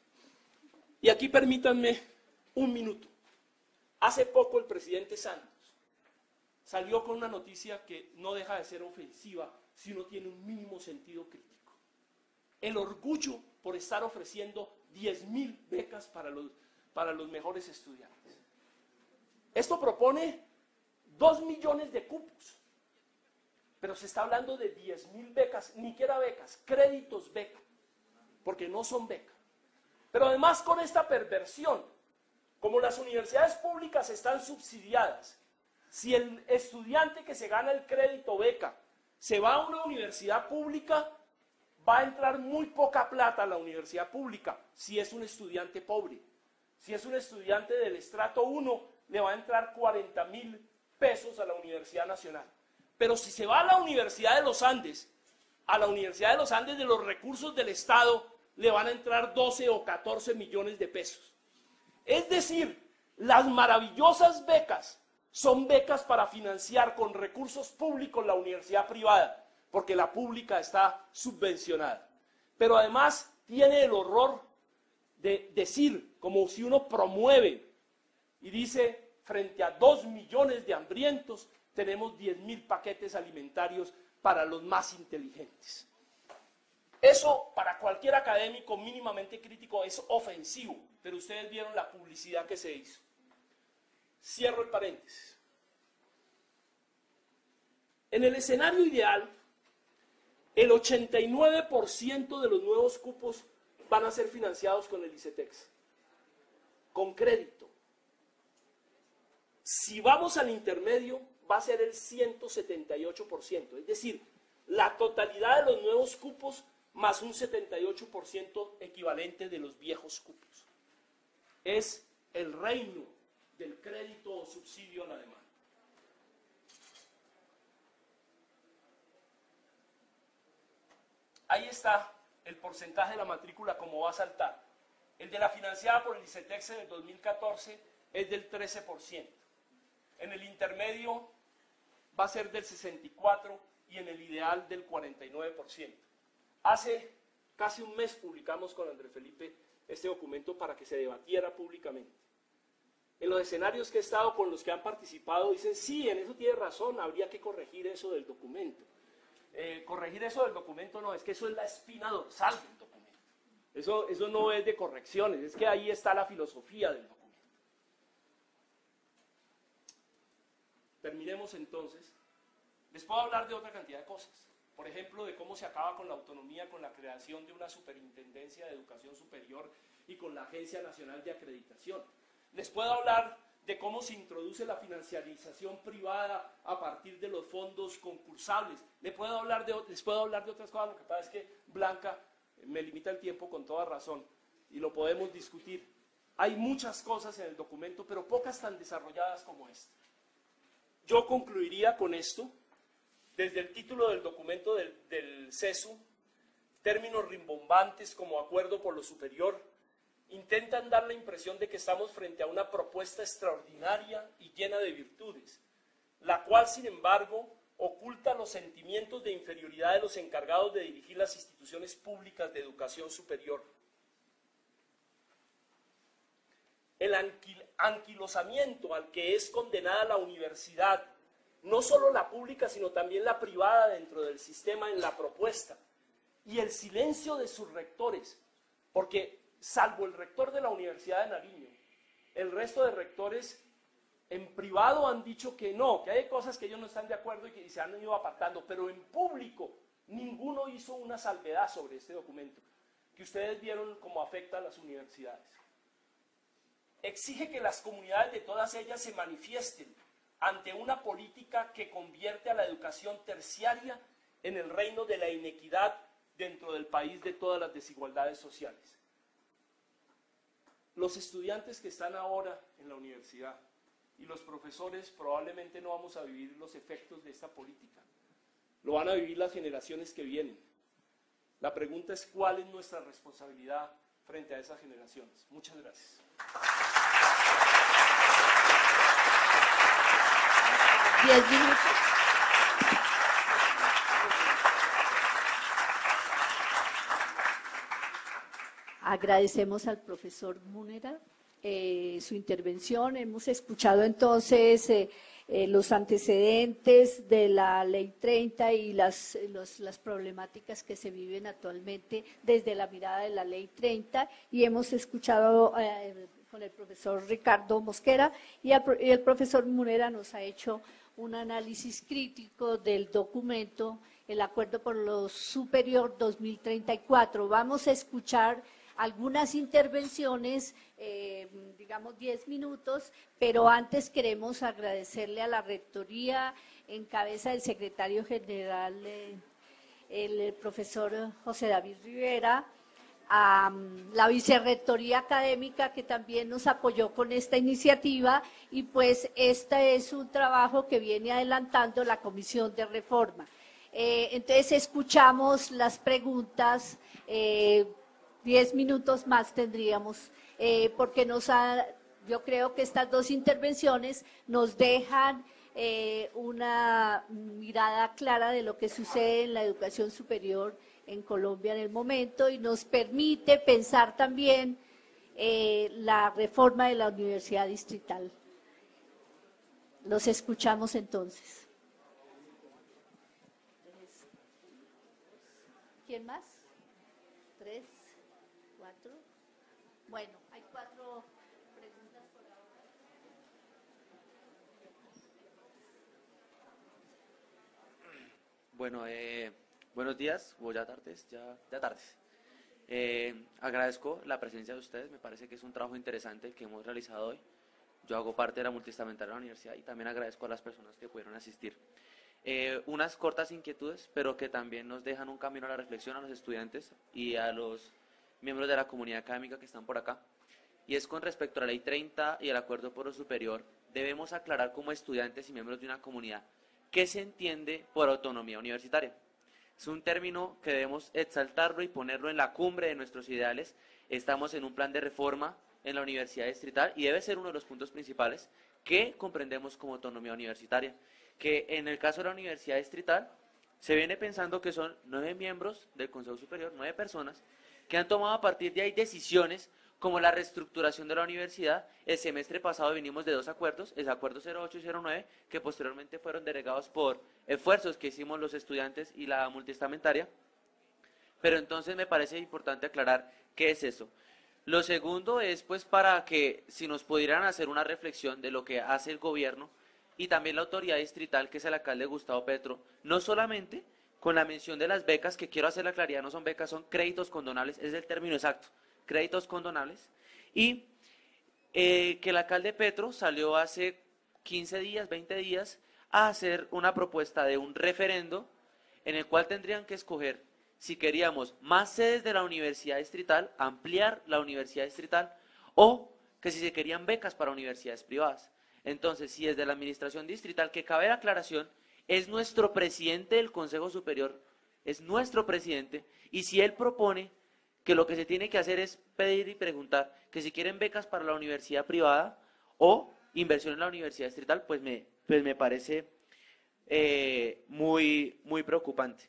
Speaker 3: Y aquí permítanme un minuto. Hace poco el presidente Santos salió con una noticia que no deja de ser ofensiva si uno tiene un mínimo sentido crítico. El orgullo por estar ofreciendo 10.000 becas para los mejores estudiantes. Esto propone 2 millones de cupos, pero se está hablando de 10.000 becas, ni siquiera becas, créditos beca, porque no son becas. Pero además con esta perversión, como las universidades públicas están subsidiadas, si el estudiante que se gana el crédito beca se va a una universidad pública, va a entrar muy poca plata a la universidad pública si es un estudiante pobre. Si es un estudiante del estrato 1, le va a entrar 40.000 pesos a la Universidad Nacional. Pero si se va a la Universidad de los Andes, de los recursos del Estado, le van a entrar 12 o 14 millones de pesos. Es decir, las maravillosas becas son becas para financiar con recursos públicos la universidad privada, porque la pública está subvencionada. Pero además tiene el horror de decir, como si uno promueve y dice, frente a 2 millones de hambrientos, tenemos 10.000 paquetes alimentarios para los más inteligentes. Eso para cualquier académico mínimamente crítico es ofensivo, pero ustedes vieron la publicidad que se hizo. Cierro el paréntesis. En el escenario ideal, el 89% de los nuevos cupos van a ser financiados con el ICETEX, con crédito. Si vamos al intermedio, va a ser el 178%, es decir, la totalidad de los nuevos cupos más un 78% equivalente de los viejos cupos. Es el reino del crédito o subsidio a la demanda. Ahí está el porcentaje de la matrícula como va a saltar. El de la financiada por el ICETEX en el 2014 es del 13%. En el intermedio va a ser del 64% y en el ideal del 49%. Hace casi un mes publicamos con Andrés Felipe este documento para que se debatiera públicamente. En los escenarios que he estado con los que han participado dicen, sí, en eso tiene razón, habría que corregir eso del documento. Corregir eso del documento no, es que eso es la espina dorsal del documento. Eso no es de correcciones, es que ahí está la filosofía del documento. Terminemos entonces. Les puedo hablar de otra cantidad de cosas. Por ejemplo, de cómo se acaba con la autonomía, con la creación de una superintendencia de educación superior y con la Agencia Nacional de Acreditación. Les puedo hablar de cómo se introduce la financiarización privada a partir de los fondos concursables. Les puedo hablar de otras cosas, lo que pasa es que Blanca me limita el tiempo con toda razón y lo podemos discutir. Hay muchas cosas en el documento, pero pocas tan desarrolladas como esta. Yo concluiría con esto. Desde el título del documento del CESU, términos rimbombantes como acuerdo por lo superior, intentan dar la impresión de que estamos frente a una propuesta extraordinaria y llena de virtudes, la cual, sin embargo, oculta los sentimientos de inferioridad de los encargados de dirigir las instituciones públicas de educación superior. El anquilosamiento al que es condenada la universidad, no solo la pública, sino también la privada dentro del sistema en la propuesta, y el silencio de sus rectores, porque salvo el rector de la Universidad de Nariño, el resto de rectores en privado han dicho que no, que hay cosas que ellos no están de acuerdo y que se han ido apartando, pero en público ninguno hizo una salvedad sobre este documento, que ustedes vieron cómo afecta a las universidades. Exige que las comunidades de todas ellas se manifiesten ante una política que convierte a la educación terciaria en el reino de la inequidad dentro del país de todas las desigualdades sociales. Los estudiantes que están ahora en la universidad y los profesores probablemente no vamos a vivir los efectos de esta política. Lo van a vivir las generaciones que vienen. La pregunta es cuál es nuestra responsabilidad frente a esas generaciones. Muchas gracias.
Speaker 1: Agradecemos al profesor Múnera su intervención. Hemos escuchado entonces los antecedentes de la Ley 30 y las problemáticas que se viven actualmente desde la mirada de la Ley 30, y hemos escuchado con el profesor Ricardo Mosquera, y el profesor Múnera nos ha hecho un análisis crítico del documento, el Acuerdo por lo Superior 2034. Vamos a escuchar algunas intervenciones, digamos 10 minutos, pero antes queremos agradecerle a la Rectoría, en cabeza del secretario general, el profesor José David Rivera, a la Vicerrectoría Académica, que también nos apoyó con esta iniciativa, y pues este es un trabajo que viene adelantando la Comisión de Reforma. Entonces escuchamos las preguntas, 10 minutos más tendríamos, porque yo creo que estas dos intervenciones nos dejan una mirada clara de lo que sucede en la educación superior en Colombia en el momento, y nos permite pensar también la reforma de la Universidad Distrital. Los escuchamos entonces. ¿Quién más? 3, 4. Bueno, hay 4 preguntas por ahora.
Speaker 4: Bueno, buenos días, o ya tardes, ya tardes. Agradezco la presencia de ustedes, me parece que es un trabajo interesante el que hemos realizado hoy. Yo hago parte de la multistamentaria de la universidad y también agradezco a las personas que pudieron asistir. Unas cortas inquietudes, pero que también nos dejan un camino a la reflexión a los estudiantes y a los miembros de la comunidad académica que están por acá. Y es con respecto a la Ley 30 y el Acuerdo por lo Superior, debemos aclarar como estudiantes y miembros de una comunidad qué se entiende por autonomía universitaria. Es un término que debemos exaltarlo y ponerlo en la cumbre de nuestros ideales. Estamos en un plan de reforma en la Universidad Distrital y debe ser uno de los puntos principales que comprendemos como autonomía universitaria. Que en el caso de la Universidad Distrital se viene pensando que son 9 miembros del Consejo Superior, 9 personas, que han tomado a partir de ahí decisiones como la reestructuración de la universidad. El semestre pasado vinimos de 2 acuerdos, el acuerdo 08 y 09, que posteriormente fueron delegados por esfuerzos que hicimos los estudiantes y la multistamentaria. Pero entonces me parece importante aclarar ¿Qué es eso? Lo segundo es pues para que si nos pudieran hacer una reflexión de lo que hace el gobierno y también la autoridad distrital, que es el alcalde Gustavo Petro, no solamente con la mención de las becas, que quiero hacer la claridad, no son becas, son créditos condonables, es el término exacto, créditos condonables, y que el alcalde Petro salió hace 15 días, 20 días, a hacer una propuesta de un referendo en el cual tendrían que escoger si queríamos más sedes de la universidad distrital, ampliar la universidad distrital, o que si se querían becas para universidades privadas. Entonces, si es de la administración distrital, que cabe la aclaración, es nuestro presidente del Consejo Superior, es nuestro presidente, y si él propone que lo que se tiene que hacer es pedir y preguntar que si quieren becas para la universidad privada o inversión en la universidad distrital, pues me parece muy preocupante.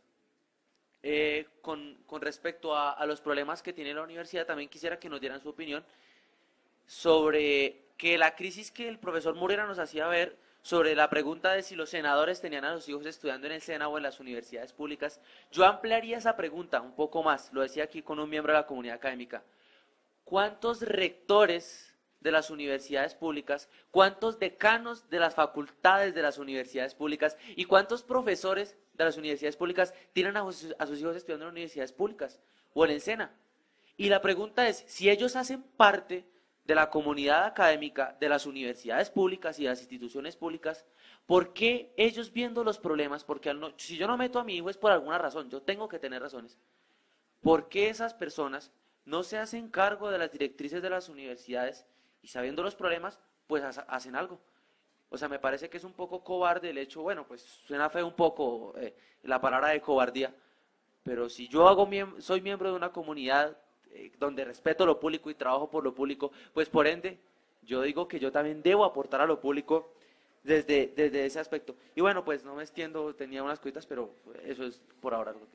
Speaker 4: Con respecto a los problemas que tiene la universidad, también quisiera que nos dieran su opinión sobre que la crisis que el profesor Murera nos hacía ver sobre la pregunta de si los senadores tenían a sus hijos estudiando en el SENA o en las universidades públicas. Yo ampliaría esa pregunta un poco más, lo decía aquí con un miembro de la comunidad académica. ¿Cuántos rectores de las universidades públicas, cuántos decanos de las facultades de las universidades públicas y cuántos profesores de las universidades públicas tienen a sus hijos estudiando en universidades públicas o en el SENA? Y la pregunta es, si ellos hacen parte de la comunidad académica de las universidades públicas y de las instituciones públicas, ¿por qué ellos viendo los problemas? Porque si yo no meto a mi hijo es por alguna razón, yo tengo que tener razones. ¿Por qué esas personas no se hacen cargo de las directrices de las universidades y sabiendo los problemas, pues hacen algo? O sea, me parece que es un poco cobarde el hecho, bueno, pues suena feo un poco la palabra de cobardía, pero si yo soy miembro de una comunidad donde respeto lo público y trabajo por lo público, pues por ende, yo digo que yo también debo aportar a lo público desde ese aspecto. Y bueno, pues no me extiendo, tenía unas cositas, pero eso es por ahora lo que...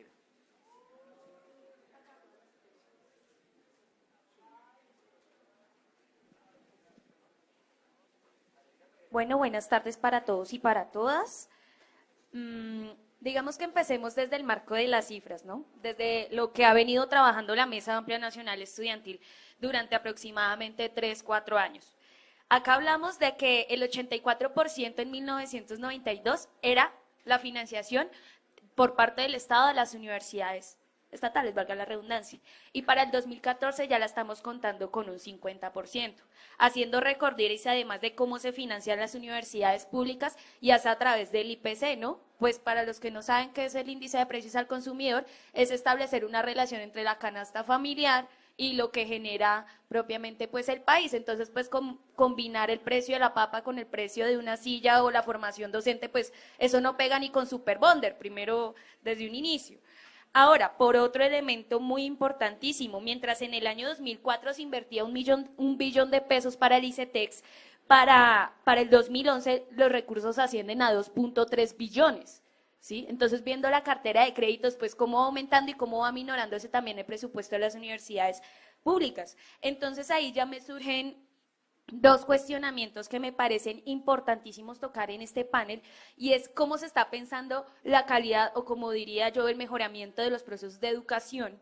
Speaker 5: Bueno, buenas tardes para todos y para todas. Digamos que empecemos desde el marco de las cifras, ¿no? Desde lo que ha venido trabajando la Mesa Amplia Nacional Estudiantil durante aproximadamente 3, 4 años. Acá hablamos de que el 84% en 1992 era la financiación por parte del Estado de las universidades estatales, valga la redundancia, y para el 2014 ya la estamos contando con un 50%, haciendo recordarse además de cómo se financian las universidades públicas y es a través del IPC, ¿no? Pues para los que no saben qué es el índice de precios al consumidor, es establecer una relación entre la canasta familiar y lo que genera propiamente pues el país. Entonces pues combinar el precio de la papa con el precio de una silla o la formación docente, pues eso no pega ni con Superbonder, primero desde un inicio. Ahora, por otro elemento muy importantísimo, mientras en el año 2004 se invertía un billón de pesos para el ICETEX, para el 2011 los recursos ascienden a 2.3 billones, ¿sí? Entonces, viendo la cartera de créditos, pues cómo va aumentando y cómo va minorándose también el presupuesto de las universidades públicas. Entonces, ahí ya me surgen dos cuestionamientos que me parecen importantísimos tocar en este panel, y es cómo se está pensando la calidad, o como diría yo, el mejoramiento de los procesos de educación,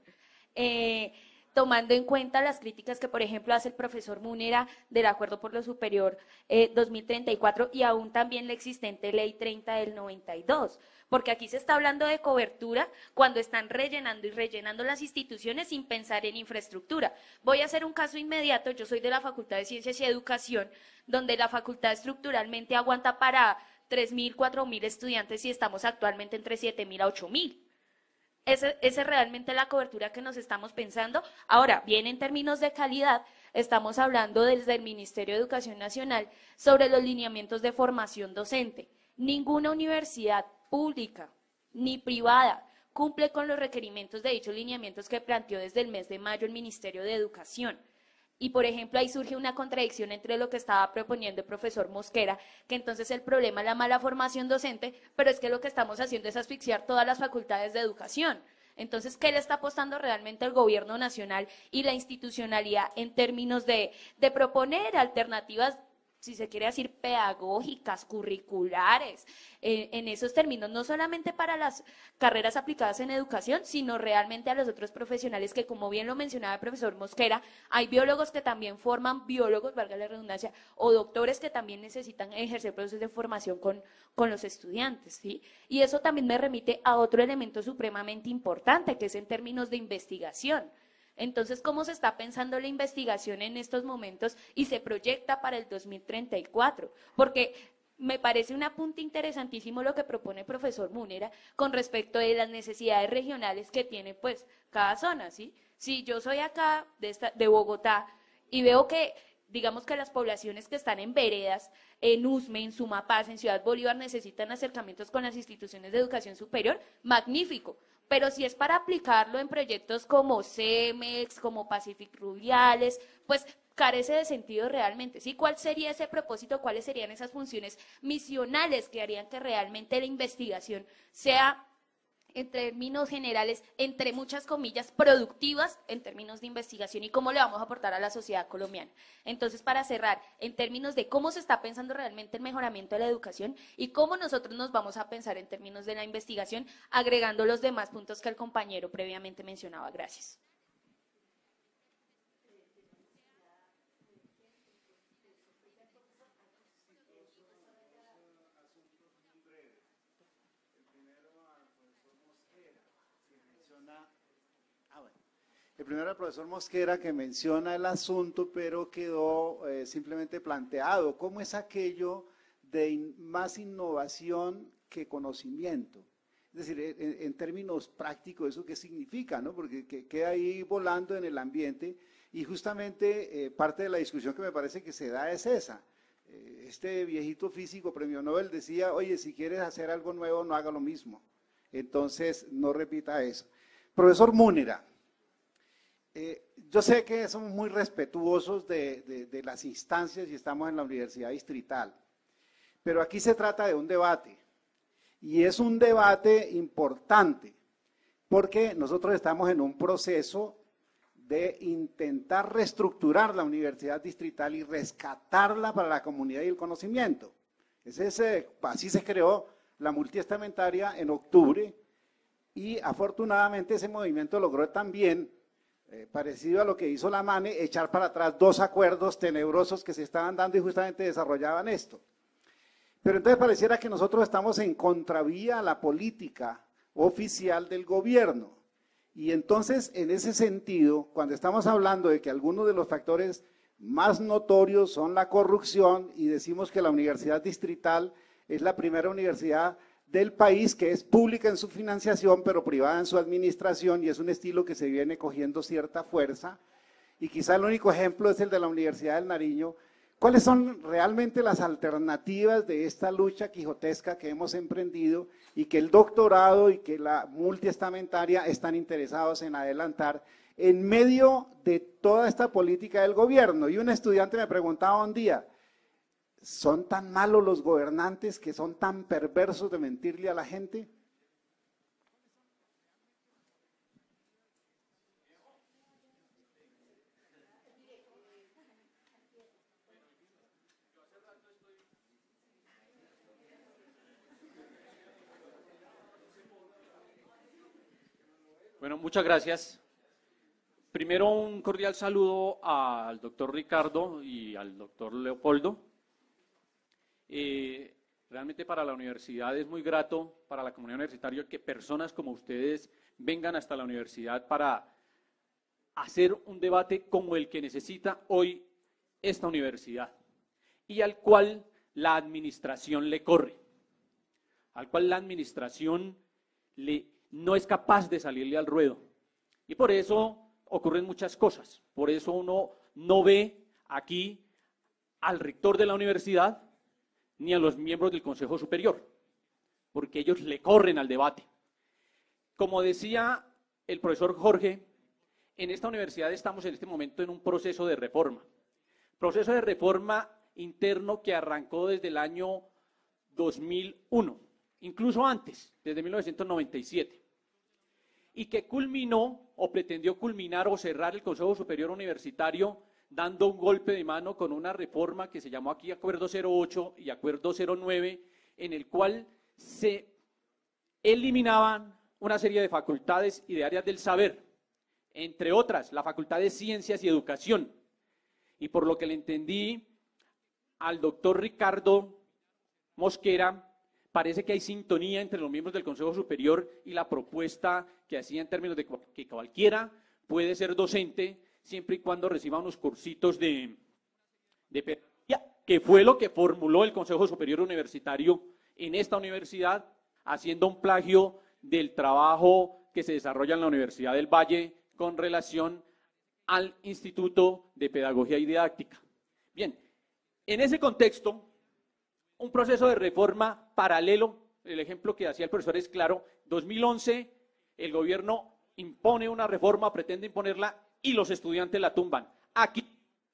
Speaker 5: tomando en cuenta las críticas que, por ejemplo, hace el profesor Munera del Acuerdo por lo Superior 2034 y aún también la existente Ley 30 del 92, porque aquí se está hablando de cobertura cuando están rellenando y rellenando las instituciones sin pensar en infraestructura. Voy a hacer un caso inmediato, yo soy de la Facultad de Ciencias y Educación, donde la facultad estructuralmente aguanta para 3.000, 4.000 estudiantes y estamos actualmente entre 7.000 a 8.000. Esa es realmente la cobertura que nos estamos pensando. Ahora, bien, en términos de calidad, estamos hablando desde el Ministerio de Educación Nacional sobre los lineamientos de formación docente. Ninguna universidad pública ni privada cumple con los requerimientos de dichos lineamientos que planteó desde el mes de mayo el Ministerio de Educación. Y, por ejemplo, ahí surge una contradicción entre lo que estaba proponiendo el profesor Mosquera, que entonces el problema es la mala formación docente, pero es que lo que estamos haciendo es asfixiar todas las facultades de educación. Entonces, ¿qué le está apostando realmente el gobierno nacional y la institucionalidad en términos de proponer alternativas si se quiere decir, pedagógicas, curriculares, en esos términos, no solamente para las carreras aplicadas en educación, sino realmente a los otros profesionales que, como bien lo mencionaba el profesor Mosquera, hay biólogos que también forman biólogos, valga la redundancia, o doctores que también necesitan ejercer procesos de formación con los estudiantes, ¿sí? Y eso también me remite a otro elemento supremamente importante, que es en términos de investigación. Entonces, ¿cómo se está pensando la investigación en estos momentos y se proyecta para el 2034? Porque me parece un apunte interesantísimo lo que propone el profesor Múnera con respecto de las necesidades regionales que tiene pues cada zona, ¿sí? Si yo soy acá de Bogotá y veo que, digamos que las poblaciones que están en veredas, en Usme, en Sumapaz, en Ciudad Bolívar, necesitan acercamientos con las instituciones de educación superior, magnífico. Pero si es para aplicarlo en proyectos como CEMEX, como Pacific Rubiales, pues carece de sentido realmente, ¿sí? ¿Cuál sería ese propósito? ¿Cuáles serían esas funciones misionales que harían que realmente la investigación sea, en términos generales, entre muchas comillas, productivas en términos de investigación y cómo le vamos a aportar a la sociedad colombiana? Entonces, para cerrar, en términos de cómo se está pensando realmente el mejoramiento de la educación y cómo nosotros nos vamos a pensar en términos de la investigación, agregando los demás puntos que el compañero previamente mencionaba. Gracias.
Speaker 6: El primero al profesor Mosquera, que menciona el asunto, pero quedó simplemente planteado. ¿Cómo es aquello de más innovación que conocimiento? Es decir, en términos prácticos, ¿eso qué significa, no? Porque queda ahí volando en el ambiente y justamente parte de la discusión que me parece que se da es esa. Este viejito físico, premio Nobel, decía, oye, si quieres hacer algo nuevo, no haga lo mismo. Entonces, no repita eso. Profesor Múnera. Yo sé que somos muy respetuosos de las instancias y estamos en la Universidad Distrital, pero aquí se trata de un debate, y es un debate importante, porque nosotros estamos en un proceso de intentar reestructurar la Universidad Distrital y rescatarla para la comunidad y el conocimiento. Así se creó la multiestamentaria en octubre, y afortunadamente ese movimiento logró también, parecido a lo que hizo la MANE, echar para atrás 2 acuerdos tenebrosos que se estaban dando y justamente desarrollaban esto. Pero entonces pareciera que nosotros estamos en contravía a la política oficial del gobierno. Y entonces, en ese sentido, cuando estamos hablando de que algunos de los factores más notorios son la corrupción y decimos que la Universidad Distrital es la primera universidad del país que es pública en su financiación, pero privada en su administración, y es un estilo que se viene cogiendo cierta fuerza, y quizá el único ejemplo es el de la Universidad del Nariño. ¿Cuáles son realmente las alternativas de esta lucha quijotesca que hemos emprendido y que el doctorado y que la multiestamentaria están interesados en adelantar en medio de toda esta política del gobierno? Y un estudiante me preguntaba un día, ¿son tan malos los gobernantes que son tan perversos de mentirle a la gente?
Speaker 7: Bueno, muchas gracias. Primero, un cordial saludo al doctor Ricardo y al doctor Leopoldo. Realmente para la universidad es muy grato, para la comunidad universitaria, que personas como ustedes vengan hasta la universidad para hacer un debate como el que necesita hoy esta universidad y al cual la administración le corre, al cual la administración no es capaz de salirle al ruedo. Y por eso ocurren muchas cosas. Por eso uno no ve aquí al rector de la universidad ni a los miembros del Consejo Superior, porque ellos le corren al debate. Como decía el profesor Jorge, en esta universidad estamos en este momento en un proceso de reforma interno que arrancó desde el año 2001, incluso antes, desde 1997, y que culminó o pretendió culminar o cerrar el Consejo Superior Universitario dando un golpe de mano con una reforma que se llamó aquí Acuerdo 08 y Acuerdo 09, en el cual se eliminaban una serie de facultades y de áreas del saber, entre otras, la Facultad de Ciencias y Educación. Y por lo que le entendí al doctor Ricardo Mosquera, parece que hay sintonía entre los miembros del Consejo Superior y la propuesta que hacía en términos de que cualquiera puede ser docente siempre y cuando reciba unos cursitos de pedagogía, que fue lo que formuló el Consejo Superior Universitario en esta universidad, haciendo un plagio del trabajo que se desarrolla en la Universidad del Valle con relación al Instituto de Pedagogía y Didáctica. Bien, en ese contexto, un proceso de reforma paralelo, el ejemplo que hacía el profesor es claro, 2011 el gobierno impone una reforma, pretende imponerla y los estudiantes la tumban. Aquí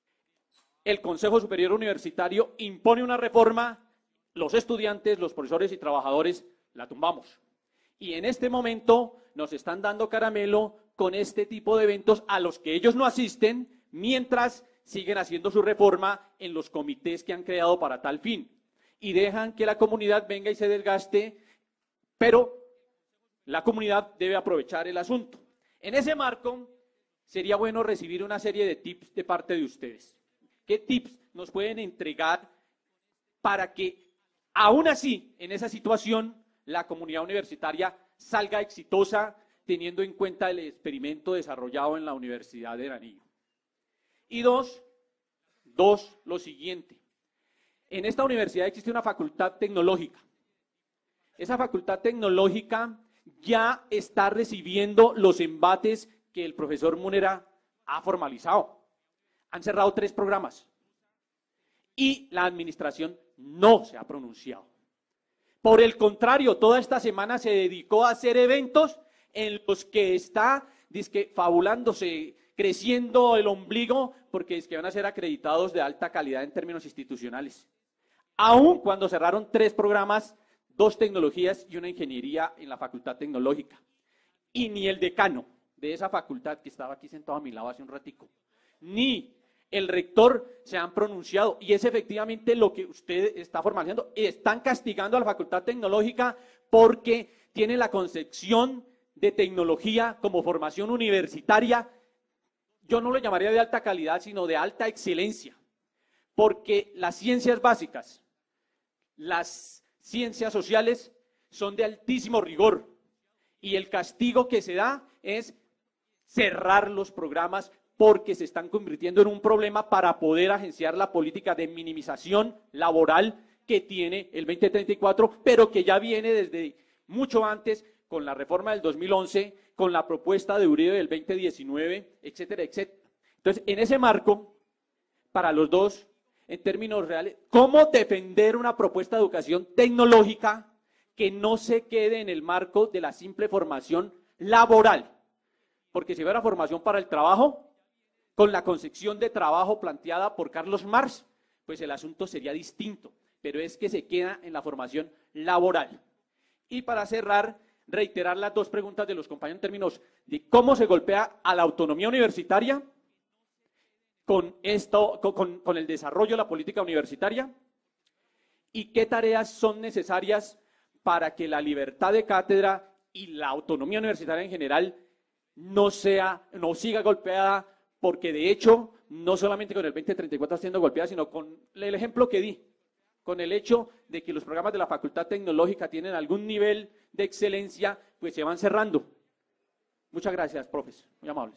Speaker 7: el Consejo Superior Universitario impone una reforma, los estudiantes, los profesores y trabajadores la tumbamos. Y en este momento nos están dando caramelo con este tipo de eventos a los que ellos no asisten, mientras siguen haciendo su reforma en los comités que han creado para tal fin. Y dejan que la comunidad venga y se desgaste, pero la comunidad debe aprovechar el asunto. En ese marco, sería bueno recibir una serie de tips de parte de ustedes. ¿Qué tips nos pueden entregar para que, aún así, en esa situación, la comunidad universitaria salga exitosa, teniendo en cuenta el experimento desarrollado en la Universidad de Nariño? Y dos, lo siguiente. En esta universidad existe una facultad tecnológica. Esa facultad tecnológica ya está recibiendo los embates que el profesor Munera ha formalizado. Han cerrado 3 programas y la administración no se ha pronunciado. Por el contrario, toda esta semana se dedicó a hacer eventos en los que está fabulándose, creciendo el ombligo, porque es que van a ser acreditados de alta calidad en términos institucionales. Aún cuando cerraron 3 programas, 2 tecnologías y una ingeniería en la facultad tecnológica. Y ni el decano de esa facultad, que estaba aquí sentado a mi lado hace un ratico, ni el rector se han pronunciado, y es efectivamente lo que usted está formalizando. Están castigando a la facultad tecnológica porque tiene la concepción de tecnología como formación universitaria, yo no lo llamaría de alta calidad, sino de alta excelencia, porque las ciencias básicas, las ciencias sociales son de altísimo rigor, y el castigo que se da es cerrar los programas porque se están convirtiendo en un problema para poder agenciar la política de minimización laboral que tiene el 2034, pero que ya viene desde mucho antes con la reforma del 2011, con la propuesta de Uribe del 2019, etcétera, etcétera. Entonces, en ese marco, para los dos, en términos reales, ¿cómo defender una propuesta de educación tecnológica que no se quede en el marco de la simple formación laboral? Porque si hubiera formación para el trabajo, con la concepción de trabajo planteada por Carlos Marx, pues el asunto sería distinto, pero es que se queda en la formación laboral. Y para cerrar, reiterar las 2 preguntas de los compañeros en términos de cómo se golpea a la autonomía universitaria con el desarrollo de la política universitaria, y qué tareas son necesarias para que la libertad de cátedra y la autonomía universitaria en general no siga golpeada, porque de hecho, no solamente con el 2034 está siendo golpeada, sino con el ejemplo que di, con el hecho de que los programas de la Facultad Tecnológica tienen algún nivel de excelencia, pues se van cerrando. Muchas gracias, profes, muy amables.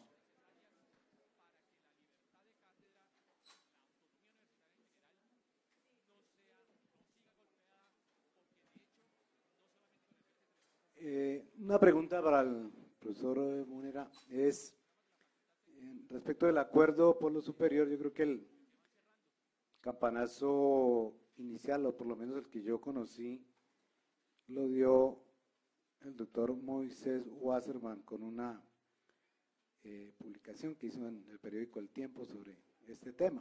Speaker 6: Una pregunta para el profesor Munera es, respecto del acuerdo por lo superior, yo creo que el campanazo inicial, o por lo menos el que yo conocí, lo dio el doctor Moisés Wasserman con una publicación que hizo en el periódico El Tiempo sobre este tema,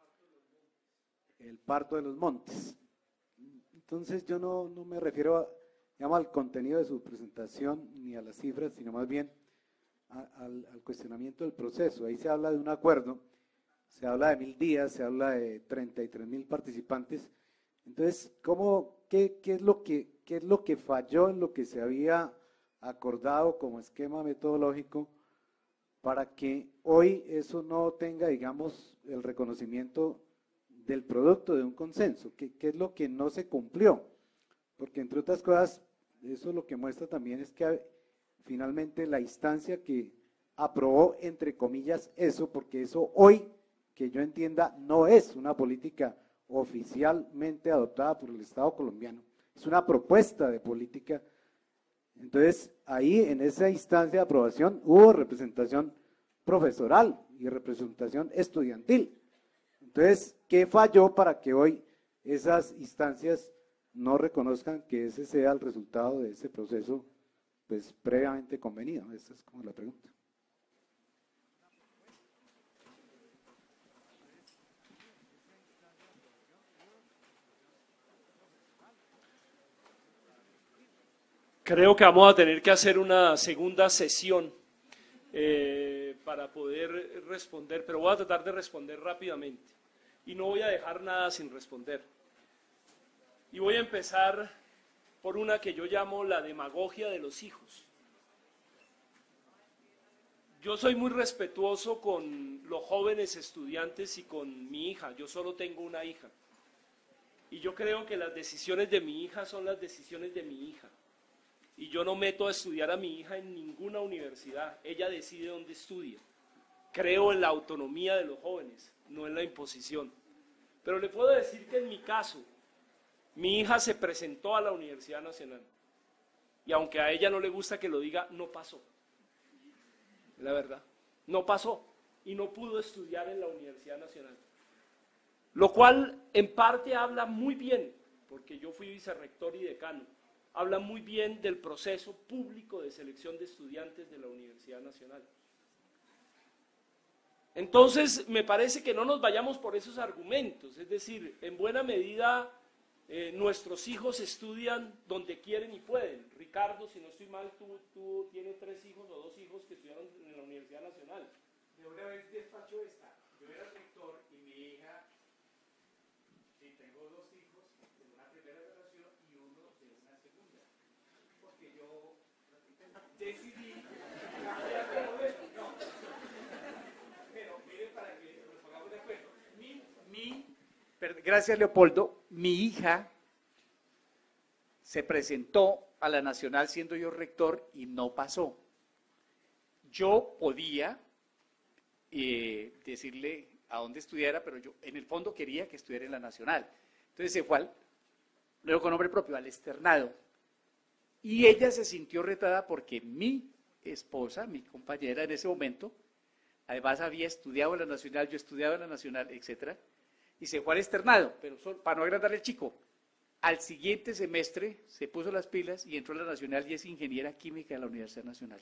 Speaker 6: el parto de los montes. Entonces yo no me refiero al contenido de su presentación ni a las cifras, sino más bien al cuestionamiento del proceso. Ahí se habla de un acuerdo se habla de 1000 días, se habla de 33.000 participantes. Entonces, qué es lo que falló en lo que se había acordado como esquema metodológico para que hoy eso no tenga, digamos, el reconocimiento del producto de un consenso? ¿Qué es lo que no se cumplió? Porque entre otras cosas, eso lo que muestra también es que finalmente la instancia que aprobó, entre comillas, eso, porque eso hoy, que yo entienda, no es una política oficialmente adoptada por el Estado colombiano, es una propuesta de política. Entonces, ahí en esa instancia de aprobación hubo representación profesoral y representación estudiantil. Entonces, ¿qué falló para que hoy esas instancias no reconozcan que ese sea el resultado de ese proceso pues previamente convenido? Esa es como la pregunta.
Speaker 3: Creo que vamos a tener que hacer una segunda sesión para poder responder, pero voy a tratar de responder rápidamente y no voy a dejar nada sin responder. Y voy a empezar por una que yo llamo la demagogia de los hijos. Yo soy muy respetuoso con los jóvenes estudiantes y con mi hija. Yo solo tengo una hija. Y yo creo que las decisiones de mi hija son las decisiones de mi hija. Y yo no meto a estudiar a mi hija en ninguna universidad. Ella decide dónde estudia. Creo en la autonomía de los jóvenes, no en la imposición. Pero le puedo decir que en mi caso, mi hija se presentó a la Universidad Nacional. Y aunque a ella no le gusta que lo diga, no pasó. La verdad, no pasó. Y no pudo estudiar en la Universidad Nacional. Lo cual en parte habla muy bien, porque yo fui vicerrector y decano, habla muy bien del proceso público de selección de estudiantes de la Universidad Nacional. Entonces, me parece que no nos vayamos por esos argumentos, es decir, en buena medida nuestros hijos estudian donde quieren y pueden. Ricardo, si no estoy mal, tú tienes 3 hijos o 2 hijos que estudiaron en la Universidad Nacional.
Speaker 2: De una vez despacho esta, yo era rector y mi hija, sí, tengo 2 hijos, de una primera generación y uno de una segunda, porque yo decidí, pero mire para que nos pongamos de acuerdo, gracias Leopoldo, mi hija se presentó a la Nacional siendo yo rector y no pasó. Yo podía decirle a dónde estudiara, pero yo en el fondo quería que estudiara en la Nacional. Entonces se fue luego con nombre propio, al externado. Y ella se sintió retada porque mi esposa, mi compañera en ese momento, además había estudiado en la Nacional, yo estudiaba en la Nacional, etcétera, y se fue al externado, pero para no agrandarle al chico. Al siguiente semestre se puso las pilas y entró a la Nacional y es ingeniera química de la Universidad Nacional.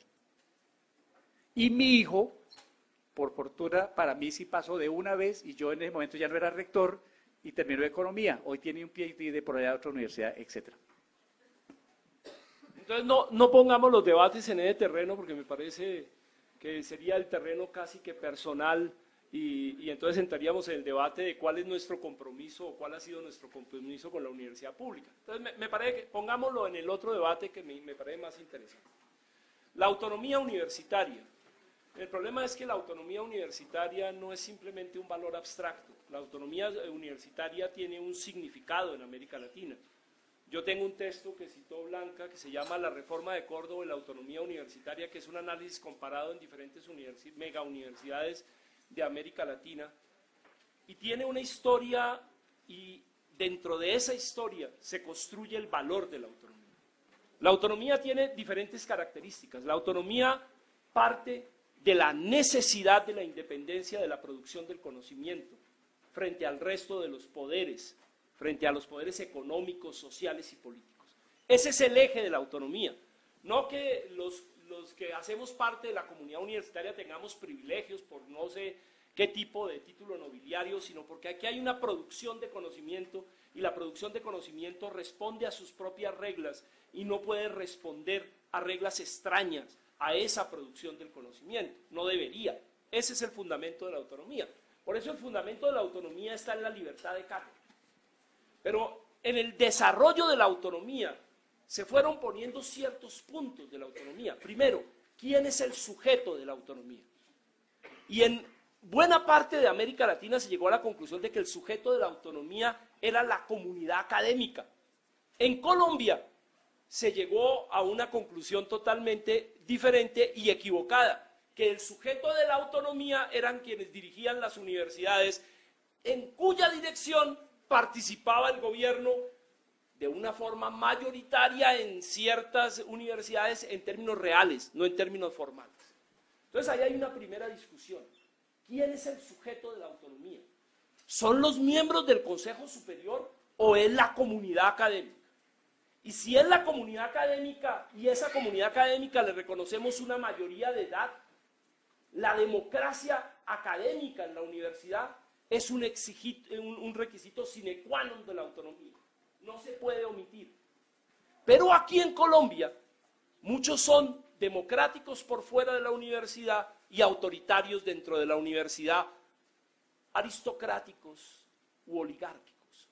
Speaker 2: Y mi hijo, por fortuna, para mí sí pasó de una vez y yo en ese momento ya no era rector y terminó economía. Hoy tiene un PhD de por allá de otra universidad, etc.
Speaker 3: Entonces no pongamos los debates en ese terreno porque me parece que sería el terreno casi que personal y entonces entraríamos en el debate de cuál es nuestro compromiso o cuál ha sido nuestro compromiso con la universidad pública. Entonces me parece que pongámoslo en el otro debate que me parece más interesante. La autonomía universitaria. El problema es que la autonomía universitaria no es simplemente un valor abstracto. La autonomía universitaria tiene un significado en América Latina. Yo tengo un texto que citó Blanca que se llama La Reforma de Córdoba y la Autonomía Universitaria, que es un análisis comparado en diferentes megauniversidades de América Latina. Y tiene una historia y dentro de esa historia se construye el valor de la autonomía. La autonomía tiene diferentes características. La autonomía parte de la necesidad de la independencia de la producción del conocimiento frente al resto de los poderes, frente a los poderes económicos, sociales y políticos. Ese es el eje de la autonomía. No que los que hacemos parte de la comunidad universitaria tengamos privilegios por no sé qué tipo de título nobiliario, sino porque aquí hay una producción de conocimiento y la producción de conocimiento responde a sus propias reglas y no puede responder a reglas extrañas a esa producción del conocimiento. No debería. Ese es el fundamento de la autonomía. Por eso el fundamento de la autonomía está en la libertad de cátedra. Pero en el desarrollo de la autonomía se fueron poniendo ciertos puntos de la autonomía. Primero, ¿quién es el sujeto de la autonomía? Y en buena parte de América Latina se llegó a la conclusión de que el sujeto de la autonomía era la comunidad académica. En Colombia se llegó a una conclusión totalmente diferente y equivocada, que el sujeto de la autonomía eran quienes dirigían las universidades, en cuya dirección participaba el gobierno de una forma mayoritaria en ciertas universidades en términos reales, no en términos formales. Entonces ahí hay una primera discusión. ¿Quién es el sujeto de la autonomía? ¿Son los miembros del Consejo Superior o es la comunidad académica? Y si es la comunidad académica y esa comunidad académica le reconocemos una mayoría de edad, la democracia académica en la universidad es un requisito sine qua non de la autonomía. No se puede omitir. Pero aquí en Colombia, muchos son democráticos por fuera de la universidad y autoritarios dentro de la universidad, aristocráticos u oligárquicos.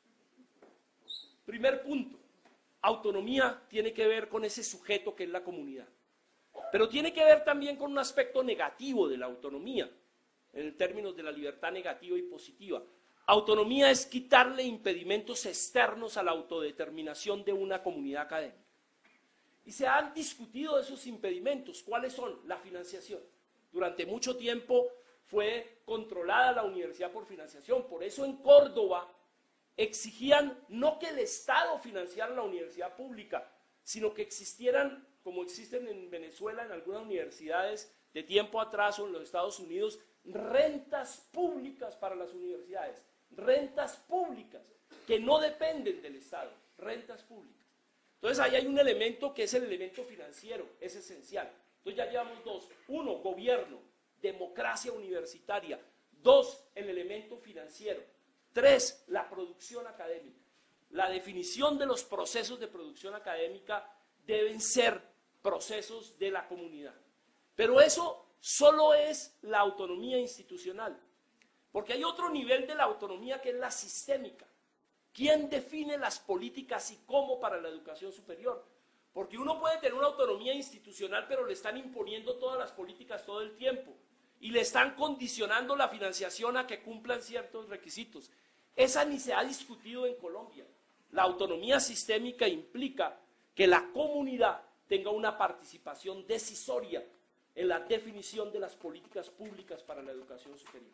Speaker 3: Primer punto, autonomía tiene que ver con ese sujeto que es la comunidad, pero tiene que ver también con un aspecto negativo de la autonomía, en términos de la libertad negativa y positiva. Autonomía es quitarle impedimentos externos a la autodeterminación de una comunidad académica. Y se han discutido esos impedimentos. ¿Cuáles son? La financiación. Durante mucho tiempo fue controlada la universidad por financiación. Por eso en Córdoba exigían no que el Estado financiara la universidad pública, sino que existieran, como existen en Venezuela en algunas universidades de tiempo atrás o en los Estados Unidos, rentas públicas para las universidades. Rentas públicas que no dependen del Estado, rentas públicas. Entonces ahí hay un elemento que es el elemento financiero, es esencial. Entonces ya llevamos dos. Uno, gobierno, democracia universitaria. Dos, el elemento financiero. Tres, la producción académica. La definición de los procesos de producción académica deben ser procesos de la comunidad. Pero eso solo es la autonomía institucional. Porque hay otro nivel de la autonomía que es la sistémica. ¿Quién define las políticas y cómo para la educación superior? Porque uno puede tener una autonomía institucional, pero le están imponiendo todas las políticas todo el tiempo. Y le están condicionando la financiación a que cumplan ciertos requisitos. Esa ni se ha discutido en Colombia. La autonomía sistémica implica que la comunidad tenga una participación decisoria en la definición de las políticas públicas para la educación superior.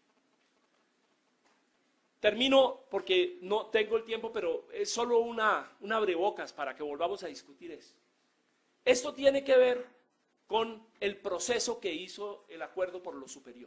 Speaker 3: Termino porque no tengo el tiempo, pero es solo una abrebocas para que volvamos a discutir esto. Esto tiene que ver con el proceso que hizo el acuerdo por lo superior.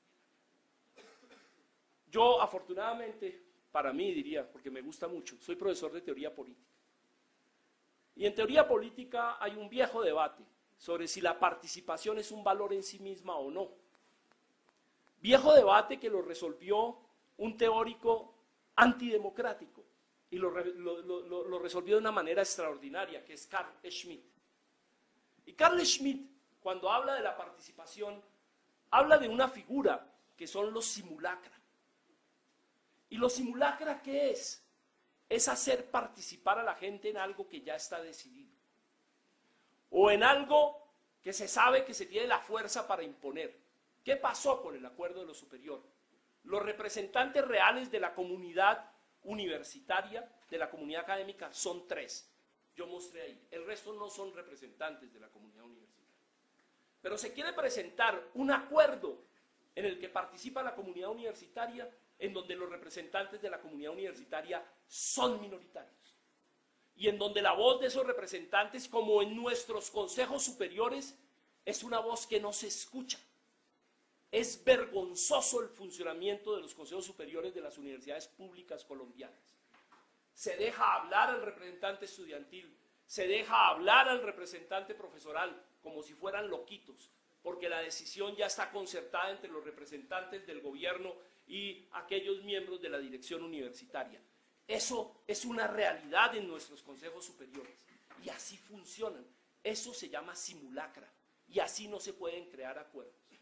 Speaker 3: Yo, afortunadamente, para mí diría, porque me gusta mucho, soy profesor de teoría política. Y en teoría política hay un viejo debate sobre si la participación es un valor en sí misma o no. Viejo debate que lo resolvió un teórico antidemocrático y lo resolvió de una manera extraordinaria, que es Carl Schmitt. Y Carl Schmitt, cuando habla de la participación, habla de una figura que son los simulacra. ¿Y los simulacra qué es? Es hacer participar a la gente en algo que ya está decidido, o en algo que se sabe que se tiene la fuerza para imponer. ¿Qué pasó con el acuerdo de lo superior? Los representantes reales de la comunidad universitaria, de la comunidad académica, son 3. Yo mostré ahí. El resto no son representantes de la comunidad universitaria. Pero se quiere presentar un acuerdo en el que participa la comunidad universitaria, en donde los representantes de la comunidad universitaria son minoritarios. Y en donde la voz de esos representantes, como en nuestros consejos superiores, es una voz que no se escucha. Es vergonzoso el funcionamiento de los consejos superiores de las universidades públicas colombianas. Se deja hablar al representante estudiantil, se deja hablar al representante profesoral como si fueran loquitos, porque la decisión ya está concertada entre los representantes del gobierno y aquellos miembros de la dirección universitaria. Eso es una realidad en nuestros consejos superiores y así funcionan. Eso se llama simulacra y así no se pueden crear acuerdos.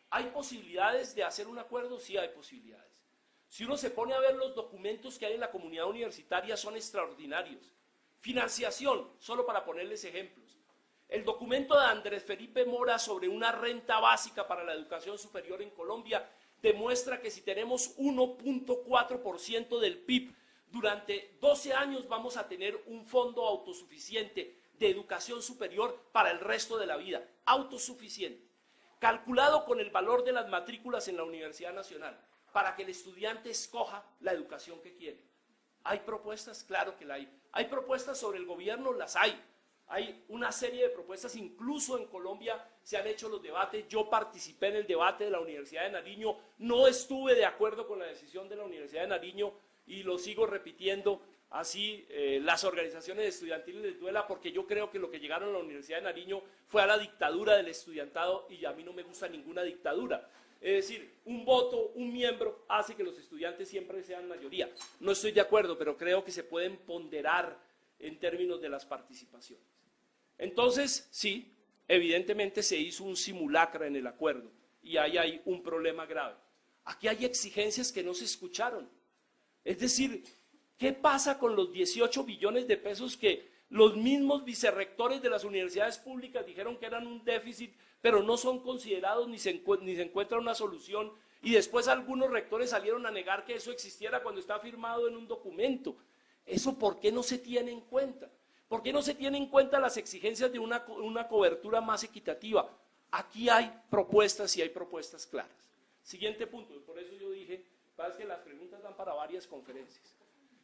Speaker 3: ¿Hay posibilidades de hacer un acuerdo? Sí hay posibilidades. Si uno se pone a ver los documentos que hay en la comunidad universitaria, son extraordinarios. Financiación, solo para ponerles ejemplos. El documento de Andrés Felipe Mora sobre una renta básica para la educación superior en Colombia demuestra que si tenemos 1.4% del PIB, durante 12 años vamos a tener un fondo autosuficiente de educación superior para el resto de la vida, autosuficiente, calculado con el valor de las matrículas en la Universidad Nacional, para que el estudiante escoja la educación que quiere. ¿Hay propuestas? Claro que la hay. ¿Hay propuestas sobre el gobierno? Las hay. Hay una serie de propuestas, incluso en Colombia se han hecho los debates. Yo participé en el debate de la Universidad de Nariño, no estuve de acuerdo con la decisión de la Universidad de Nariño y lo sigo repitiendo, así las organizaciones estudiantiles les duela, porque yo creo que lo que llegaron a la Universidad de Nariño fue a la dictadura del estudiantado y a mí no me gusta ninguna dictadura. Es decir, un voto, un miembro hace que los estudiantes siempre sean mayoría. No estoy de acuerdo, pero creo que se pueden ponderar en términos de las participaciones. Entonces, sí, evidentemente se hizo un simulacro en el acuerdo y ahí hay un problema grave. Aquí hay exigencias que no se escucharon. Es decir, ¿qué pasa con los 18 billones de pesos que los mismos vicerrectores de las universidades públicas dijeron que eran un déficit, pero no son considerados ni se encuentra una solución? Y después algunos rectores salieron a negar que eso existiera cuando está firmado en un documento. ¿Eso por qué no se tiene en cuenta? ¿Por qué no se tiene en cuenta las exigencias de una cobertura más equitativa? Aquí hay propuestas y hay propuestas claras. Siguiente punto, por eso yo dije, parece que las preguntas dan para varias conferencias.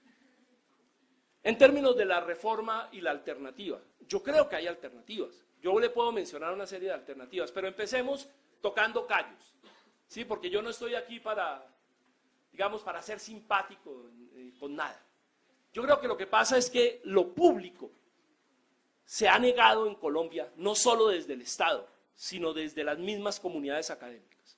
Speaker 3: En términos de la reforma y la alternativa, yo creo que hay alternativas. Yo le puedo mencionar una serie de alternativas, pero empecemos tocando callos, ¿sí? Porque yo no estoy aquí para, digamos, para ser simpático con nada. Yo creo que lo que pasa es que lo público se ha negado en Colombia, no solo desde el Estado, sino desde las mismas comunidades académicas.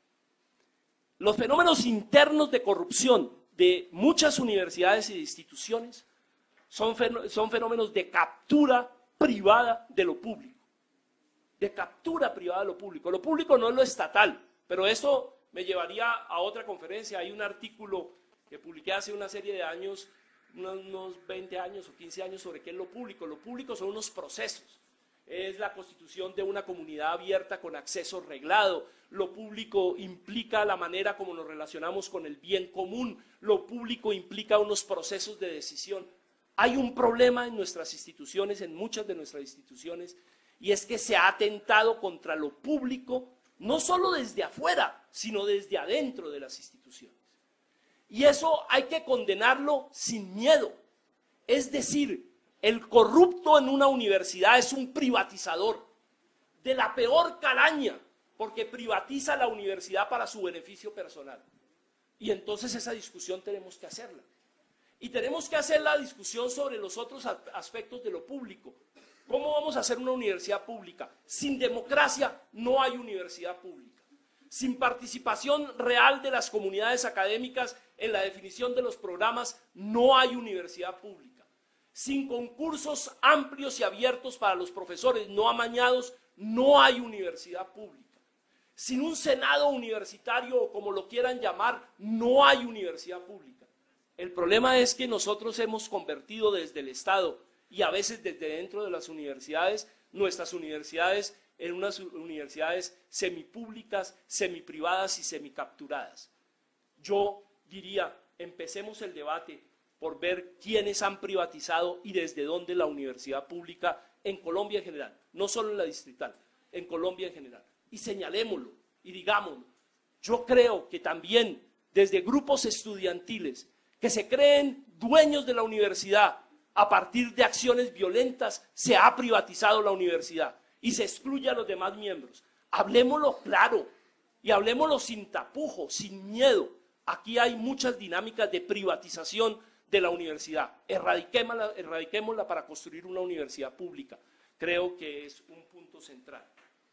Speaker 3: Los fenómenos internos de corrupción de muchas universidades y instituciones son fenómenos de captura privada de lo público. De captura privada de lo público. Lo público no es lo estatal, pero eso me llevaría a otra conferencia. Hay un artículo que publiqué hace una serie de años, unos 20 años o 15 años, sobre qué es lo público. Lo público son unos procesos. Es la constitución de una comunidad abierta con acceso reglado. Lo público implica la manera como nos relacionamos con el bien común. Lo público implica unos procesos de decisión. Hay un problema en nuestras instituciones, en muchas de nuestras instituciones, y es que se ha atentado contra lo público, no solo desde afuera, sino desde adentro de las instituciones. Y eso hay que condenarlo sin miedo. Es decir, el corrupto en una universidad es un privatizador de la peor calaña, porque privatiza la universidad para su beneficio personal. Y entonces esa discusión tenemos que hacerla. Y tenemos que hacer la discusión sobre los otros aspectos de lo público. ¿Cómo vamos a hacer una universidad pública? Sin democracia no hay universidad pública. Sin participación real de las comunidades académicas en la definición de los programas, no hay universidad pública. Sin concursos amplios y abiertos para los profesores, no amañados, no hay universidad pública. Sin un senado universitario, o como lo quieran llamar, no hay universidad pública. El problema es que nosotros hemos convertido desde el Estado y a veces desde dentro de las universidades, nuestras universidades en unas universidades semipúblicas, semiprivadas y semicapturadas. Yo diría, empecemos el debate por ver quiénes han privatizado y desde dónde la universidad pública en Colombia en general, no solo en la distrital, en Colombia en general. Y señalémoslo y digámoslo. Yo creo que también desde grupos estudiantiles que se creen dueños de la universidad a partir de acciones violentas, se ha privatizado la universidad y se excluye a los demás miembros. Hablemoslo claro y hablemoslo sin tapujos, sin miedo. Aquí hay muchas dinámicas de privatización de la universidad. Erradiquémosla para construir una universidad pública. Creo que es un punto central.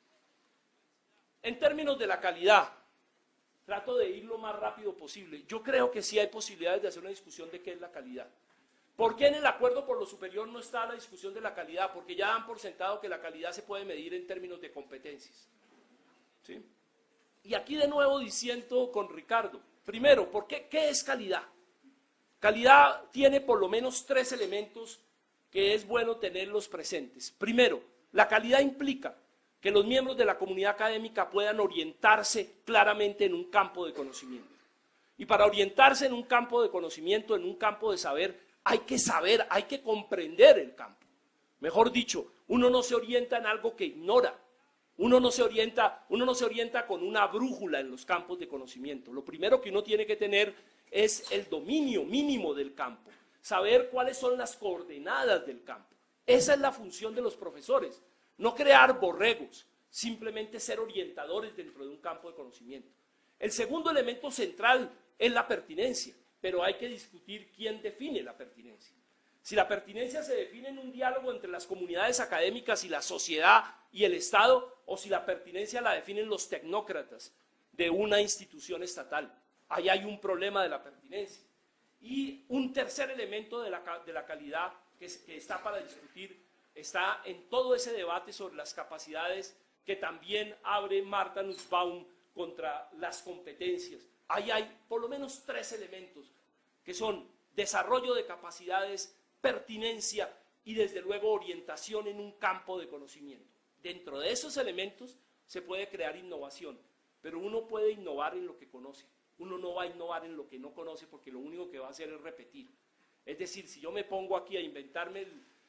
Speaker 3: En términos de la calidad, trato de ir lo más rápido posible. Yo creo que sí hay posibilidades de hacer una discusión de qué es la calidad. ¿Por qué en el acuerdo por lo superior no está la discusión de la calidad? Porque ya dan por sentado que la calidad se puede medir en términos de competencias. ¿Sí? Y aquí de nuevo diciendo con Ricardo, primero, ¿qué es calidad? Calidad tiene por lo menos 3 elementos que es bueno tenerlos presentes. Primero, la calidad implica que los miembros de la comunidad académica puedan orientarse claramente en un campo de conocimiento. Y para orientarse en un campo de conocimiento, en un campo de saber, hay que comprender el campo. Mejor dicho, uno no se orienta en algo que ignora. Uno no se orienta con una brújula en los campos de conocimiento. Lo primero que uno tiene que tener es el dominio mínimo del campo, saber cuáles son las coordenadas del campo. Esa es la función de los profesores, no crear borregos, simplemente ser orientadores dentro de un campo de conocimiento. El segundo elemento central es la pertinencia, pero hay que discutir quién define la pertinencia. Si la pertinencia se define en un diálogo entre las comunidades académicas y la sociedad y el Estado, o si la pertinencia la definen los tecnócratas de una institución estatal. Ahí hay un problema de la pertinencia. Y un tercer elemento de la calidad que está para discutir está en todo ese debate sobre las capacidades que también abre Martha Nussbaum contra las competencias. Ahí hay por lo menos 3 elementos que son desarrollo de capacidades, pertinencia y desde luego orientación en un campo de conocimiento. Dentro de esos elementos se puede crear innovación, pero uno puede innovar en lo que conoce. Uno no va a innovar en lo que no conoce porque lo único que va a hacer es repetir. Es decir, si yo me pongo aquí a inventarme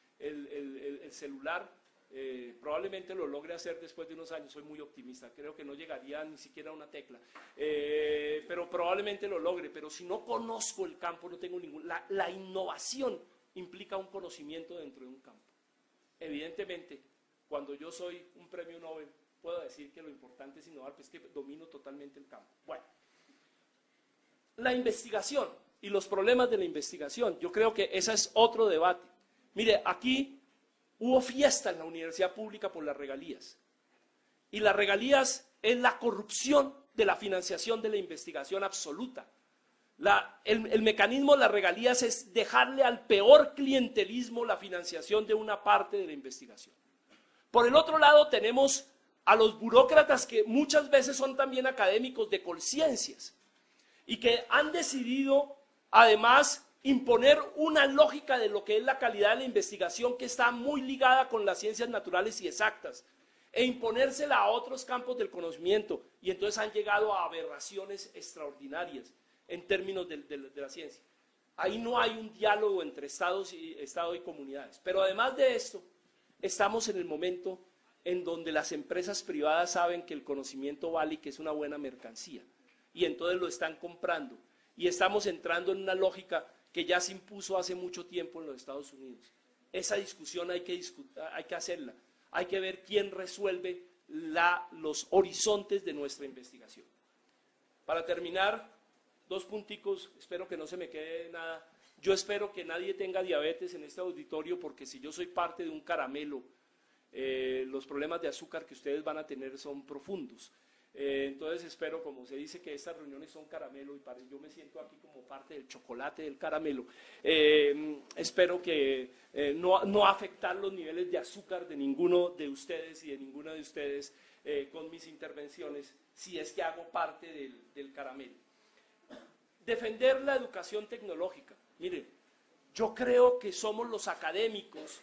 Speaker 3: el celular, probablemente lo logre hacer después de unos años, soy muy optimista, creo que no llegaría ni siquiera a una tecla, pero probablemente lo logre, pero si no conozco el campo, no tengo la innovación implica un conocimiento dentro de un campo. Evidentemente, cuando yo soy un premio Nobel, puedo decir que lo importante es innovar, pues que domino totalmente el campo. Bueno, la investigación y los problemas de la investigación, yo creo que ese es otro debate. Mire, aquí hubo fiesta en la universidad pública por las regalías. Y las regalías es la corrupción de la financiación de la investigación absoluta. El mecanismo de las regalías es dejarle al peor clientelismo la financiación de una parte de la investigación. Por el otro lado tenemos a los burócratas que muchas veces son también académicos de conciencias y que han decidido además imponer una lógica de lo que es la calidad de la investigación que está muy ligada con las ciencias naturales y exactas e imponérsela a otros campos del conocimiento y entonces han llegado a aberraciones extraordinarias en términos de la ciencia. Ahí no hay un diálogo entre Estado y comunidades, pero además de esto estamos en el momento en donde las empresas privadas saben que el conocimiento vale y que es una buena mercancía y entonces lo están comprando y estamos entrando en una lógica que ya se impuso hace mucho tiempo en los Estados Unidos. Esa discusión hay que hacerla, hay que ver quién resuelve los horizontes de nuestra investigación. Para terminar, 2 punticos, espero que no se me quede nada. Yo espero que nadie tenga diabetes en este auditorio porque si yo soy parte de un caramelo, los problemas de azúcar que ustedes van a tener son profundos. Entonces espero, como se dice que estas reuniones son caramelo y yo me siento aquí como parte del chocolate del caramelo, espero que no afectar los niveles de azúcar de ninguno de ustedes y de ninguna de ustedes con mis intervenciones, si es que hago parte del caramelo. Defender la educación tecnológica. Miren, yo creo que somos los académicos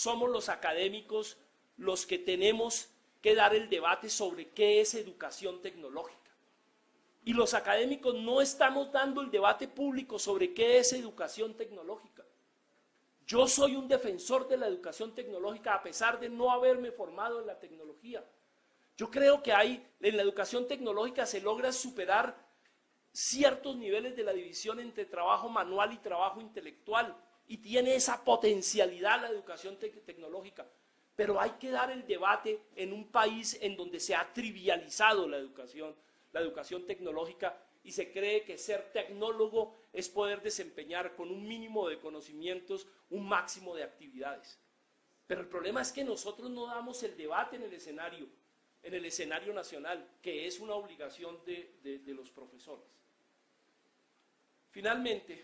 Speaker 3: los que tenemos que dar el debate sobre qué es educación tecnológica. Y los académicos no estamos dando el debate público sobre qué es educación tecnológica. Yo soy un defensor de la educación tecnológica a pesar de no haberme formado en la tecnología. Yo creo que en la educación tecnológica se logra superar ciertos niveles de la división entre trabajo manual y trabajo intelectual y tiene esa potencialidad la educación tecnológica. Pero hay que dar el debate en un país en donde se ha trivializado la educación tecnológica y se cree que ser tecnólogo es poder desempeñar con un mínimo de conocimientos un máximo de actividades. Pero el problema es que nosotros no damos el debate en el escenario nacional, que es una obligación de los profesores. Finalmente,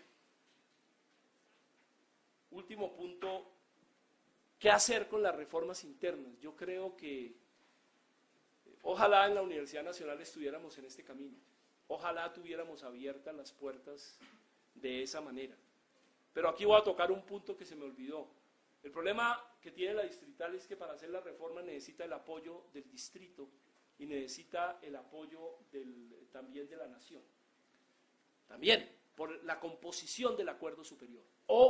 Speaker 3: último punto, ¿qué hacer con las reformas internas? Yo creo que, ojalá en la Universidad Nacional estuviéramos en este camino. Ojalá tuviéramos abiertas las puertas de esa manera. Pero aquí voy a tocar un punto que se me olvidó. El problema que tiene la distrital es que para hacer la reforma necesita el apoyo del distrito y necesita el apoyo también de la nación. También por la composición del acuerdo superior.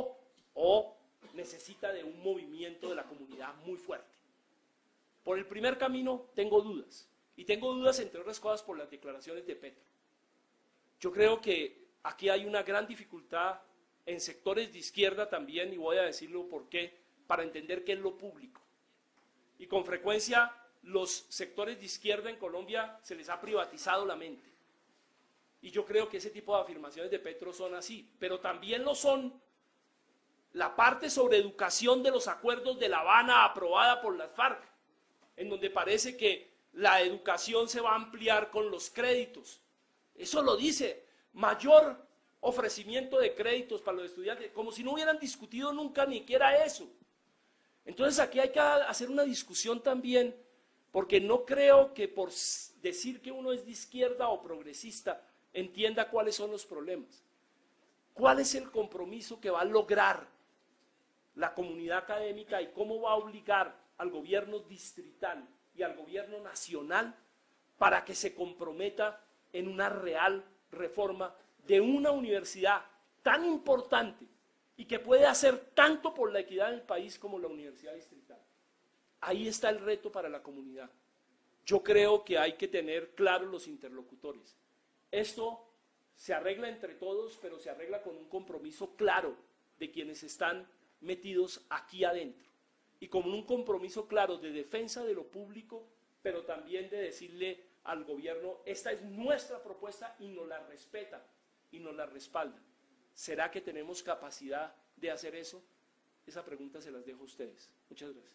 Speaker 3: O necesita de un movimiento de la comunidad muy fuerte. Por el primer camino tengo dudas. Y tengo dudas, entre otras cosas, por las declaraciones de Petro. Yo creo que aquí hay una gran dificultad en sectores de izquierda también, y voy a decirlo por qué, para entender qué es lo público. Y con frecuencia los sectores de izquierda en Colombia se les ha privatizado la mente. Y yo creo que ese tipo de afirmaciones de Petro son así, pero también lo son la parte sobre educación de los acuerdos de La Habana aprobada por las FARC, en donde parece que la educación se va a ampliar con los créditos. Eso lo dice, mayor ofrecimiento de créditos para los estudiantes, como si no hubieran discutido nunca ni siquiera eso. Entonces aquí hay que hacer una discusión también, porque no creo que por decir que uno es de izquierda o progresista, entienda cuáles son los problemas. ¿Cuál es el compromiso que va a lograr la comunidad académica y cómo va a obligar al gobierno distrital y al gobierno nacional para que se comprometa en una real reforma de una universidad tan importante y que puede hacer tanto por la equidad del país como la universidad distrital? Ahí está el reto para la comunidad. Yo creo que hay que tener claros los interlocutores. Esto se arregla entre todos, pero se arregla con un compromiso claro de quienes están metidos aquí adentro y con un compromiso claro de defensa de lo público, pero también de decirle al gobierno, esta es nuestra propuesta y nos la respeta y nos la respalda. ¿Será que tenemos capacidad de hacer eso? Esa pregunta se las dejo a ustedes. Muchas gracias.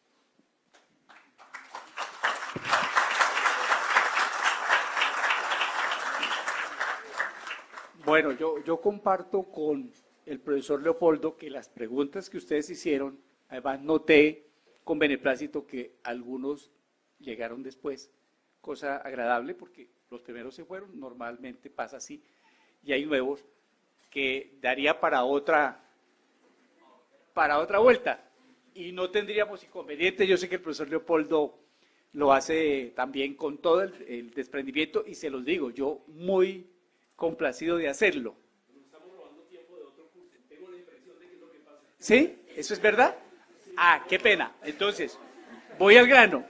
Speaker 2: Bueno, yo comparto con el profesor Leopoldo que las preguntas que ustedes hicieron, además noté con beneplácito que algunos llegaron después, cosa agradable porque los primeros se fueron, normalmente pasa así, y hay nuevos que daría para otra vuelta y no tendríamos inconveniente. Yo sé que el profesor Leopoldo lo hace también con todo el desprendimiento y se los digo, yo muy complacido de hacerlo.
Speaker 3: Estamos robando tiempo de otro curso. Tengo la impresión de que es lo que pasa.
Speaker 2: ¿Sí? ¿Eso es verdad? Ah, qué pena. Entonces, voy al grano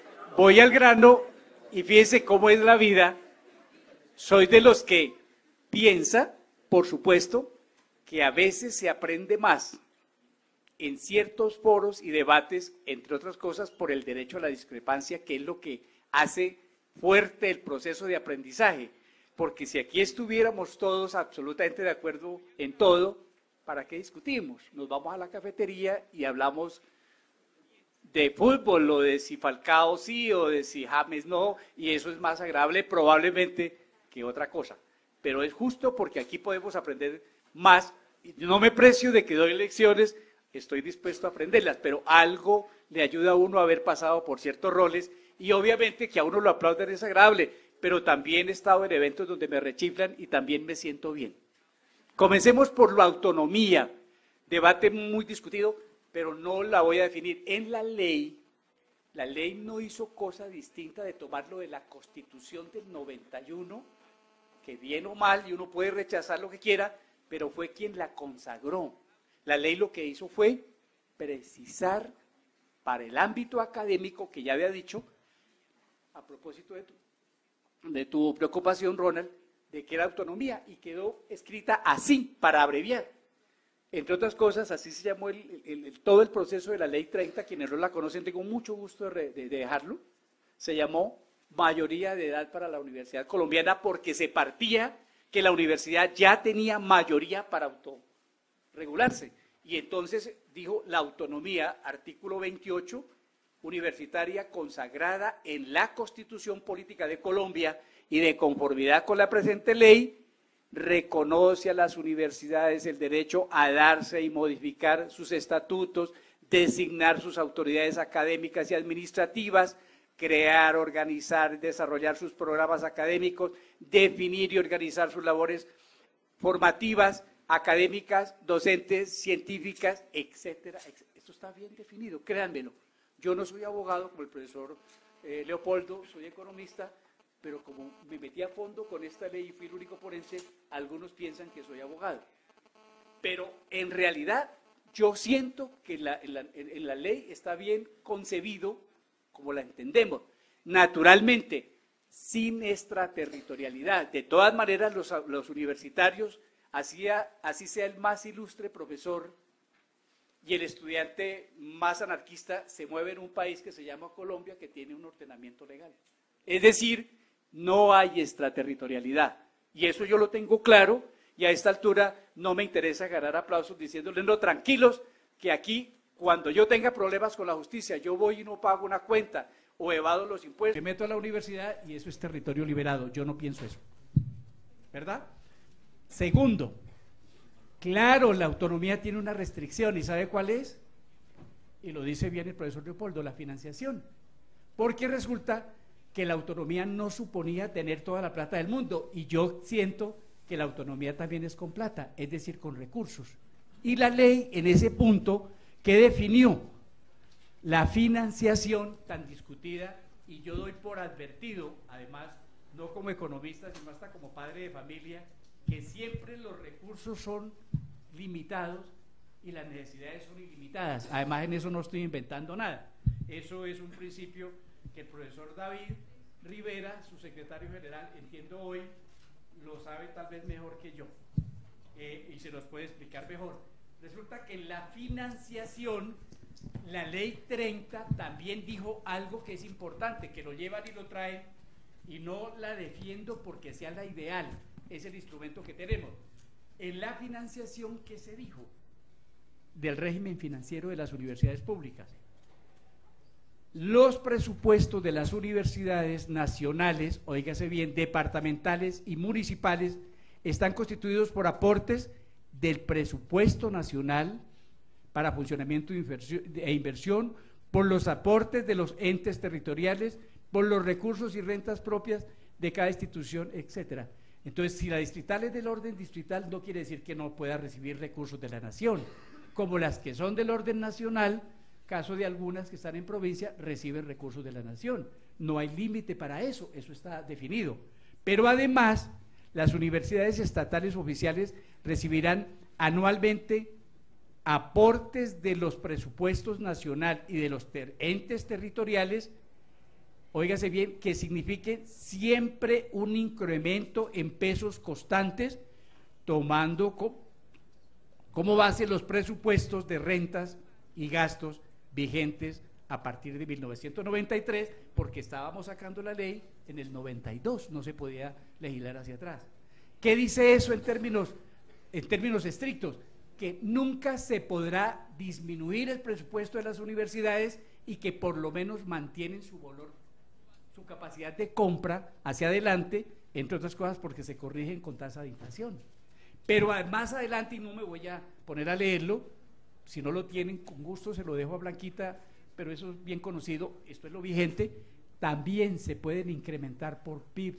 Speaker 2: y fíjense cómo es la vida. Soy de los que piensa, por supuesto, que a veces se aprende más en ciertos foros y debates, entre otras cosas, por el derecho a la discrepancia, que es lo que hace fuerte el proceso de aprendizaje. Porque si aquí estuviéramos todos absolutamente de acuerdo en todo, ¿para qué discutimos? Nos vamos a la cafetería y hablamos de fútbol, o de si Falcao sí, o de si James no, y eso es más agradable probablemente que otra cosa. Pero es justo porque aquí podemos aprender más. No me precio de que doy lecciones, estoy dispuesto a aprenderlas, pero algo le ayuda a uno a haber pasado por ciertos roles, y obviamente que a uno lo aplauden es agradable, pero también he estado en eventos donde me rechiflan y también me siento bien. Comencemos por la autonomía, debate muy discutido, pero no la voy a definir. En la ley no hizo cosa distinta de tomarlo de la Constitución del 91, que bien o mal, y uno puede rechazar lo que quiera, pero fue quien la consagró. La ley lo que hizo fue precisar para el ámbito académico, que ya había dicho, a propósito de tu preocupación, Ronald, de que era autonomía, y quedó escrita así, para abreviar. Entre otras cosas, así se llamó todo el proceso de la Ley 30, quienes no la conocen, tengo mucho gusto de dejarlo, se llamó mayoría de edad para la Universidad Colombiana, porque se partía que la universidad ya tenía mayoría para autorregularse, y entonces dijo la autonomía, artículo 28, universitaria consagrada en la Constitución Política de Colombia y de conformidad con la presente ley, reconoce a las universidades el derecho a darse y modificar sus estatutos, designar sus autoridades académicas y administrativas, crear, organizar, desarrollar sus programas académicos, definir y organizar sus labores formativas, académicas, docentes, científicas, etcétera, etcétera. Esto está bien definido, créanmelo. Yo no soy abogado como el profesor Leopoldo, soy economista, pero como me metí a fondo con esta ley y fui el único ponente, algunos piensan que soy abogado. Pero en realidad yo siento que en la ley está bien concebido como la entendemos. Naturalmente, sin extraterritorialidad. De todas maneras, los universitarios, así sea el más ilustre profesor y el estudiante más anarquista, se mueve en un país que se llama Colombia, que tiene un ordenamiento legal. Es decir, no hay extraterritorialidad. Y eso yo lo tengo claro, y a esta altura no me interesa ganar aplausos diciéndoles, no, tranquilos, que aquí, cuando yo tenga problemas con la justicia, yo voy y no pago una cuenta o evado los impuestos, me meto a la universidad y eso es territorio liberado. Yo no pienso eso, ¿verdad? Segundo, claro, la autonomía tiene una restricción, ¿y sabe cuál es? Y lo dice bien el profesor Leopoldo, la financiación. Porque resulta que la autonomía no suponía tener toda la plata del mundo, y yo siento que la autonomía también es con plata, es decir, con recursos. Y la ley, en ese punto, que definió la financiación tan discutida, y yo doy por advertido, además, no como economista, sino hasta como padre de familia, que siempre los recursos son limitados y las necesidades son ilimitadas. Además, en eso no estoy inventando nada. Eso es un principio que el profesor David Rivera, su secretario general, entiendo hoy, lo sabe tal vez mejor que yo, y se los puede explicar mejor. Resulta que en la financiación, la ley 30 también dijo algo que es importante, que lo llevan y lo traen, y no la defiendo porque sea la ideal, es el instrumento que tenemos. En la financiación, ¿qué se dijo? Del régimen financiero de las universidades públicas. Los presupuestos de las universidades nacionales, óigase bien, departamentales y municipales, están constituidos por aportes del presupuesto nacional para funcionamiento e inversión, por los aportes de los entes territoriales, por los recursos y rentas propias de cada institución, etcétera. Entonces, si la distrital es del orden distrital, no quiere decir que no pueda recibir recursos de la nación, como las que son del orden nacional, caso de algunas que están en provincia, reciben recursos de la nación. No hay límite para eso, eso está definido. Pero además, las universidades estatales oficiales recibirán anualmente aportes de los presupuestos nacional y de los entes territoriales, óigase bien, que signifiquen siempre un incremento en pesos constantes, tomando como base los presupuestos de rentas y gastos vigentes a partir de 1993, porque estábamos sacando la ley en el 92, no se podía legislar hacia atrás. ¿Qué dice eso en términos estrictos? Que nunca se podrá disminuir el presupuesto de las universidades y que por lo menos mantienen su valor, su capacidad de compra hacia adelante, entre otras cosas porque se corrigen con tasa de inflación. Pero más adelante, y no me voy a poner a leerlo, si no lo tienen, con gusto se lo dejo a Blanquita, pero eso es bien conocido, esto es lo vigente, también se pueden incrementar por PIB,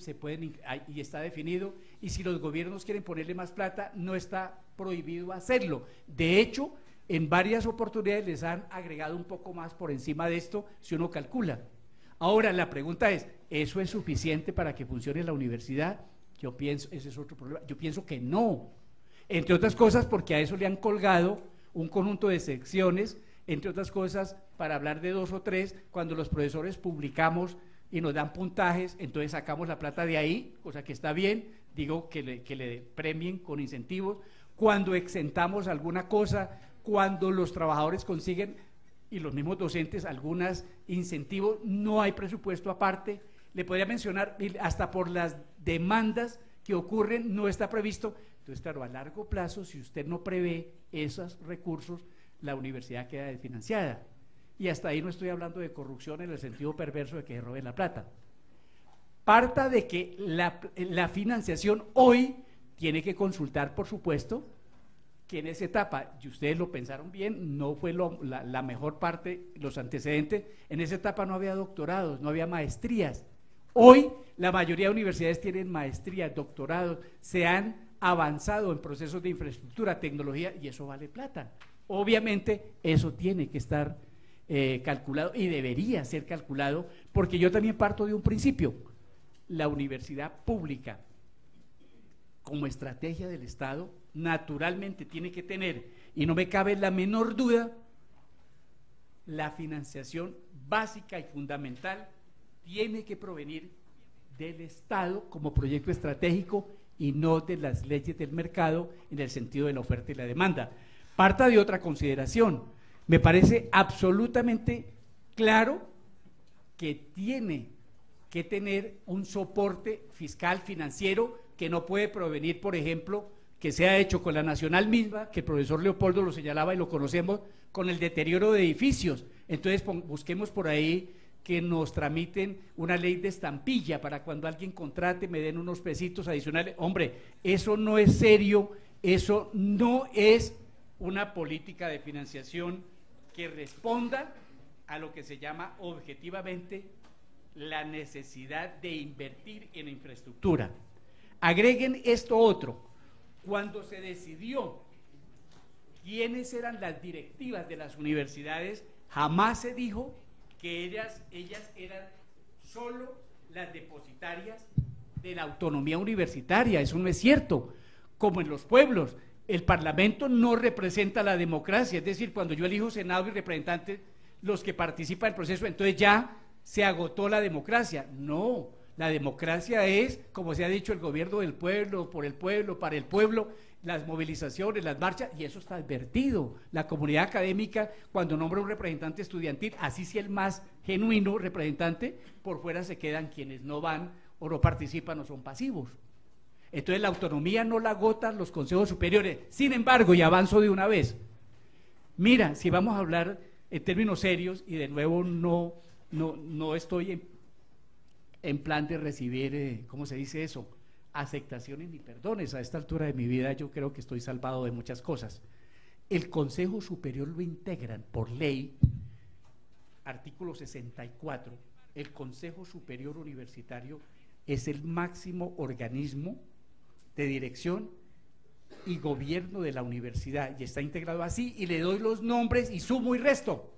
Speaker 2: y está definido, y si los gobiernos quieren ponerle más plata, no está prohibido hacerlo. De hecho, en varias oportunidades les han agregado un poco más por encima de esto, si uno calcula. Ahora, la pregunta es, ¿eso es suficiente para que funcione la universidad? Yo pienso, ese es otro problema, yo pienso que no, entre otras cosas porque a eso le han colgado un conjunto de secciones, entre otras cosas, para hablar de 2 o 3, cuando los profesores publicamos y nos dan puntajes, entonces sacamos la plata de ahí, cosa que está bien, digo que le premien con incentivos, cuando exentamos alguna cosa, cuando los trabajadores consiguen, y los mismos docentes, algunos incentivos, no hay presupuesto aparte. Le podría mencionar, hasta por las demandas que ocurren, no está previsto. Entonces, claro, a largo plazo, si usted no prevé esos recursos, la universidad queda desfinanciada. Y hasta ahí no estoy hablando de corrupción en el sentido perverso de que se roben la plata. Parta de que la financiación hoy tiene que consultar, por supuesto,
Speaker 8: que en esa etapa, y ustedes lo pensaron bien, no fue la mejor parte, los antecedentes, en esa etapa no había doctorados, no había maestrías. Hoy la mayoría de universidades tienen maestrías, doctorados, se han avanzado en procesos de infraestructura, tecnología, y eso vale plata. Obviamente eso tiene que estar calculado y debería ser calculado, porque yo también parto de un principio: la universidad pública, como estrategia del Estado, naturalmente tiene que tener, y no me cabe la menor duda, la financiación básica y fundamental tiene que provenir del Estado como proyecto estratégico y no de las leyes del mercado en el sentido de la oferta y la demanda. Parta de otra consideración: me parece absolutamente claro que tiene que tener un soporte fiscal, financiero, que no puede provenir, por ejemplo, que se ha hecho con la Nacional misma, que el profesor Leopoldo lo señalaba y lo conocemos, con el deterioro de edificios. Entonces busquemos por ahí que nos tramiten una ley de estampilla para cuando alguien contrate me den unos pesitos adicionales. Hombre, eso no es serio, eso no es una política de financiación que responda a lo que se llama objetivamente la necesidad de invertir en infraestructura. Agreguen esto otro: cuando se decidió quiénes eran las directivas de las universidades, jamás se dijo que ellas eran solo las depositarias de la autonomía universitaria. Eso no es cierto. Como en los pueblos, el Parlamento no representa la democracia, es decir, cuando yo elijo Senado y representantes, los que participan del proceso, entonces ya se agotó la democracia. No, la democracia es, como se ha dicho, el gobierno del pueblo, por el pueblo, para el pueblo, las movilizaciones, las marchas, y eso está advertido. La comunidad académica, cuando nombra un representante estudiantil, así sea el más genuino representante, por fuera se quedan quienes no van o no participan o son pasivos. Entonces la autonomía no la agotan los consejos superiores. Sin embargo, y avanzo de una vez, mira, si vamos a hablar en términos serios, y de nuevo no estoy en plan de recibir, ¿cómo se dice eso?, aceptaciones ni perdones. A esta altura de mi vida yo creo que estoy salvado de muchas cosas. El Consejo Superior lo integran por ley, artículo 64, el Consejo Superior Universitario es el máximo organismo de dirección y gobierno de la universidad, y está integrado así, y le doy los nombres y sumo y resto: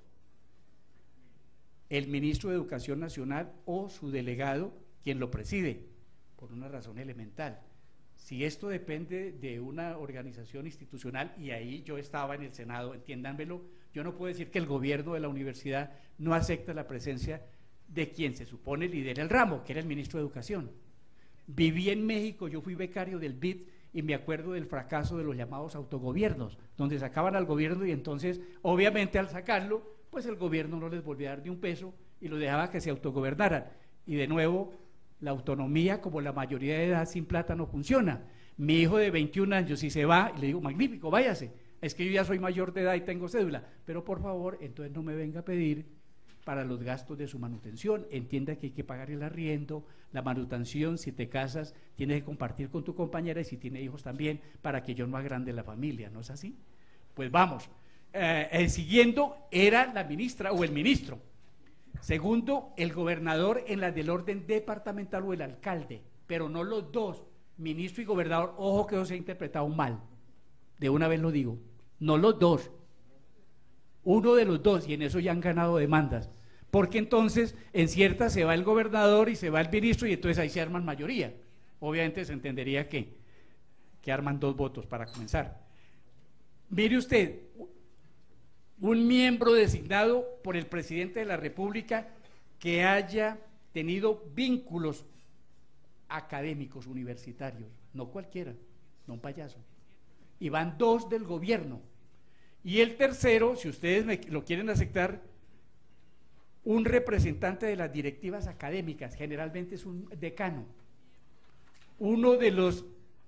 Speaker 8: el ministro de Educación Nacional o su delegado, quien lo preside, por una razón elemental. Si esto depende de una organización institucional, y ahí yo estaba en el Senado, entiéndanmelo, yo no puedo decir que el gobierno de la universidad no acepta la presencia de quien se supone lidera el ramo, que era el ministro de Educación. Viví en México, yo fui becario del BID, y me acuerdo del fracaso de los llamados autogobiernos, donde sacaban al gobierno y entonces, obviamente al sacarlo, pues el gobierno no les volvía a dar ni un peso y los dejaba que se autogobernaran. Y de nuevo, la autonomía, como la mayoría de edad, sin plata no funciona. Mi hijo de 21 años, si se va, le digo, magnífico, váyase, es que yo ya soy mayor de edad y tengo cédula, pero por favor, entonces no me venga a pedir para los gastos de su manutención. Entienda que hay que pagar el arriendo, la manutención, si te casas, tienes que compartir con tu compañera, y si tiene hijos también, para que yo no agrande la familia, ¿no es así? Pues vamos, siguiendo, era la ministra o el ministro. Segundo, el gobernador en la del orden departamental o el alcalde, pero no los dos, ministro y gobernador. Ojo que eso se ha interpretado mal, de una vez lo digo, no los dos, uno de los dos, y en eso ya han ganado demandas, porque entonces en ciertas se va el gobernador y se va el ministro, y entonces ahí se arman mayoría. Obviamente se entendería que arman dos votos para comenzar. Mire usted, un miembro designado por el presidente de la República que haya tenido vínculos académicos universitarios, no cualquiera, no un payaso, y van dos del gobierno. Y el tercero, si ustedes lo quieren aceptar, un representante de las directivas académicas, generalmente es un decano, uno de los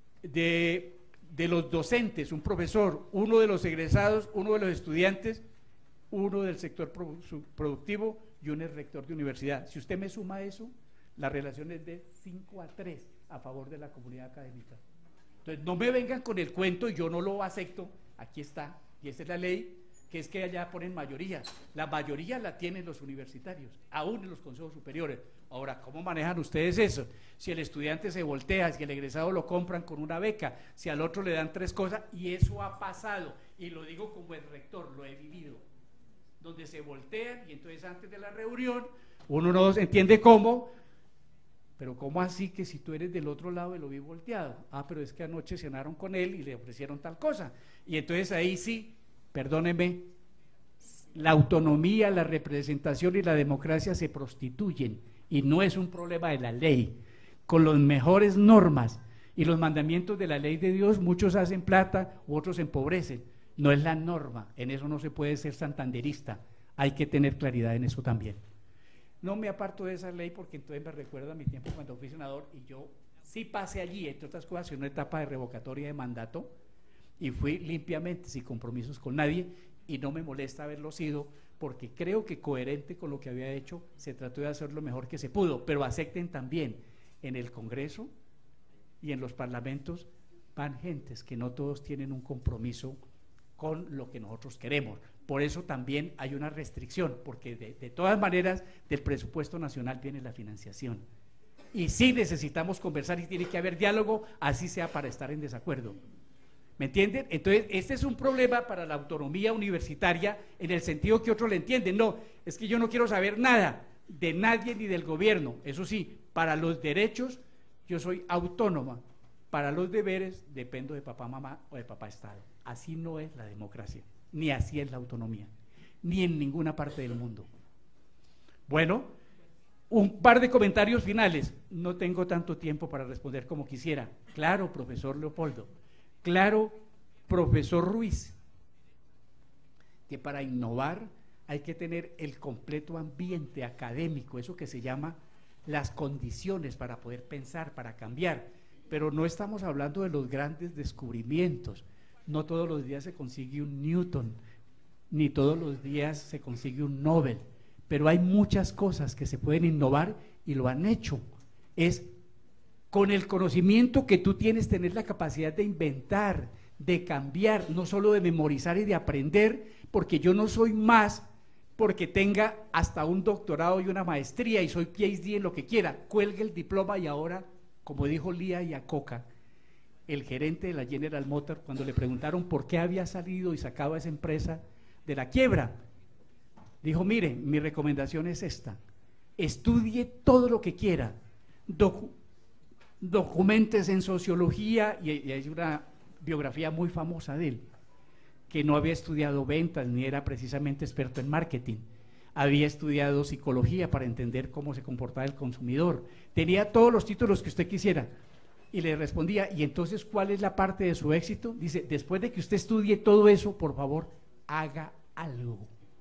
Speaker 8: docentes, un profesor, uno de los egresados, uno de los estudiantes, uno del sector productivo y un rector de universidad. Si usted me suma eso, la relación es de 5-3 a favor de la comunidad académica. Entonces, no me vengan con el cuento y yo no lo acepto. Aquí está, y esta es la ley, que es que allá ponen mayoría. La mayoría la tienen los universitarios, aún en los consejos superiores. Ahora, ¿cómo manejan ustedes eso? Si el estudiante se voltea, si el egresado lo compran con una beca, si al otro le dan 3 cosas, y eso ha pasado, y lo digo como el rector, lo he vivido, donde se voltean y entonces antes de la reunión uno no entiende cómo, pero ¿cómo así que si tú eres del otro lado lo vi volteado? Ah, pero es que anoche cenaron con él y le ofrecieron tal cosa, y entonces ahí sí, perdónenme, la autonomía, la representación y la democracia se prostituyen, y no es un problema de la ley. Con las mejores normas y los mandamientos de la ley de Dios, muchos hacen plata, otros empobrecen. No es la norma, en eso no se puede ser santanderista, hay que tener claridad en eso también. No me aparto de esa ley porque entonces me recuerda a mi tiempo cuando fui senador y yo sí pasé allí, entre otras cosas, en una etapa de revocatoria de mandato y fui limpiamente, sin compromisos con nadie, y no me molesta haberlo sido porque creo que coherente con lo que había hecho, se trató de hacer lo mejor que se pudo, pero acepten también, en el Congreso y en los parlamentos van gentes que no todos tienen un compromiso con lo que nosotros queremos. Por eso también hay una restricción, porque de todas maneras del presupuesto nacional viene la financiación. Y sí necesitamos conversar y tiene que haber diálogo, así sea para estar en desacuerdo. ¿Me entienden? Entonces, este es un problema para la autonomía universitaria en el sentido que otros le entienden. No, es que yo no quiero saber nada de nadie ni del gobierno. Eso sí, para los derechos yo soy autónoma, para los deberes dependo de papá, mamá o de papá Estado. Así no es la democracia, ni así es la autonomía, ni en ninguna parte del mundo. Bueno, un par de comentarios finales. No tengo tanto tiempo para responder como quisiera. Claro, profesor Leopoldo. Claro, profesor Ruiz, que para innovar hay que tener el completo ambiente académico, eso que se llama las condiciones para poder pensar, para cambiar, pero no estamos hablando de los grandes descubrimientos. No todos los días se consigue un Newton, ni todos los días se consigue un Nobel, pero hay muchas cosas que se pueden innovar y lo han hecho. Es con el conocimiento que tú tienes, tener la capacidad de inventar, de cambiar, no solo de memorizar y de aprender, porque yo no soy más porque tenga hasta un doctorado y una maestría y soy PhD en lo que quiera, cuelgue el diploma. Y ahora, como dijo Lía Iacocca, el gerente de la General Motors, cuando le preguntaron por qué había salido y sacado a esa empresa de la quiebra, dijo: mire, mi recomendación es esta, estudie todo lo que quiera, documentes en sociología, y hay una biografía muy famosa de él, que no había estudiado ventas ni era precisamente experto en marketing, había estudiado psicología para entender cómo se comportaba el consumidor, tenía todos los títulos que usted quisiera, y le respondía: ¿y entonces cuál es la parte de su éxito? Dice: después de que usted estudie todo eso, por favor, haga algo.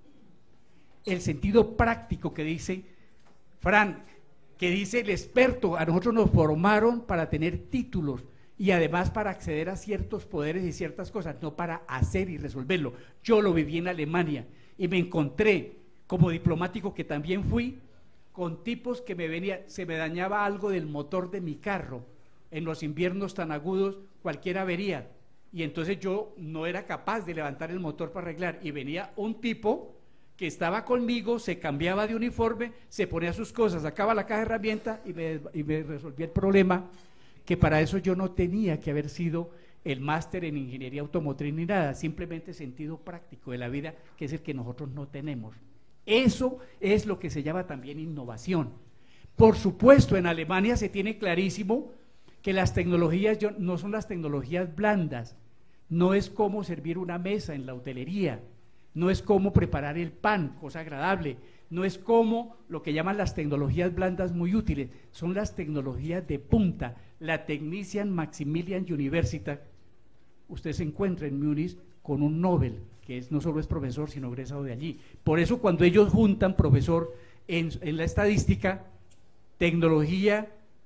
Speaker 8: El sentido práctico que dice Fran, que dice el experto, a nosotros nos formaron para tener títulos y además para acceder a ciertos poderes y ciertas cosas, no para hacer y resolverlo. Yo lo viví en Alemania y me encontré, como diplomático que también fui, con tipos que me venían, se me dañaba algo del motor de mi carro, en los inviernos tan agudos, cualquier avería, y entonces yo no era capaz de levantar el motor para arreglar, y venía un tipo que estaba conmigo, se cambiaba de uniforme, se ponía sus cosas, sacaba la caja de herramientas y me resolvía el problema, que para eso yo no tenía que haber sido el máster en ingeniería automotriz ni nada, simplemente sentido práctico de la vida, que es el que nosotros no tenemos. Eso es lo que se llama también innovación. Por supuesto, en Alemania se tiene clarísimo que las tecnologías no son las tecnologías blandas, no es cómo servir una mesa en la hotelería, no es cómo preparar el pan, cosa agradable, no es como lo que llaman las tecnologías blandas muy útiles, son las tecnologías de punta, la Technician Maximilian University. Usted se encuentra en Múnich con un Nobel, que no solo es profesor, sino egresado de allí. Por eso cuando ellos juntan, profesor, en la estadística, tecnología,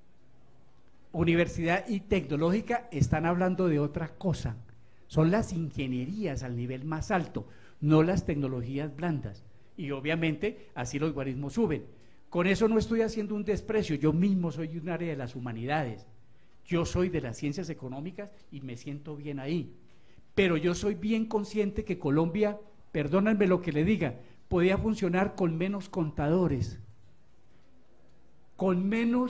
Speaker 8: universidad y tecnológica, están hablando de otra cosa. Son las ingenierías al nivel más alto, no las tecnologías blandas. Y obviamente así los guarismos suben. Con eso no estoy haciendo un desprecio, yo mismo soy un área de las humanidades Yo soy de las ciencias económicas y me siento bien ahí. Pero yo soy bien consciente que Colombia, perdónenme lo que le diga, podía funcionar con menos contadores, con menos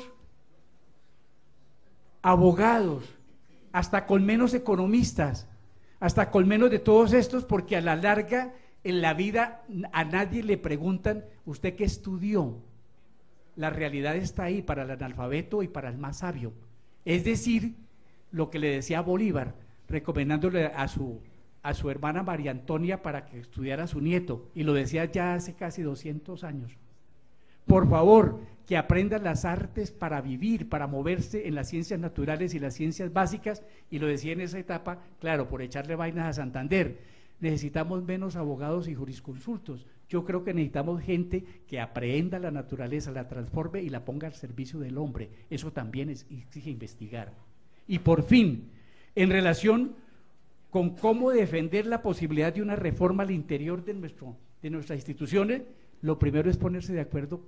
Speaker 8: abogados, hasta con menos economistas, hasta con menos de todos estos, porque a la larga en la vida a nadie le preguntan, ¿usted qué estudió? La realidad está ahí para el analfabeto y para el más sabio. Es decir, lo que le decía Bolívar, recomendándole a su hermana María Antonia para que estudiara a su nieto, y lo decía ya hace casi 200 años. Por favor, que aprendan las artes para vivir, para moverse en las ciencias naturales y las ciencias básicas, y lo decía en esa etapa, claro, por echarle vainas a Santander. Necesitamos menos abogados y jurisconsultos. Yo creo que necesitamos gente que aprenda la naturaleza, la transforme y la ponga al servicio del hombre. Eso también exige investigar. Y por fin, en relación con cómo defender la posibilidad de una reforma al interior de nuestras instituciones, lo primero es ponerse de acuerdo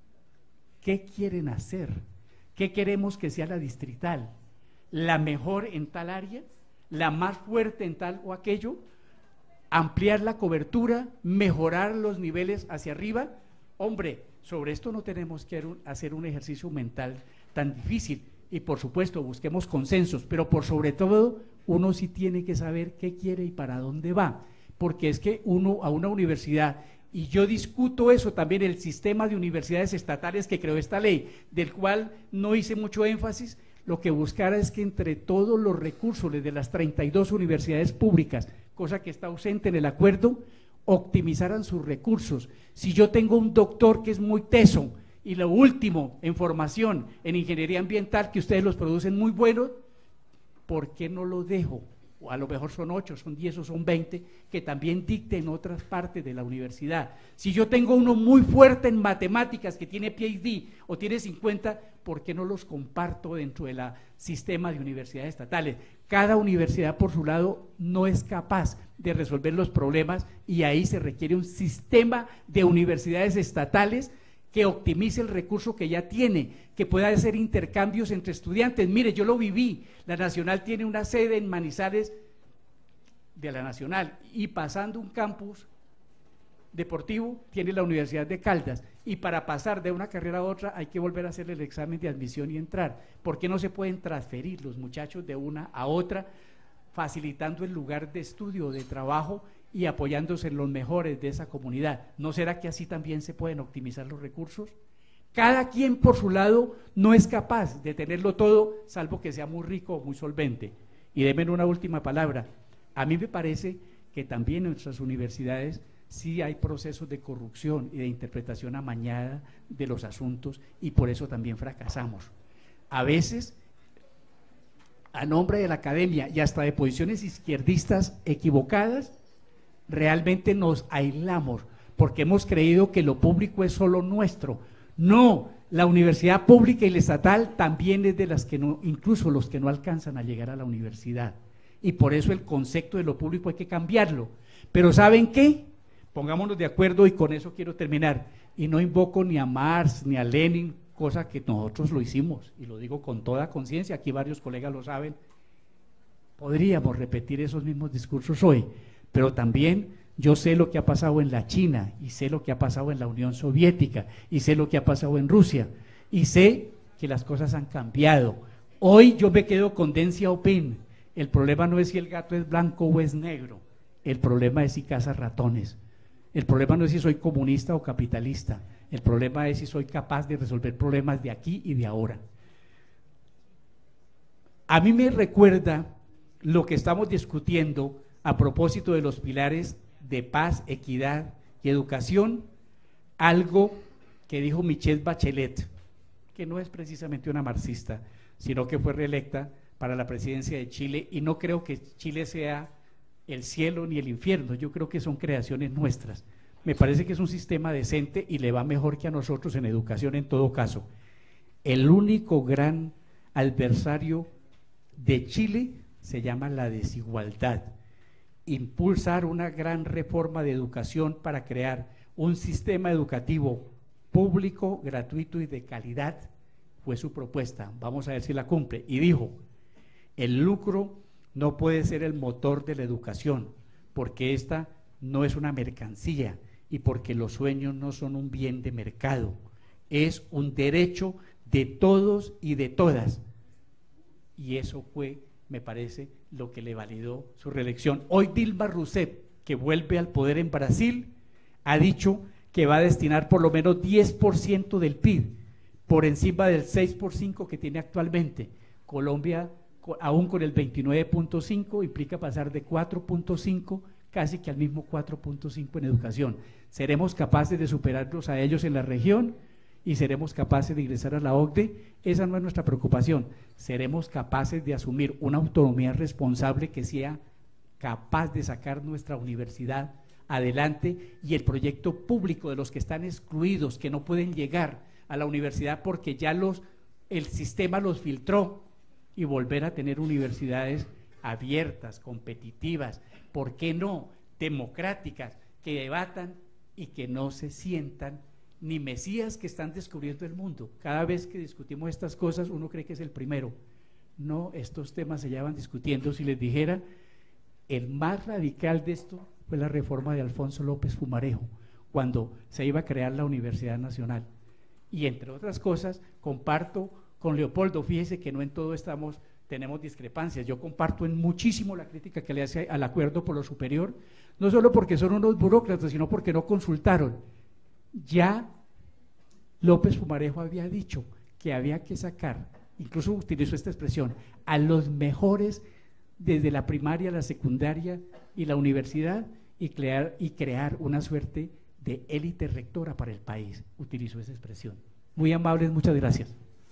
Speaker 8: qué quieren hacer, qué queremos que sea la distrital, la mejor en tal área, la más fuerte en tal o aquello, ampliar la cobertura, mejorar los niveles hacia arriba. Hombre, sobre esto no tenemos que hacer un ejercicio mental tan difícil, y por supuesto busquemos consensos, pero por sobre todo uno sí tiene que saber qué quiere y para dónde va, porque es que uno a una universidad, y yo discuto eso también, el sistema de universidades estatales que creó esta ley, del cual no hice mucho énfasis, lo que buscara es que entre todos los recursos de las 32 universidades públicas, cosa que está ausente en el acuerdo, optimizaran sus recursos. Si yo tengo un doctor que es muy teso, y lo último en formación, en ingeniería ambiental, que ustedes los producen muy buenos, ¿por qué no lo dejo? O a lo mejor son 8, son 10 o son 20, que también dicten en otras partes de la universidad. Si yo tengo uno muy fuerte en matemáticas, que tiene PhD o tiene 50, ¿por qué no los comparto dentro del sistema de universidades estatales? Cada universidad por su lado no es capaz de resolver los problemas, y ahí se requiere un sistema de universidades estatales que optimice el recurso que ya tiene, que pueda hacer intercambios entre estudiantes. Mire, yo lo viví, la Nacional tiene una sede en Manizales de la Nacional, y pasando un campus deportivo tiene la Universidad de Caldas, y para pasar de una carrera a otra hay que volver a hacer el examen de admisión y entrar. ¿Por qué no se pueden transferir los muchachos de una a otra, facilitando el lugar de estudio, de trabajo, y apoyándose en los mejores de esa comunidad? ¿No será que así también se pueden optimizar los recursos? Cada quien por su lado no es capaz de tenerlo todo, salvo que sea muy rico o muy solvente. Y déme una última palabra. A mí me parece que también en nuestras universidades sí hay procesos de corrupción y de interpretación amañada de los asuntos, y por eso también fracasamos. A veces, a nombre de la academia y hasta de posiciones izquierdistas equivocadas, realmente nos aislamos, porque hemos creído que lo público es solo nuestro. No, la universidad pública y la estatal también es de las que no, incluso los que no alcanzan a llegar a la universidad, y por eso el concepto de lo público hay que cambiarlo. Pero ¿saben qué? Pongámonos de acuerdo, y con eso quiero terminar, y no invoco ni a Marx ni a Lenin, cosa que nosotros lo hicimos, y lo digo con toda conciencia, aquí varios colegas lo saben. Podríamos repetir esos mismos discursos hoy, pero también yo sé lo que ha pasado en la China, y sé lo que ha pasado en la Unión Soviética, y sé lo que ha pasado en Rusia, y sé que las cosas han cambiado. Hoy yo me quedo con Deng Xiaoping. El problema no es si el gato es blanco o es negro, el problema es si caza ratones. El problema no es si soy comunista o capitalista, el problema es si soy capaz de resolver problemas de aquí y de ahora. A mí me recuerda lo que estamos discutiendo a propósito de los pilares de paz, equidad y educación, algo que dijo Michelle Bachelet, que no es precisamente una marxista, sino que fue reelecta para la presidencia de Chile, y no creo que Chile sea el cielo ni el infierno, yo creo que son creaciones nuestras. Me parece que es un sistema decente y le va mejor que a nosotros en educación en todo caso. El único gran adversario de Chile se llama la desigualdad. Impulsar una gran reforma de educación para crear un sistema educativo público, gratuito y de calidad fue su propuesta, vamos a ver si la cumple, y dijo, el lucro no puede ser el motor de la educación, porque esta no es una mercancía y porque los sueños no son un bien de mercado, es un derecho de todos y de todas. Y eso fue, me parece, lo que le validó su reelección. Hoy Dilma Rousseff, que vuelve al poder en Brasil, ha dicho que va a destinar por lo menos 10% del PIB, por encima del 6% que tiene actualmente. Colombia, aún con el 29.5, implica pasar de 4.5 casi que al mismo 4.5 en educación. ¿Seremos capaces de superarlos a ellos en la región y seremos capaces de ingresar a la OCDE? Esa no es nuestra preocupación. Seremos capaces de asumir una autonomía responsable que sea capaz de sacar nuestra universidad adelante y el proyecto público de los que están excluidos, que no pueden llegar a la universidad porque ya el sistema los filtró, y volver a tener universidades abiertas, competitivas, ¿por qué no? Democráticas, que debatan y que no se sientan ni mesías que están descubriendo el mundo. Cada vez que discutimos estas cosas uno cree que es el primero. No, estos temas se llevan discutiendo. Si les dijera, el más radical de esto fue la reforma de Alfonso López Fumarejo, cuando se iba a crear la Universidad Nacional. Y entre otras cosas, comparto con Leopoldo, fíjese que no en todo tenemos discrepancias. Yo comparto en muchísimo la crítica que le hace al acuerdo por lo superior, no solo porque son unos burócratas, sino porque no consultaron. Ya López Fumarejo había dicho que había que sacar, incluso utilizó esta expresión, a los mejores desde la primaria, la secundaria y la universidad y crear una suerte de élite rectora para el país. Utilizó esa expresión. Muy amables, muchas gracias.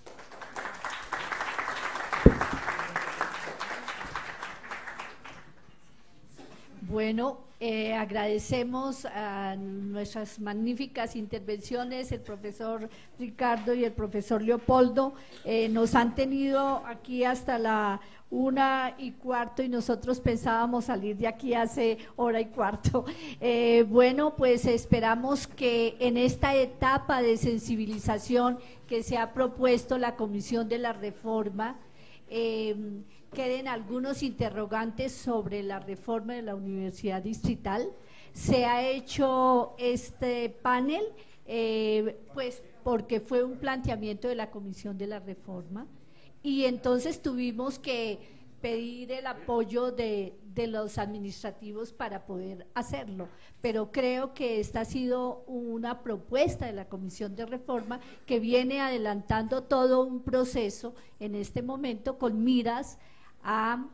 Speaker 1: Bueno, agradecemos a nuestras magníficas intervenciones, el profesor Ricardo y el profesor Leopoldo. Nos han tenido aquí hasta la 1:15 y nosotros pensábamos salir de aquí hace 1:15. Bueno, pues esperamos que en esta etapa de sensibilización que se ha propuesto la Comisión de la Reforma, queden algunos interrogantes sobre la reforma de la Universidad Distrital. Se ha hecho este panel, pues porque fue un planteamiento de la Comisión de la Reforma, y entonces tuvimos que pedir el apoyo de los administrativos para poder hacerlo, pero creo que esta ha sido una propuesta de la Comisión de Reforma que viene adelantando todo un proceso en este momento con miras a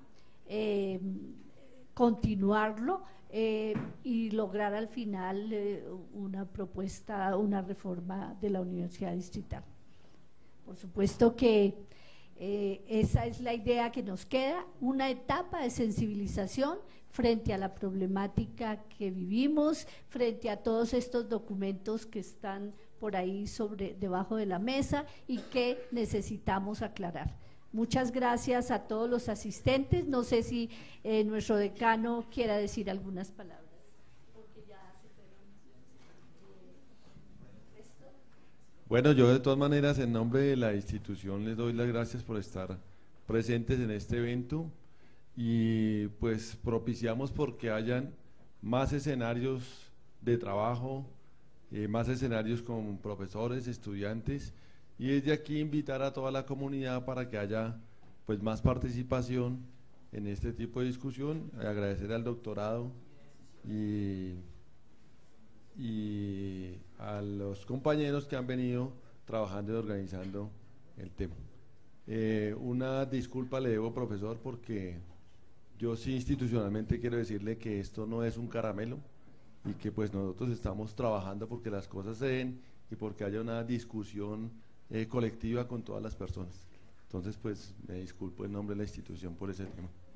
Speaker 1: continuarlo y lograr al final una propuesta, una reforma de la Universidad Distrital. Por supuesto que esa es la idea que nos queda, una etapa de sensibilización frente a la problemática que vivimos, frente a todos estos documentos que están por ahí debajo de la mesa y que necesitamos aclarar. Muchas gracias a todos los asistentes. No sé si nuestro decano quiera decir algunas palabras.
Speaker 9: Bueno, yo de todas maneras en nombre de la institución les doy las gracias por estar presentes en este evento y pues propiciamos porque hayan más escenarios de trabajo, más escenarios con profesores, estudiantes, y desde aquí invitar a toda la comunidad para que haya pues más participación en este tipo de discusión. Agradecer al doctorado y a los compañeros que han venido trabajando y organizando el tema. Una disculpa le debo, profesor, porque yo sí institucionalmente quiero decirle que esto no es un caramelo y que pues nosotros estamos trabajando porque las cosas se den y porque haya una discusión colectiva con todas las personas. Entonces pues me disculpo en nombre de la institución por ese tema.